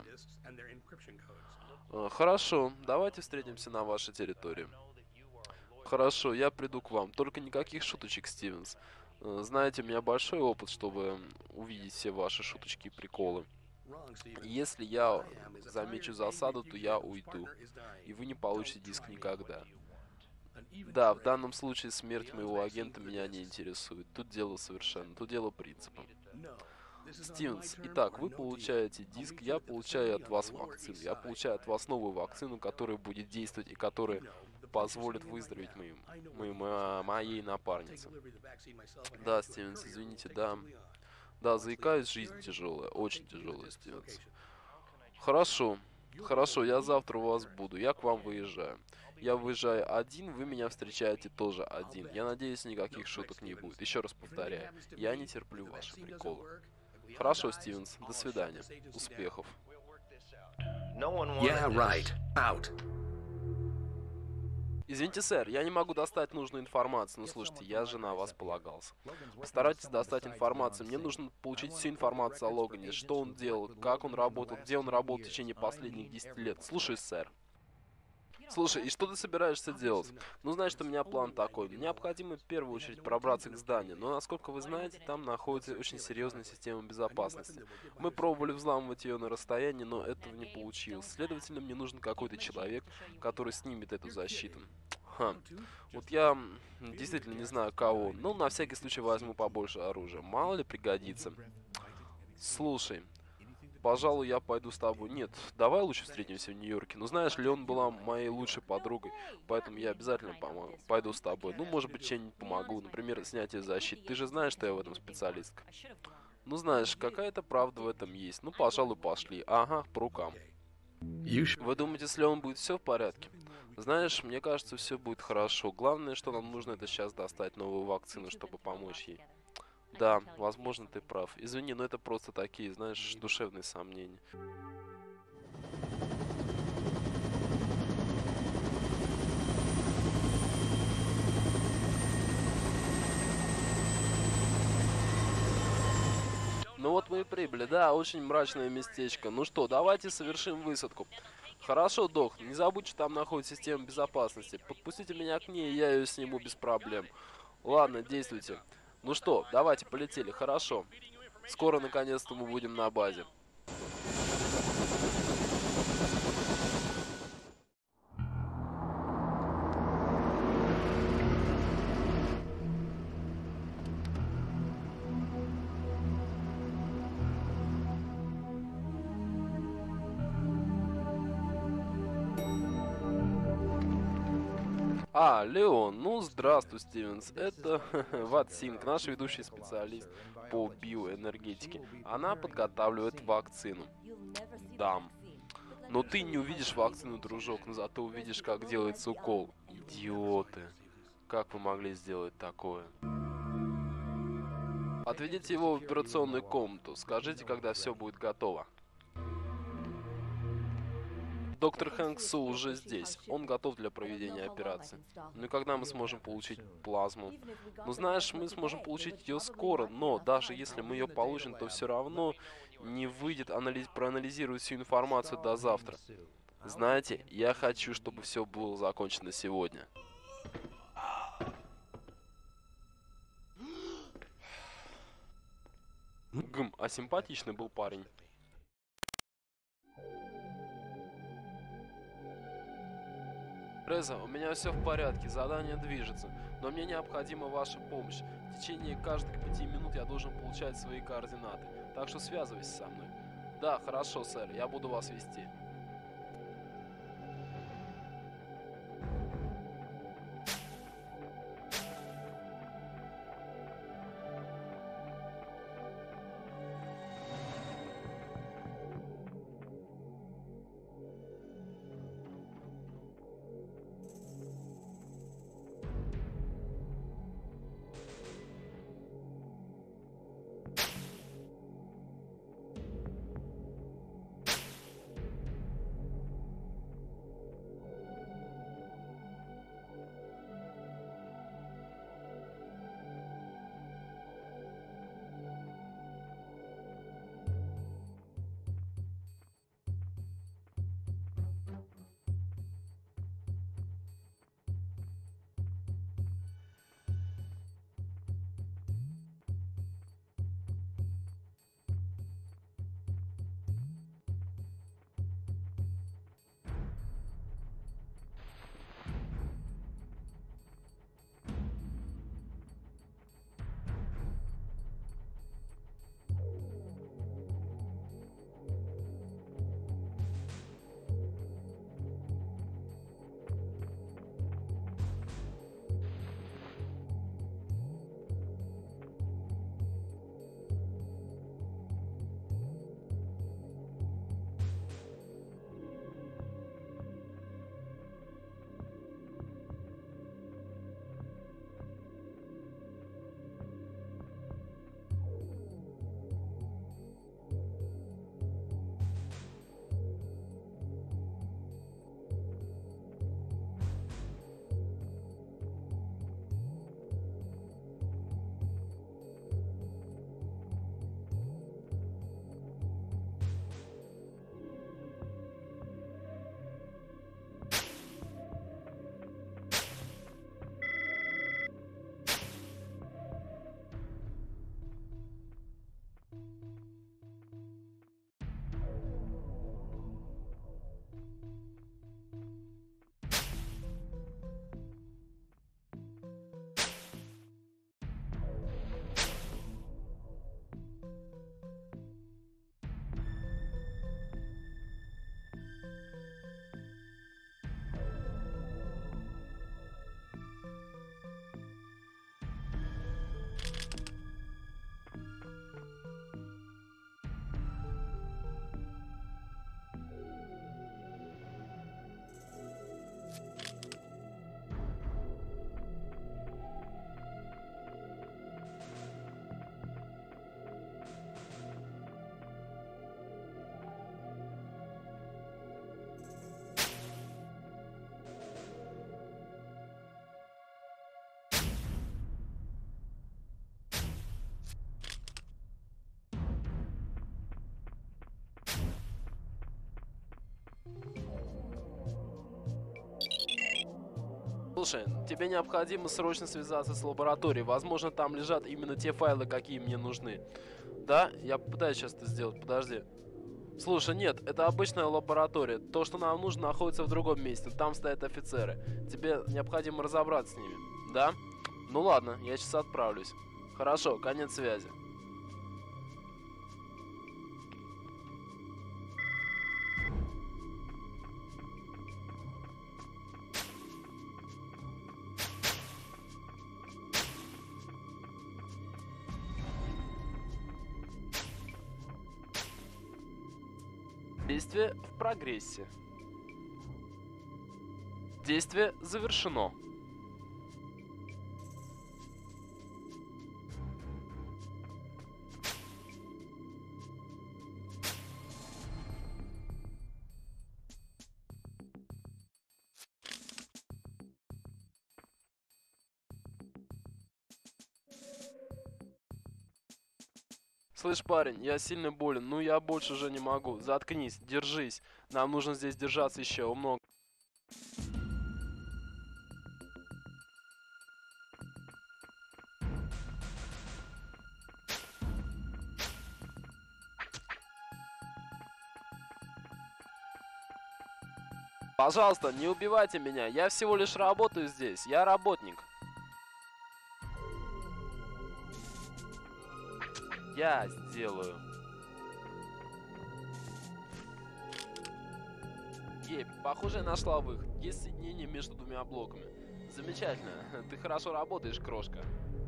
S3: Хорошо, давайте встретимся на вашей территории. Хорошо, я приду к вам. Только никаких шуточек, Стивенс. Знаете, у меня большой опыт, чтобы увидеть все ваши шуточки и приколы. Если я замечу засаду, то я уйду. И вы не получите диск никогда. Да, в данном случае смерть моего агента меня не интересует. Тут дело совершенно, тут дело принципа. Стивенс, итак, вы получаете диск, я получаю от вас вакцину. Я получаю от вас новую вакцину, которая будет действовать и которая позволит выздороветь моим, моим, моей напарнице. Да, Стивенс, извините, да. Да, заикаюсь, жизнь тяжелая, очень тяжелая, Стивенс. Хорошо, хорошо, я завтра у вас буду, я к вам выезжаю. Я выезжаю один, вы меня встречаете тоже один. Я надеюсь, никаких шуток не будет. Еще раз повторяю, я не терплю ваши приколы. Хорошо, Стивенс, до свидания. Успехов.
S15: Yeah, right. Out.
S3: Извините, сэр, я не могу достать нужную информацию. Ну, слушайте, я же на вас полагался. Постарайтесь достать информацию. Мне нужно получить всю информацию о Логане. Что он делал, как он работал, где он работал в течение последних десяти лет. Слушаюсь, сэр. Слушай, и что ты собираешься делать? Ну, значит, у меня план такой. Необходимо в первую очередь пробраться к зданию, но, насколько вы знаете, там находится очень серьезная система безопасности. Мы пробовали взламывать ее на расстоянии, но этого не получилось. Следовательно, мне нужен какой-то человек, который снимет эту защиту. Ха. Вот я действительно не знаю кого, но на всякий случай возьму побольше оружия. Мало ли пригодится. Слушай. Пожалуй, я пойду с тобой. Нет, давай лучше встретимся в Нью-Йорке. Ну, знаешь, Леон была моей лучшей подругой, поэтому я обязательно помогу. Пойду с тобой. Ну, может быть, чем-нибудь помогу. Например, снятие защиты. Ты же знаешь, что я в этом специалистка. Ну, знаешь, какая-то правда в этом есть. Ну, пожалуй, пошли. Ага, по рукам. Вы думаете, с Леон будет все в порядке? Знаешь, мне кажется, все будет хорошо. Главное, что нам нужно, это сейчас достать новую вакцину, чтобы помочь ей. Да, возможно, ты прав. Извини, но это просто такие, знаешь, душевные сомнения. Ну вот мы и прибыли. Да, очень мрачное местечко. Ну что, давайте совершим высадку. Хорошо, док, не забудь, что там находится система безопасности. Подпустите меня к ней, и я ее сниму без проблем. Ладно, действуйте. Ну что, давайте, полетели. Хорошо. Скоро, наконец-то, мы будем на базе. А, Леон, ну здравствуй, Стивенс. Это Ват Синг, наш ведущий специалист по биоэнергетике. Она подготавливает вакцину. Дам. Но ты не увидишь вакцину, дружок, но зато увидишь, как делается укол. Идиоты. Как вы могли сделать такое? Отведите его в операционную комнату. Скажите, когда все будет готово. Доктор Хэнксу уже здесь. Он готов для проведения операции. Ну и когда мы сможем получить плазму? Ну знаешь, мы сможем получить ее скоро, но даже если мы ее получим, то все равно не выйдет анализ... проанализировать всю информацию до завтра. Знаете, я хочу, чтобы все было закончено сегодня. Гм, а симпатичный был парень. Реза, у меня все в порядке, задание движется, но мне необходима ваша помощь. В течение каждых пяти минут я должен получать свои координаты, так что связывайся со мной. Да, хорошо, сэр, я буду вас вести. Слушай, тебе необходимо срочно связаться с лабораторией. Возможно, там лежат именно те файлы, какие мне нужны. Да? Я попытаюсь сейчас это сделать. Подожди. Слушай, нет, это обычная лаборатория. То, что нам нужно, находится в другом месте. Там стоят офицеры. Тебе необходимо разобраться с ними. Да? Ну ладно, я сейчас отправлюсь. Хорошо, конец связи. Действие в прогрессе. Действие завершено. Слышь, парень, я сильно болен, ну я больше уже не могу. Заткнись, держись. Нам нужно здесь держаться еще много. Пожалуйста, не убивайте меня. Я всего лишь работаю здесь. Я работник. Я сделаю. Ей, похоже, я нашла выход. Есть соединение между двумя блоками. Замечательно. Ты хорошо работаешь, крошка.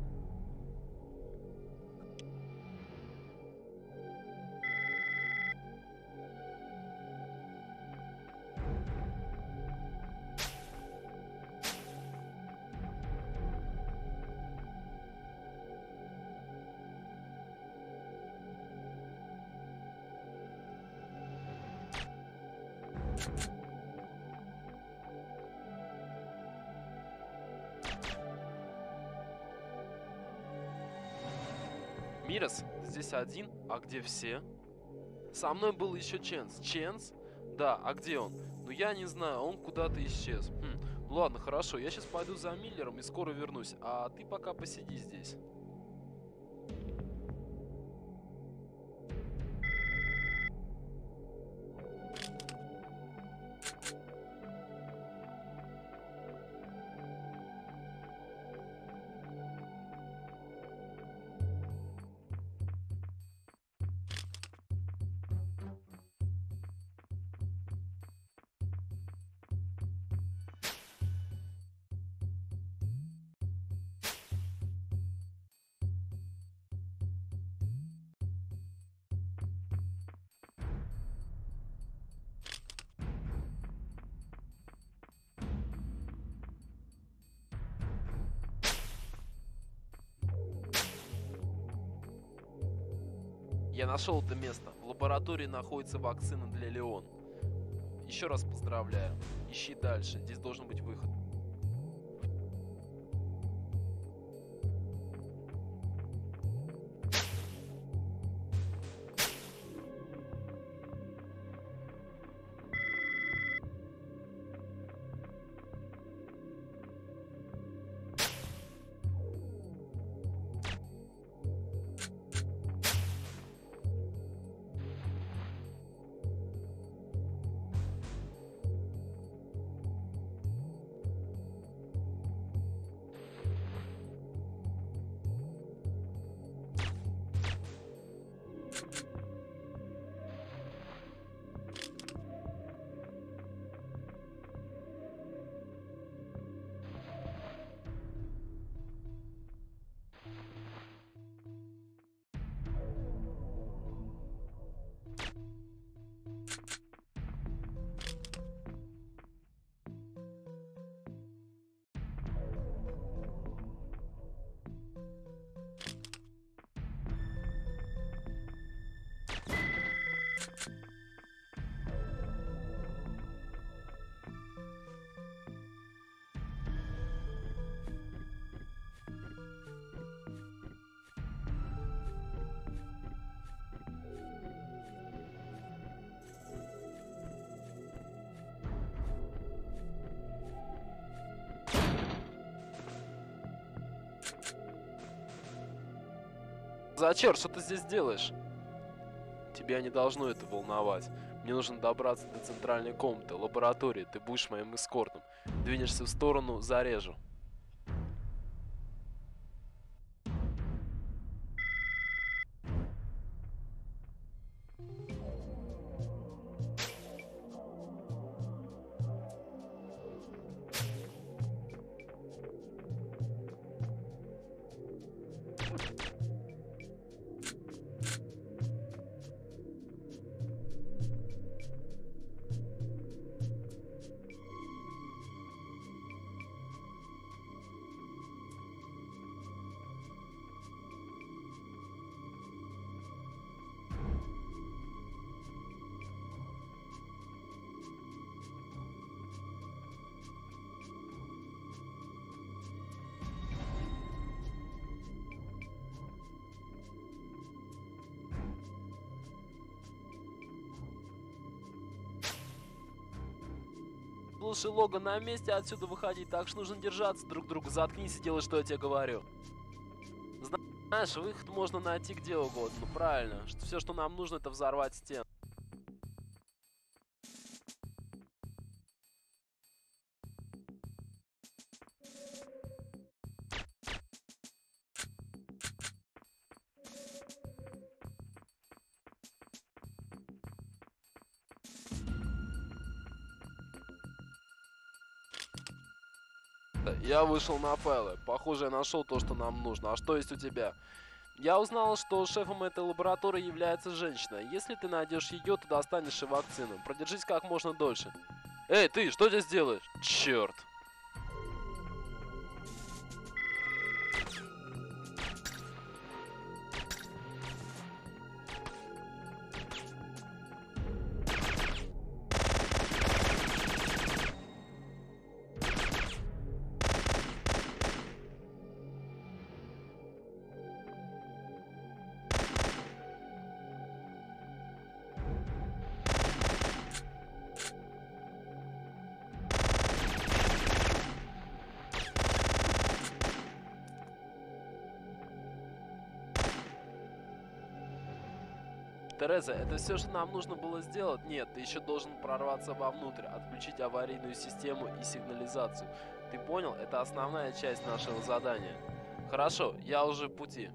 S3: Мирос, здесь один, а где все? Со мной был еще Ченс. Ченс? Да, а где он? Ну я не знаю, он куда-то исчез. Хм. Ну ладно, хорошо, я сейчас пойду за Миллером и скоро вернусь, а ты пока посиди здесь. Я нашел это место. В лаборатории находится вакцина для Леон. Еще раз поздравляю. Ищи дальше. Здесь должен быть выход. За черт, что ты здесь делаешь? Тебя не должно это волновать. Мне нужно добраться до центральной комнаты, лаборатории. Ты будешь моим эскортом. Двинешься в сторону, зарежу. Слушай, Логан, на месте отсюда выходить, так что нужно держаться друг друга. Заткнись и делай, что я тебе говорю. Знаешь, выход можно найти где угодно. Ну, правильно. Что все, что нам нужно, это взорвать стену. Я вышел на файлы. Похоже, я нашел то, что нам нужно. А что есть у тебя? Я узнал, что шефом этой лаборатории является женщина. Если ты найдешь ее, то достанешь и вакцину. Продержись как можно дольше. Эй, ты, что здесь делаешь? Черт. Тереза, это все, что нам нужно было сделать? Нет, ты еще должен прорваться вовнутрь, отключить аварийную систему и сигнализацию. Ты понял? Это основная часть нашего задания. Хорошо, я уже в пути.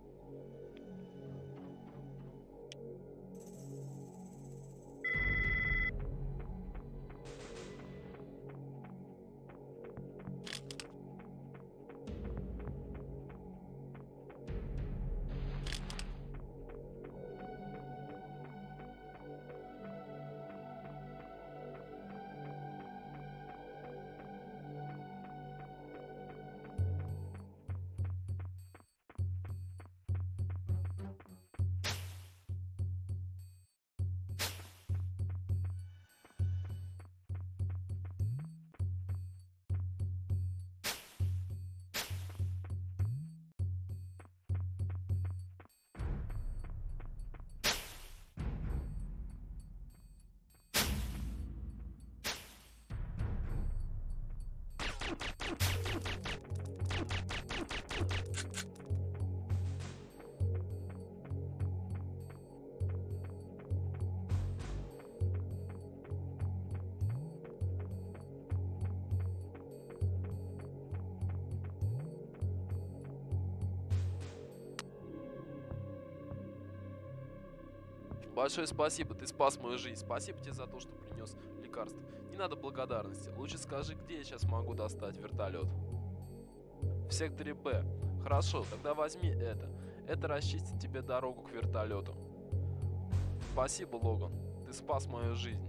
S3: Большое спасибо, ты спас мою жизнь. Спасибо тебе за то, что принес лекарство. Не надо благодарности. Лучше скажи, где я сейчас могу достать вертолет. В секторе Б. Хорошо, тогда возьми это. Это расчистит тебе дорогу к вертолету. Спасибо, Логан. Ты спас мою жизнь.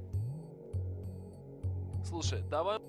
S3: Слушай, давай...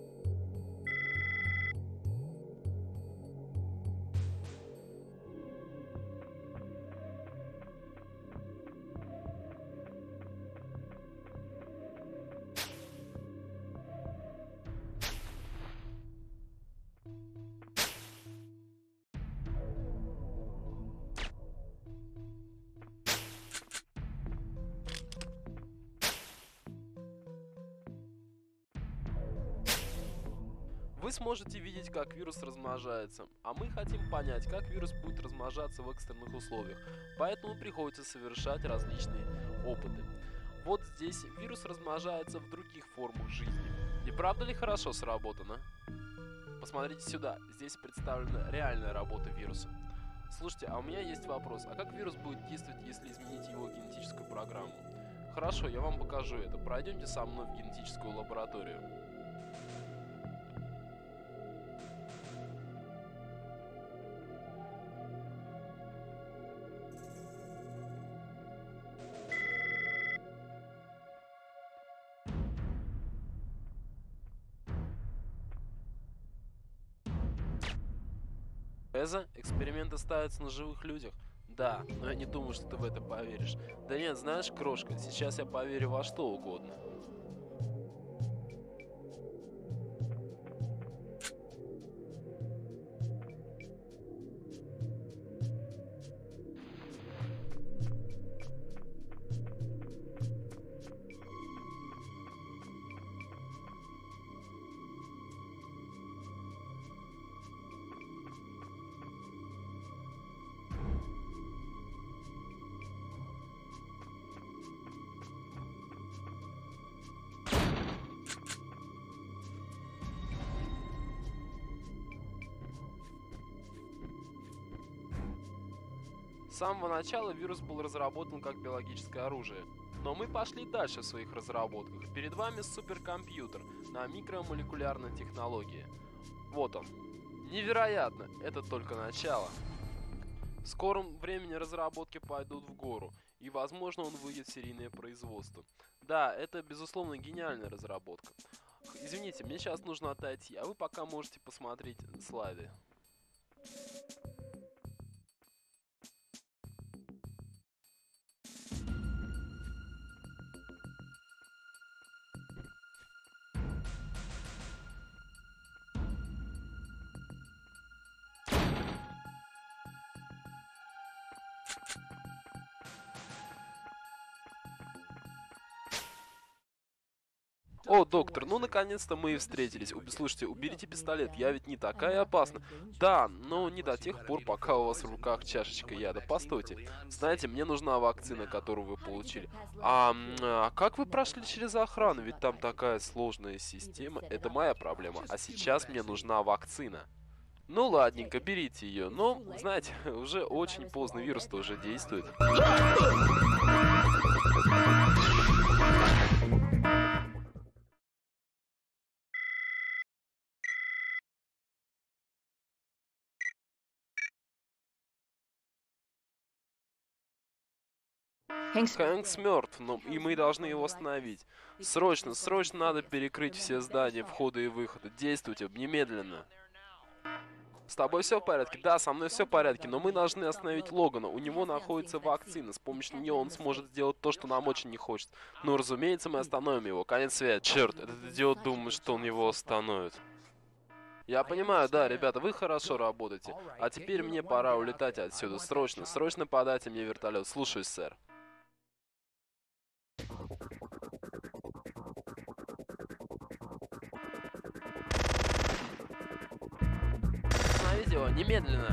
S3: Вы сможете видеть, как вирус размножается, а мы хотим понять, как вирус будет размножаться в экстренных условиях, поэтому приходится совершать различные опыты. Вот здесь вирус размножается в других формах жизни. Не правда ли хорошо сработано? Посмотрите сюда, здесь представлена реальная работа вируса. Слушайте, а у меня есть вопрос, а как вирус будет действовать, если изменить его генетическую программу? Хорошо, я вам покажу это. Пройдемте со мной в генетическую лабораторию. Эза, эксперименты ставятся на живых людях? Да, но я не думаю, что ты в это поверишь. Да нет, знаешь, крошка, сейчас я поверю во что угодно. С самого начала вирус был разработан как биологическое оружие. Но мы пошли дальше в своих разработках. Перед вами суперкомпьютер на микромолекулярной технологии. Вот он. Невероятно! Это только начало. В скором времени разработки пойдут в гору, и возможно он выйдет в серийное производство. Да, это безусловно гениальная разработка. Извините, мне сейчас нужно отойти, а вы пока можете посмотреть слайды. О, доктор, ну наконец-то мы и встретились. Уб... Слушайте, уберите пистолет, я ведь не такая опасна. Да, но не до тех пор, пока у вас в руках чашечка яда. Постойте. Знаете, мне нужна вакцина, которую вы получили. А, а как вы прошли через охрану? Ведь там такая сложная система. Это моя проблема. А сейчас мне нужна вакцина. Ну ладненько, берите ее. Но, знаете, уже очень поздно, вирус-то уже действует. Хэнкс мертв, но и мы должны его остановить. Срочно, срочно надо перекрыть все здания, входы и выходы. Действуйте, немедленно. С тобой все в порядке? Да, со мной все в порядке, но мы должны остановить Логана. У него находится вакцина. С помощью нее он сможет сделать то, что нам очень не хочется. Ну, разумеется, мы остановим его. Конец света. Черт, этот идиот думает, что он его остановит. Я понимаю, да, ребята, вы хорошо работаете. А теперь мне пора улетать отсюда. Срочно, срочно подайте мне вертолет. Слушаюсь, сэр. Остановите его, немедленно.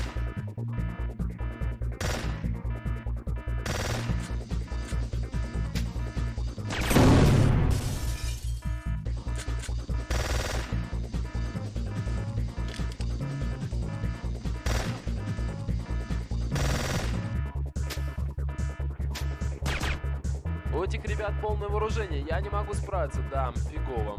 S3: У этих ребят полное вооружение, я не могу справиться, да, фигово.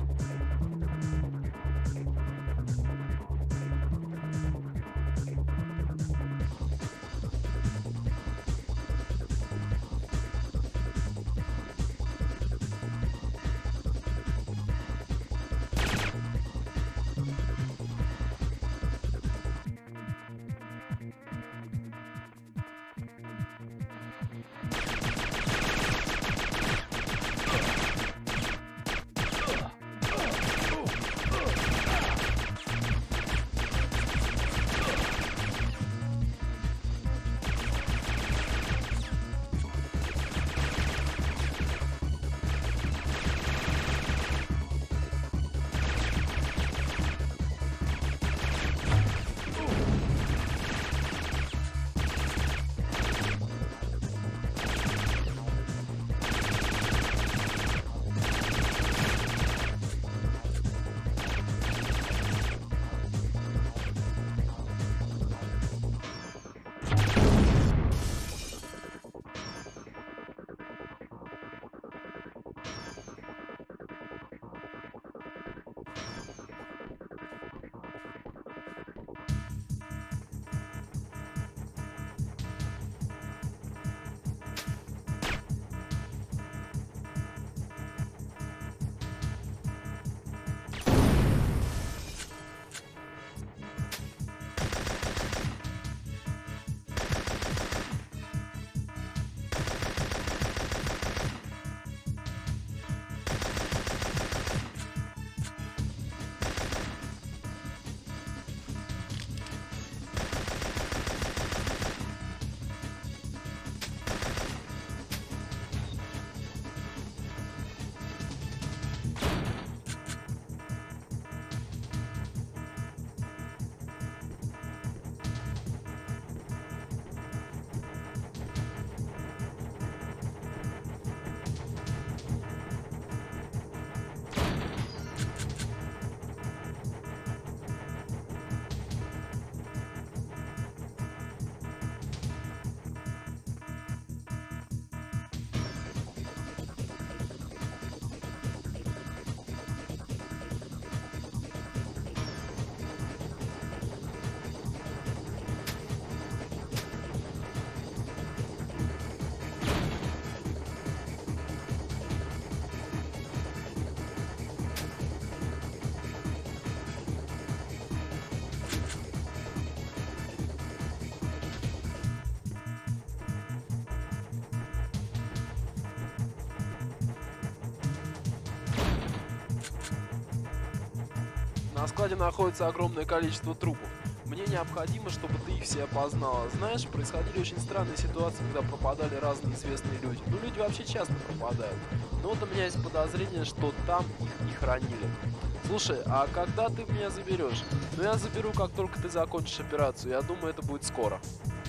S3: На складе находится огромное количество трупов. Мне необходимо, чтобы ты их все опознала. Знаешь, происходили очень странные ситуации, когда пропадали разные известные люди. Ну, люди вообще часто пропадают. Но вот у меня есть подозрение, что там их и хранили. Слушай, а когда ты меня заберешь? Ну, я заберу, как только ты закончишь операцию. Я думаю, это будет скоро.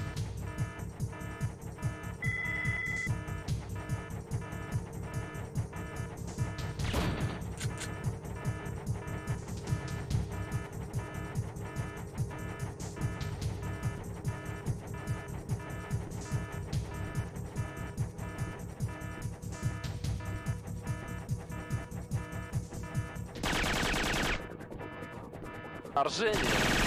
S3: Вторжение.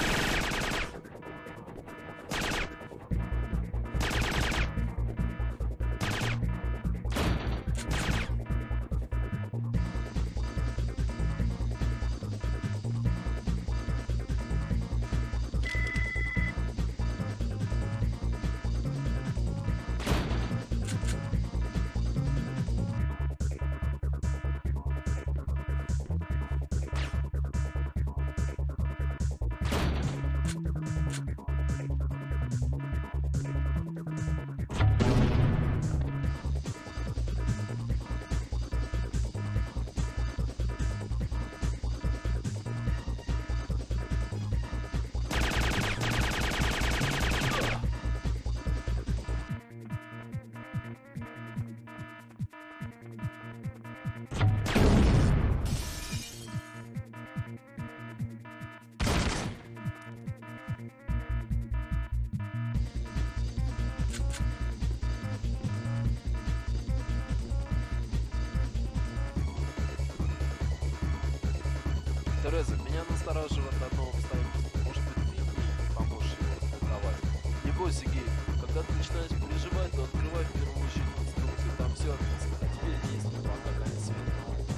S3: Тереза, меня настораживает одно обстоятельство. Может быть, ты мне поможешь его распаковать? Не бойся, Гей. Когда ты начинаешь переживать, то открывай в первую очередь инструкцию. Там все описано. А теперь действуй, пока конец света.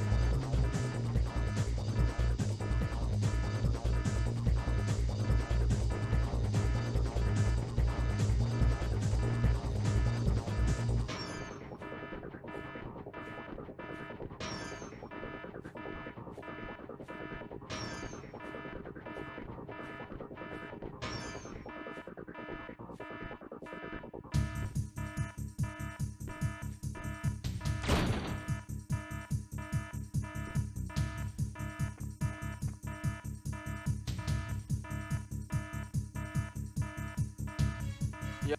S3: Я...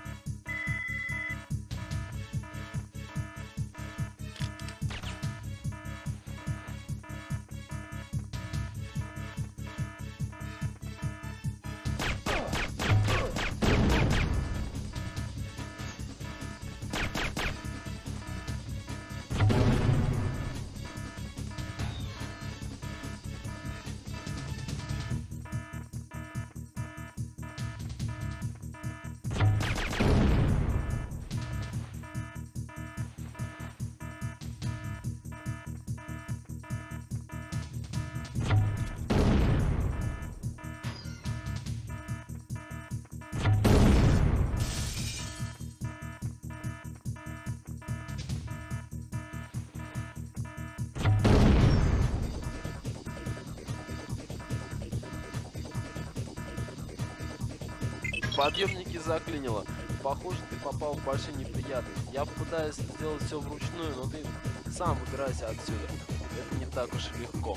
S3: Подъемники заклинило. Похоже, ты попал в большие неприятности. Я попытаюсь сделать все вручную, но ты сам выбирайся отсюда. Это не так уж и легко.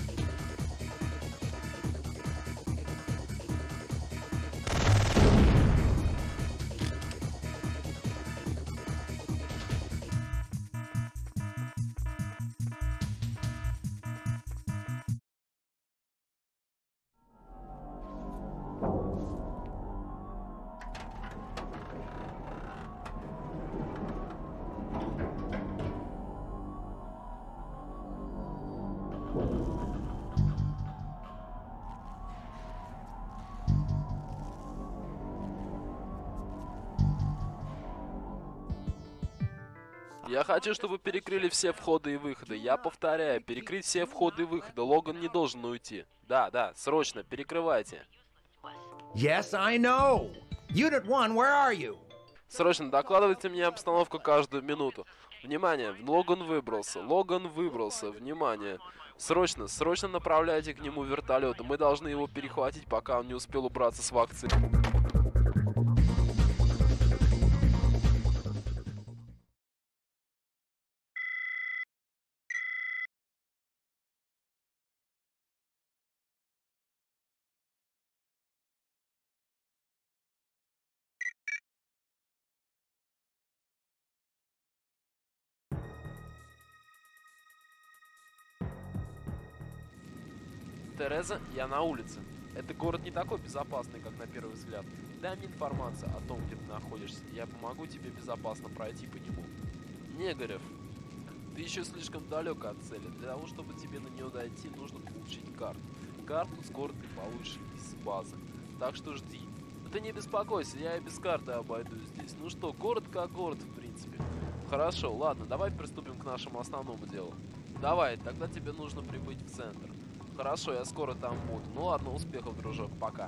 S3: Я хочу, чтобы перекрыли все входы и выходы. Я повторяю, перекрыть все входы и выходы. Логан не должен уйти. Да, да, срочно, перекрывайте.
S15: Yes, I know. Unit one, where are you?
S3: Срочно докладывайте мне обстановку каждую минуту. Внимание, Логан выбрался. Логан выбрался. Внимание. Срочно, срочно направляйте к нему вертолеты. Мы должны его перехватить, пока он не успел убраться с вакцины. Тереза, я на улице. Этот город не такой безопасный, как на первый взгляд. Дай мне информацию о том, где ты находишься. Я помогу тебе безопасно пройти по нему. Негорев, ты еще слишком далек от цели. Для того, чтобы тебе на нее дойти, нужно получить карту. Карту скоро ты получишь из базы. Так что жди. Но ты не беспокойся, я и без карты обойдусь здесь. Ну что, город как город, в принципе. Хорошо, ладно, давай приступим к нашему основному делу. Давай, тогда тебе нужно прибыть в центр. Хорошо, я скоро там буду. Ну ладно, успехов, дружок, пока.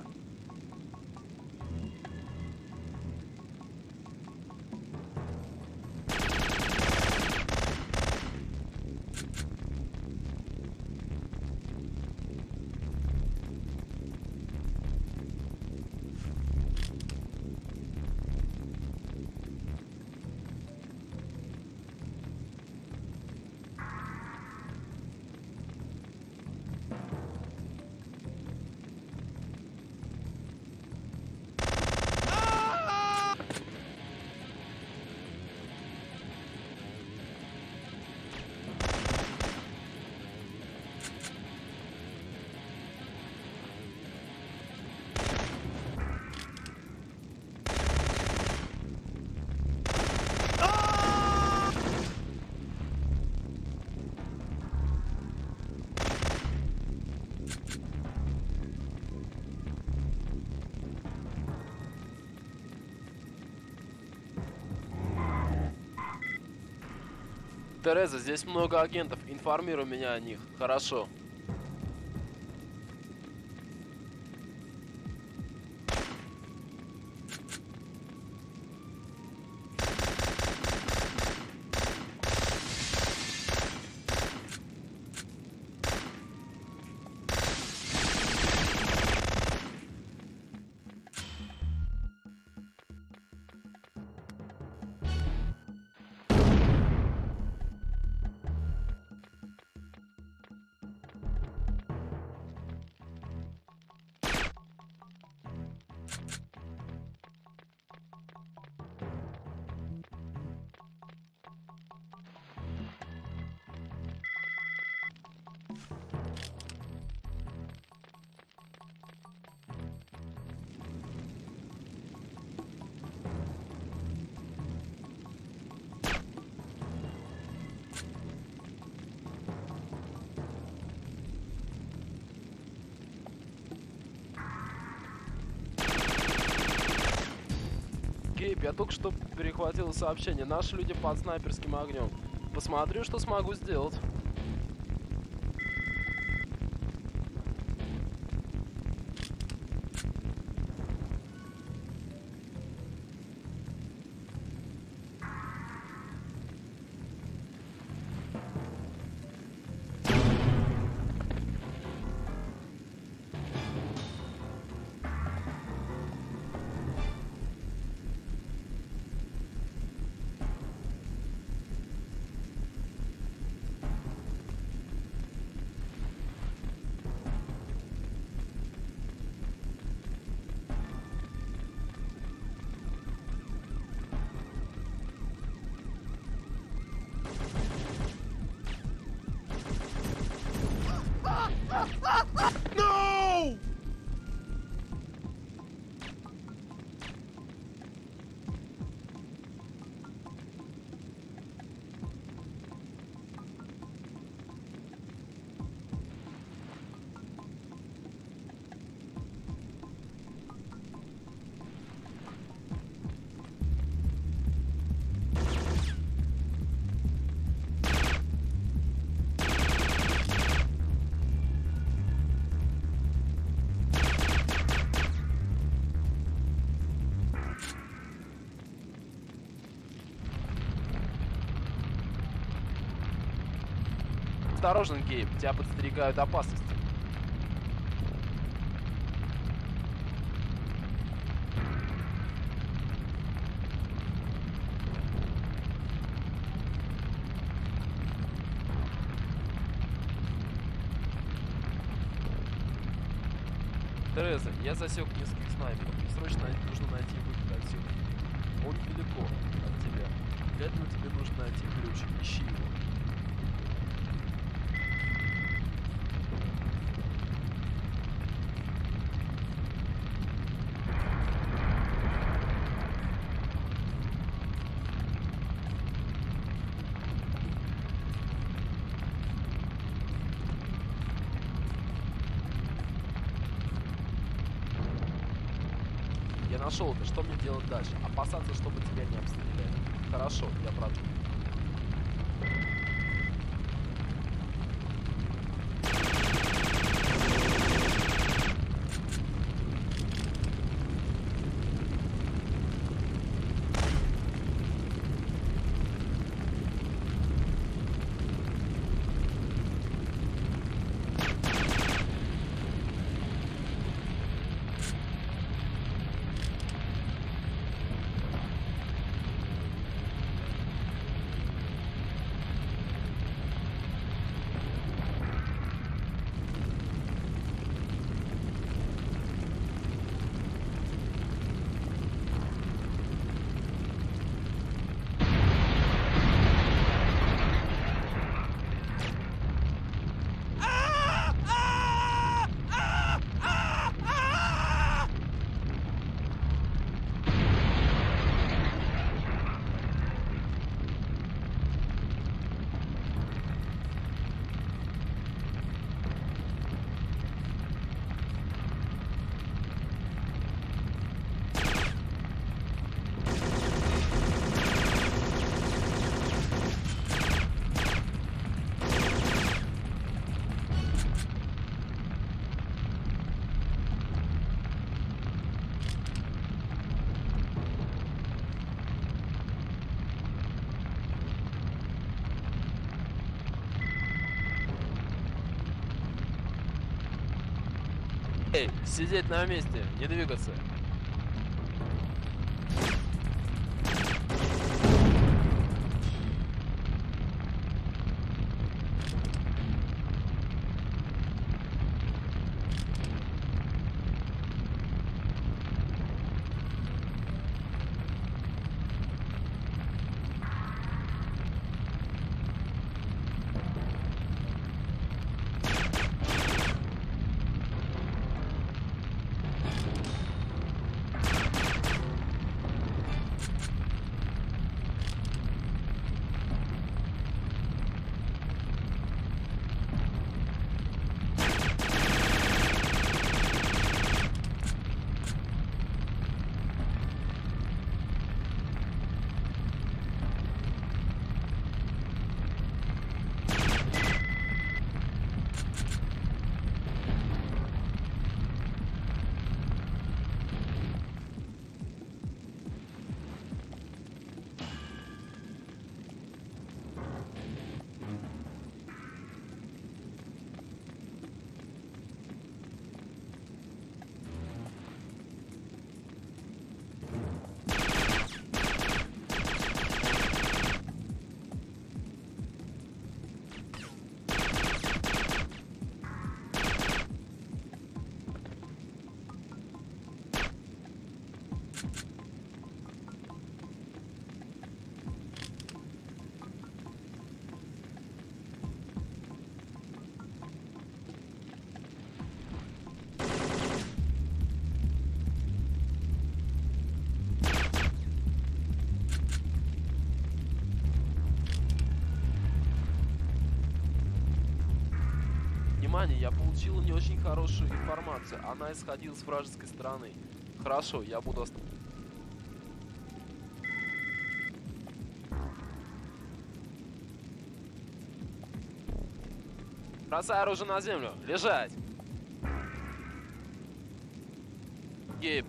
S3: Тереза, здесь много агентов. Информируй меня о них. Хорошо. Кейп, я только что перехватил сообщение. Наши люди под снайперским огнем. Посмотрю, что смогу сделать. осторожен, Гейб, тебя подстерегают опасности. Тереза, я засек нескольких снайперов. Мне срочно нужно найти выход отсюда. Он недалеко от тебя. Для этого тебе нужно найти ключ. Ищи его. Я нашел это. Что мне делать дальше? Опасаться, чтобы тебя не обстреляли. Хорошо, я продумал. Эй, сидеть на месте, не двигаться. Внимание, я получила не очень хорошую информацию. Она исходила с вражеской стороны. Хорошо, я буду ост... Бросай оружие на землю. Лежать. Гейб.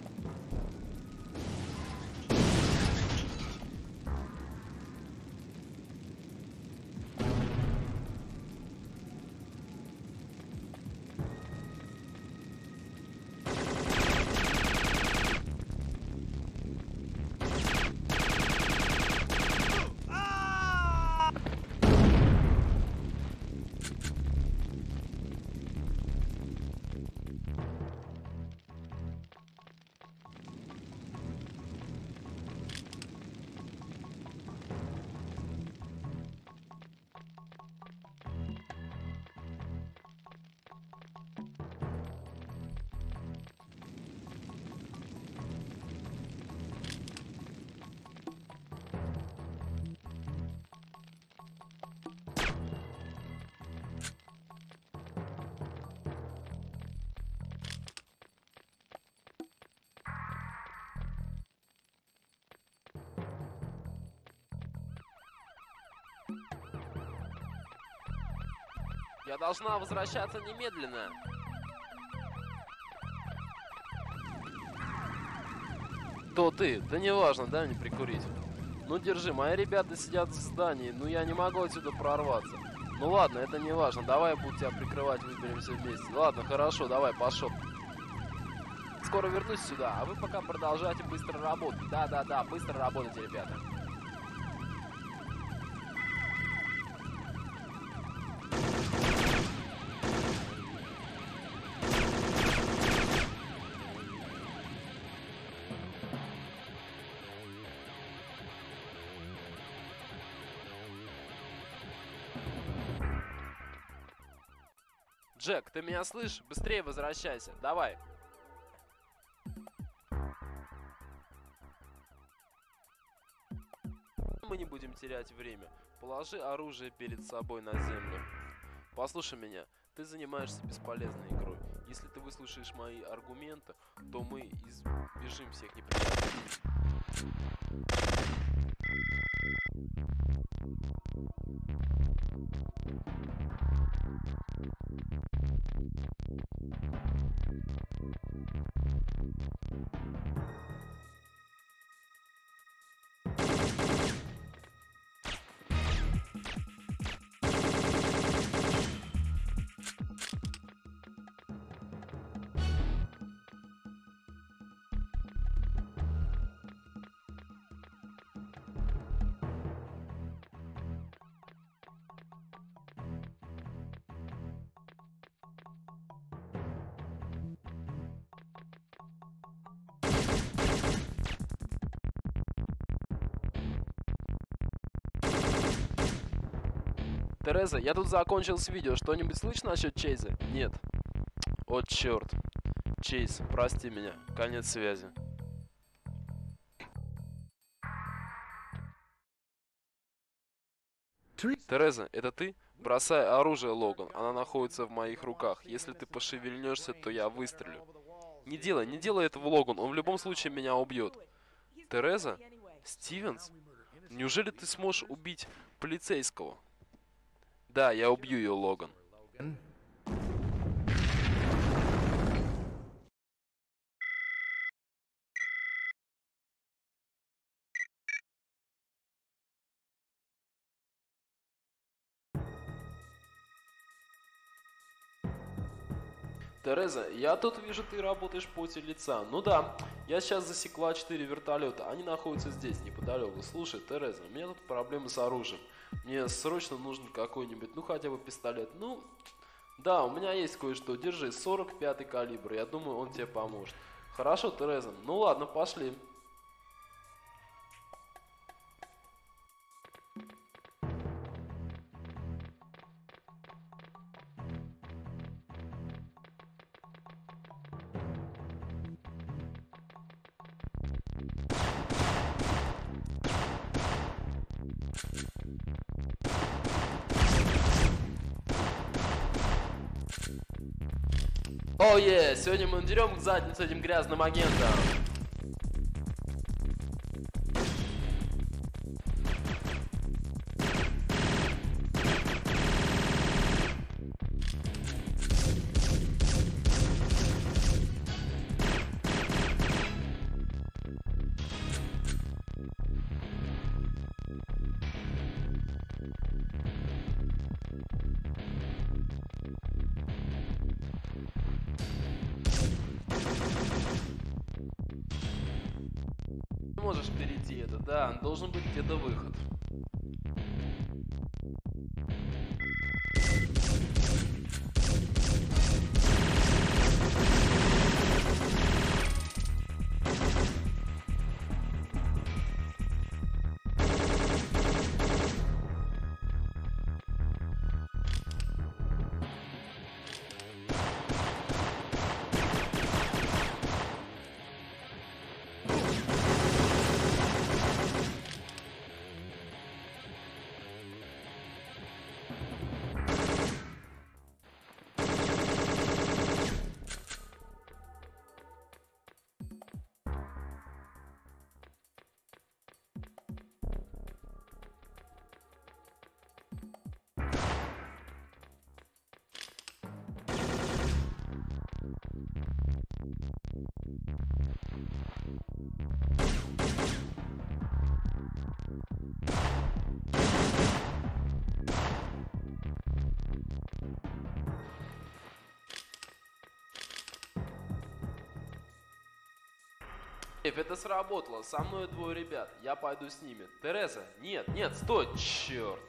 S3: Я должна возвращаться немедленно. Кто ты? Да неважно, дай мне прикурить. Ну держи, мои ребята сидят в здании, но я не могу отсюда прорваться. Ну ладно, это не важно, давай я буду тебя прикрывать, выберемся вместе. Ладно, хорошо, давай, пошел. Скоро вернусь сюда, а вы пока продолжайте быстро работать. Да-да-да, быстро работайте, ребята. Джек, ты меня слышишь? Быстрее возвращайся. Давай. Мы не будем терять время. Положи оружие перед собой на землю. Послушай меня. Ты занимаешься бесполезной игрой. Если ты выслушаешь мои аргументы, то мы избежим всех неприятностей. Тереза, я тут закончил с видео. Что-нибудь слышно насчет Чейза? Нет. О, черт. Чейз, прости меня. Конец связи. Тереза, это ты? Бросай оружие, Логан. Она находится в моих руках. Если ты пошевельнешься, то я выстрелю. Не делай, не делай этого, Логан. Он в любом случае меня убьет. Тереза? Стивенс? Неужели ты сможешь убить полицейского? Да, я убью ее, Логан. Тереза, я тут вижу, ты работаешь в поте лица. Ну да, я сейчас засекла четыре вертолета. Они находятся здесь, неподалеку. Слушай, Тереза, у меня тут проблемы с оружием. Мне срочно нужен какой-нибудь, ну хотя бы пистолет. Ну, да, у меня есть кое-что. Держи, сорок пятый калибр. Я думаю, он тебе поможет. Хорошо, Тереза. Ну ладно, пошли. О, oh, yeah. Сегодня мы надерем к задницу этим грязным агентам. Можешь перейти это, да, должен быть где-то выход. Это сработало. Со мной двое ребят. Я пойду с ними. Тереза? Нет, нет, стой, черт.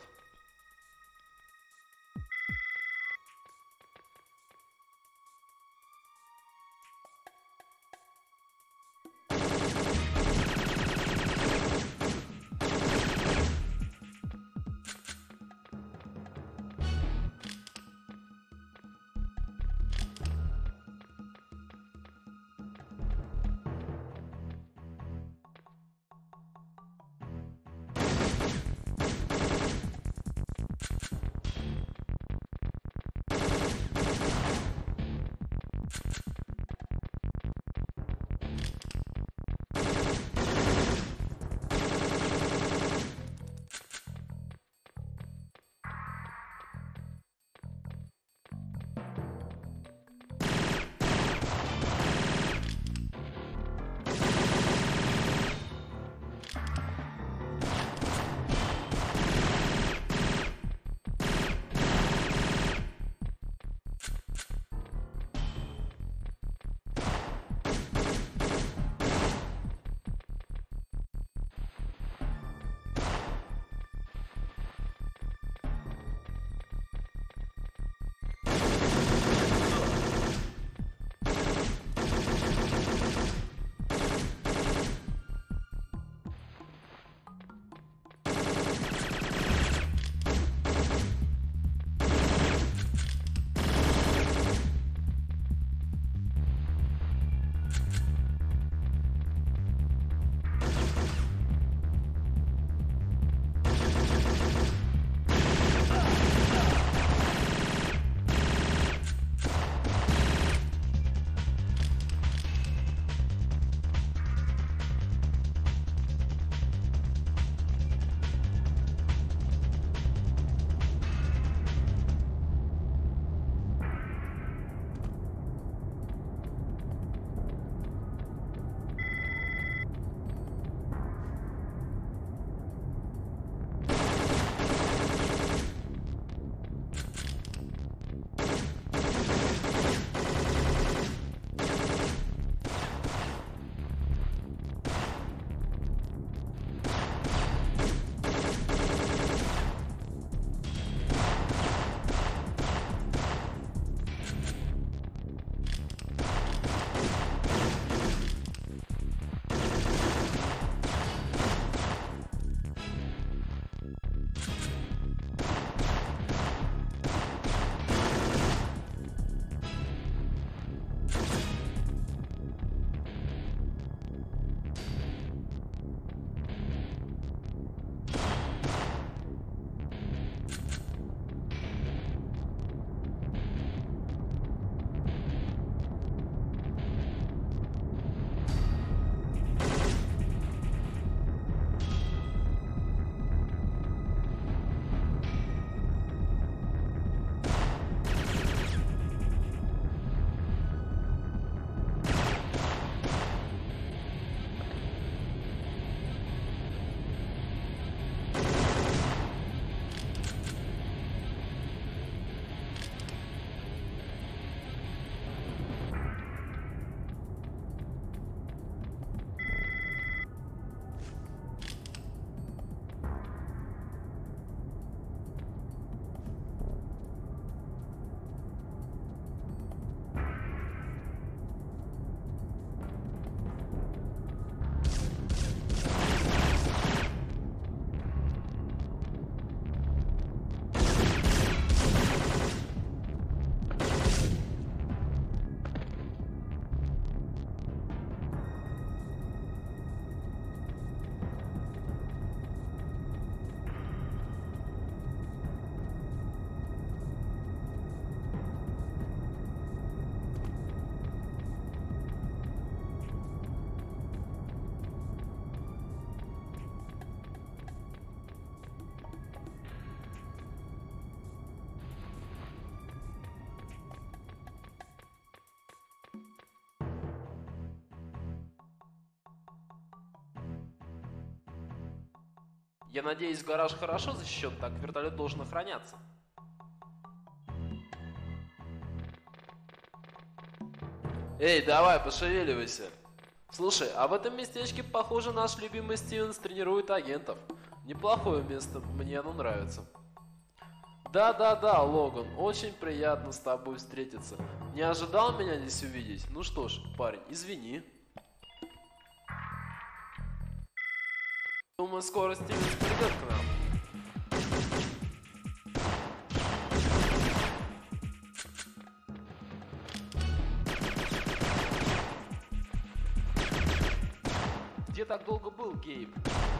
S3: Я надеюсь, гараж хорошо защищен, так вертолет должен охраняться. Эй, давай, пошевеливайся. Слушай, а в этом местечке, похоже, наш любимый Стивенс тренирует агентов. Неплохое место, мне оно нравится. Да-да-да, Логан, очень приятно с тобой встретиться. Не ожидал меня здесь увидеть? Ну что ж, парень, извини. Думаю, скоро Стивенс придет к нам. Где так долго был, Гейб?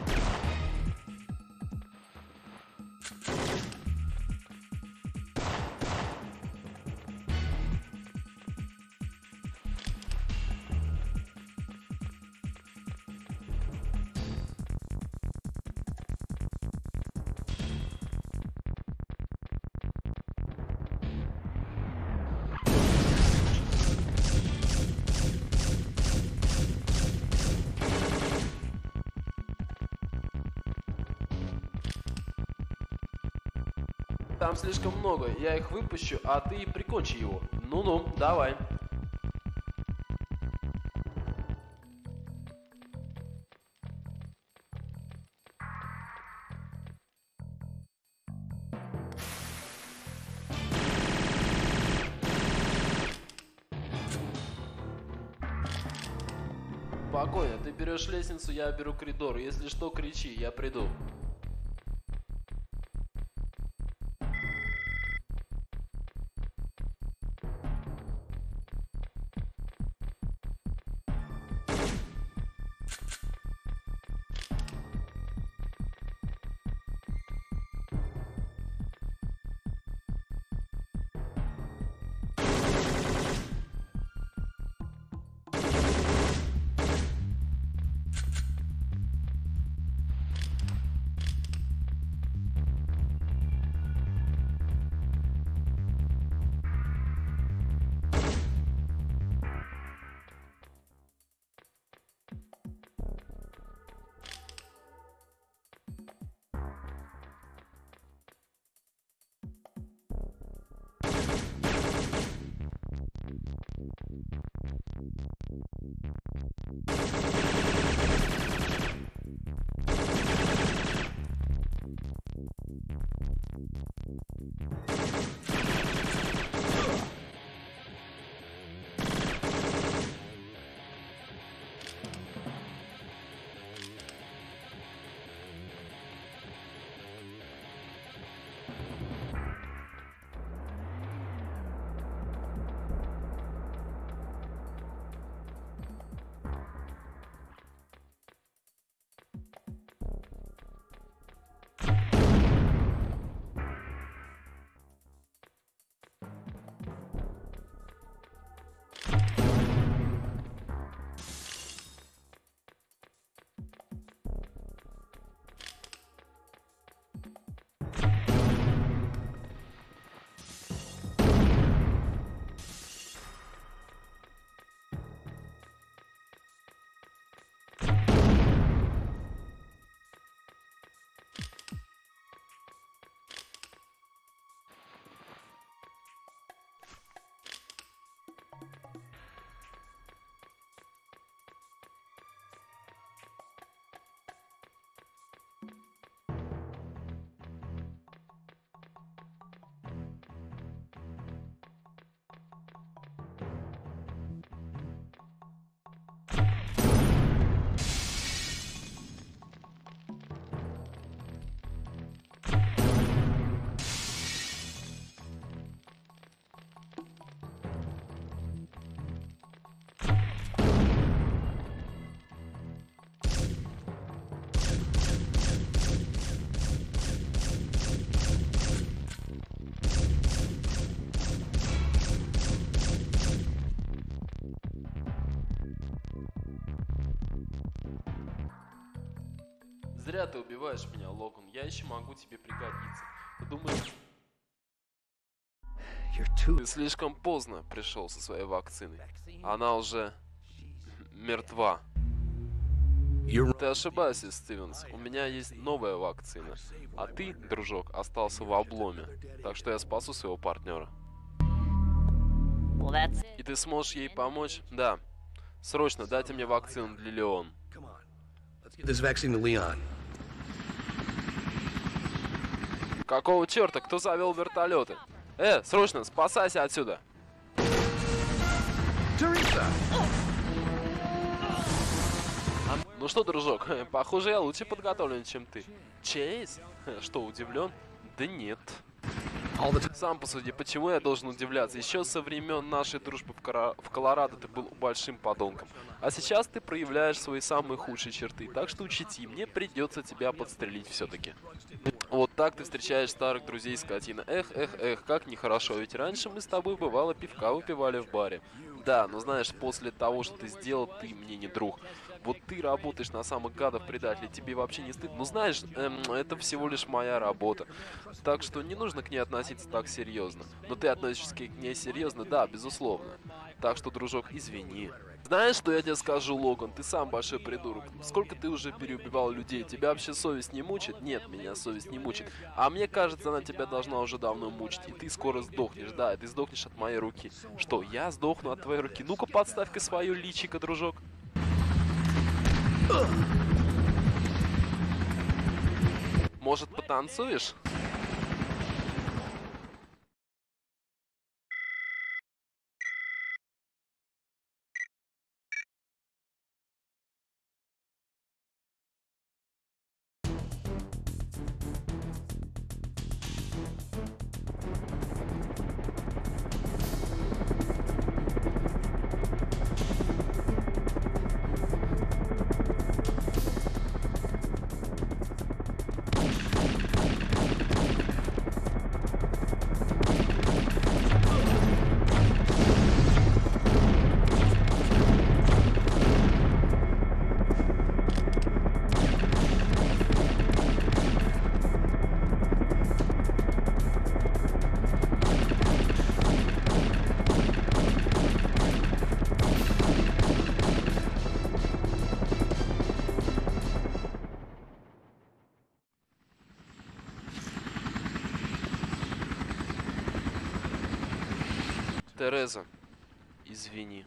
S3: Там слишком много, я их выпущу, а ты прикончи его. Ну-ну, давай. Спокойно, ты берешь лестницу, я беру коридор. Если что, кричи, я приду. Зря ты убиваешь меня, Логан. Я еще могу тебе пригодиться. Ты думаешь... Ты слишком поздно пришел со своей вакциной. Она уже мертва. Ты ошибаешься, Стивенс. У меня есть новая вакцина. А ты, дружок, остался в обломе. Так что я спасу своего партнера. И ты сможешь ей помочь? Да. Срочно дайте мне вакцину для Леон.
S7: This vaccine to Leon.
S3: Какого черта? Кто завел вертолеты? Э, срочно, спасайся отсюда!
S15: Teresa!
S3: Ну что, дружок, похоже, я лучше подготовлен, чем ты. Чейз? Что, удивлен? Да нет. Сам посуди, почему я должен удивляться? Еще со времен нашей дружбы в, Кора... в Колорадо ты был большим подонком. А сейчас ты проявляешь свои самые худшие черты. Так что учти, мне придется тебя подстрелить все-таки. Вот так ты встречаешь старых друзей, скотина. Эх, эх, эх, как нехорошо. Ведь раньше мы с тобой, бывало, пивка выпивали в баре. Да, но знаешь, после того, что ты сделал, ты мне не друг. Вот ты работаешь на самых гадов предателей, тебе вообще не стыдно. Ну знаешь, эм, это всего лишь моя работа. Так что не нужно к ней относиться так серьезно. Но ты относишься к ней серьезно, да, безусловно. Так что, дружок, извини. Знаешь, что я тебе скажу, Логан? Ты сам большой придурок. Сколько ты уже переубивал людей? Тебя вообще совесть не мучит? Нет, меня совесть не мучит. А мне кажется, она тебя должна уже давно мучить. И ты скоро сдохнешь. Да, и ты сдохнешь от моей руки. Что, я сдохну от твоей руки? Ну-ка, подставь-ка свое личико, дружок. Может, потанцуешь? Тереза, извини.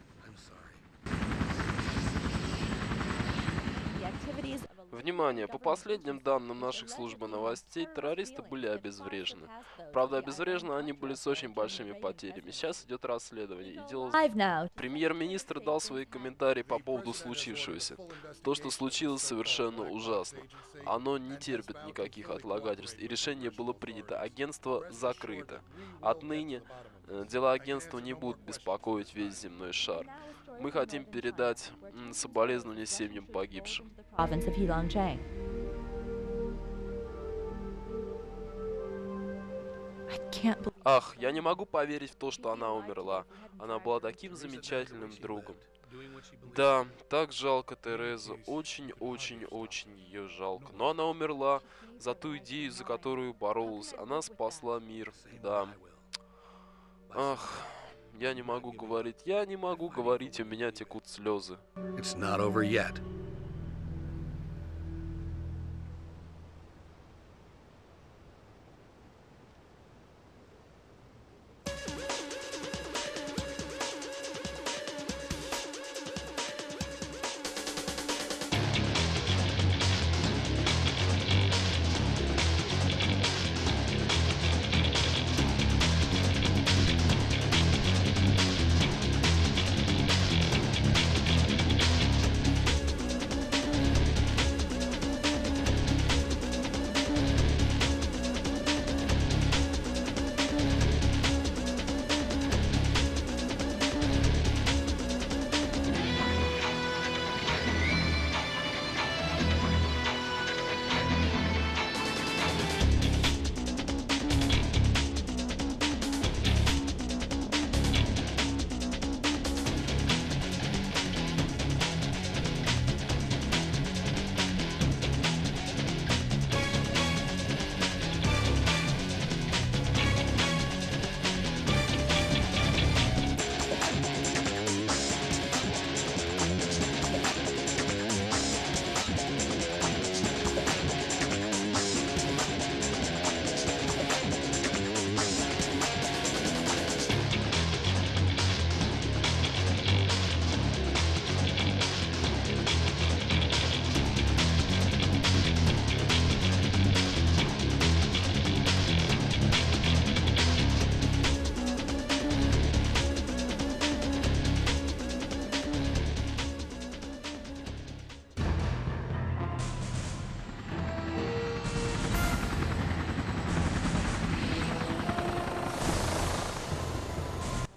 S3: Внимание! По последним данным наших служб новостей, террористы были обезврежены. Правда, обезврежены они были с очень большими потерями. Сейчас идет расследование. И дело... Премьер-министр дал свои комментарии по поводу случившегося. То, что случилось, совершенно ужасно. Оно не терпит никаких отлагательств, и решение было принято. Агентство закрыто. Отныне э, дела агентства не будут беспокоить весь земной шар. Мы хотим передать м, соболезнования семьям погибшим. Ах, я не могу поверить в то, что она умерла. Она была таким замечательным другом. Да, так жалко Терезу. Очень-очень-очень ее жалко. Но она умерла за ту идею, за которую боролась. Она спасла мир. Да. Ах, я не могу говорить. Я не могу говорить, у меня текут слезы.
S7: It's not over yet.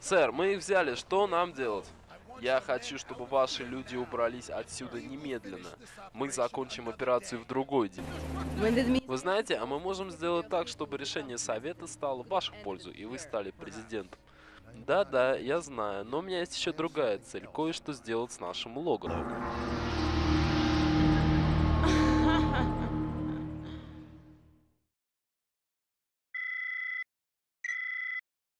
S3: Сэр, мы их взяли. Что нам делать? Я хочу, чтобы ваши люди убрались отсюда немедленно. Мы закончим операцию в другой день. Вы знаете, а мы можем сделать так, чтобы решение Совета стало в вашу пользу, и вы стали президентом. Да-да, я знаю, но у меня есть еще другая цель. Кое-что сделать с нашим Логаном.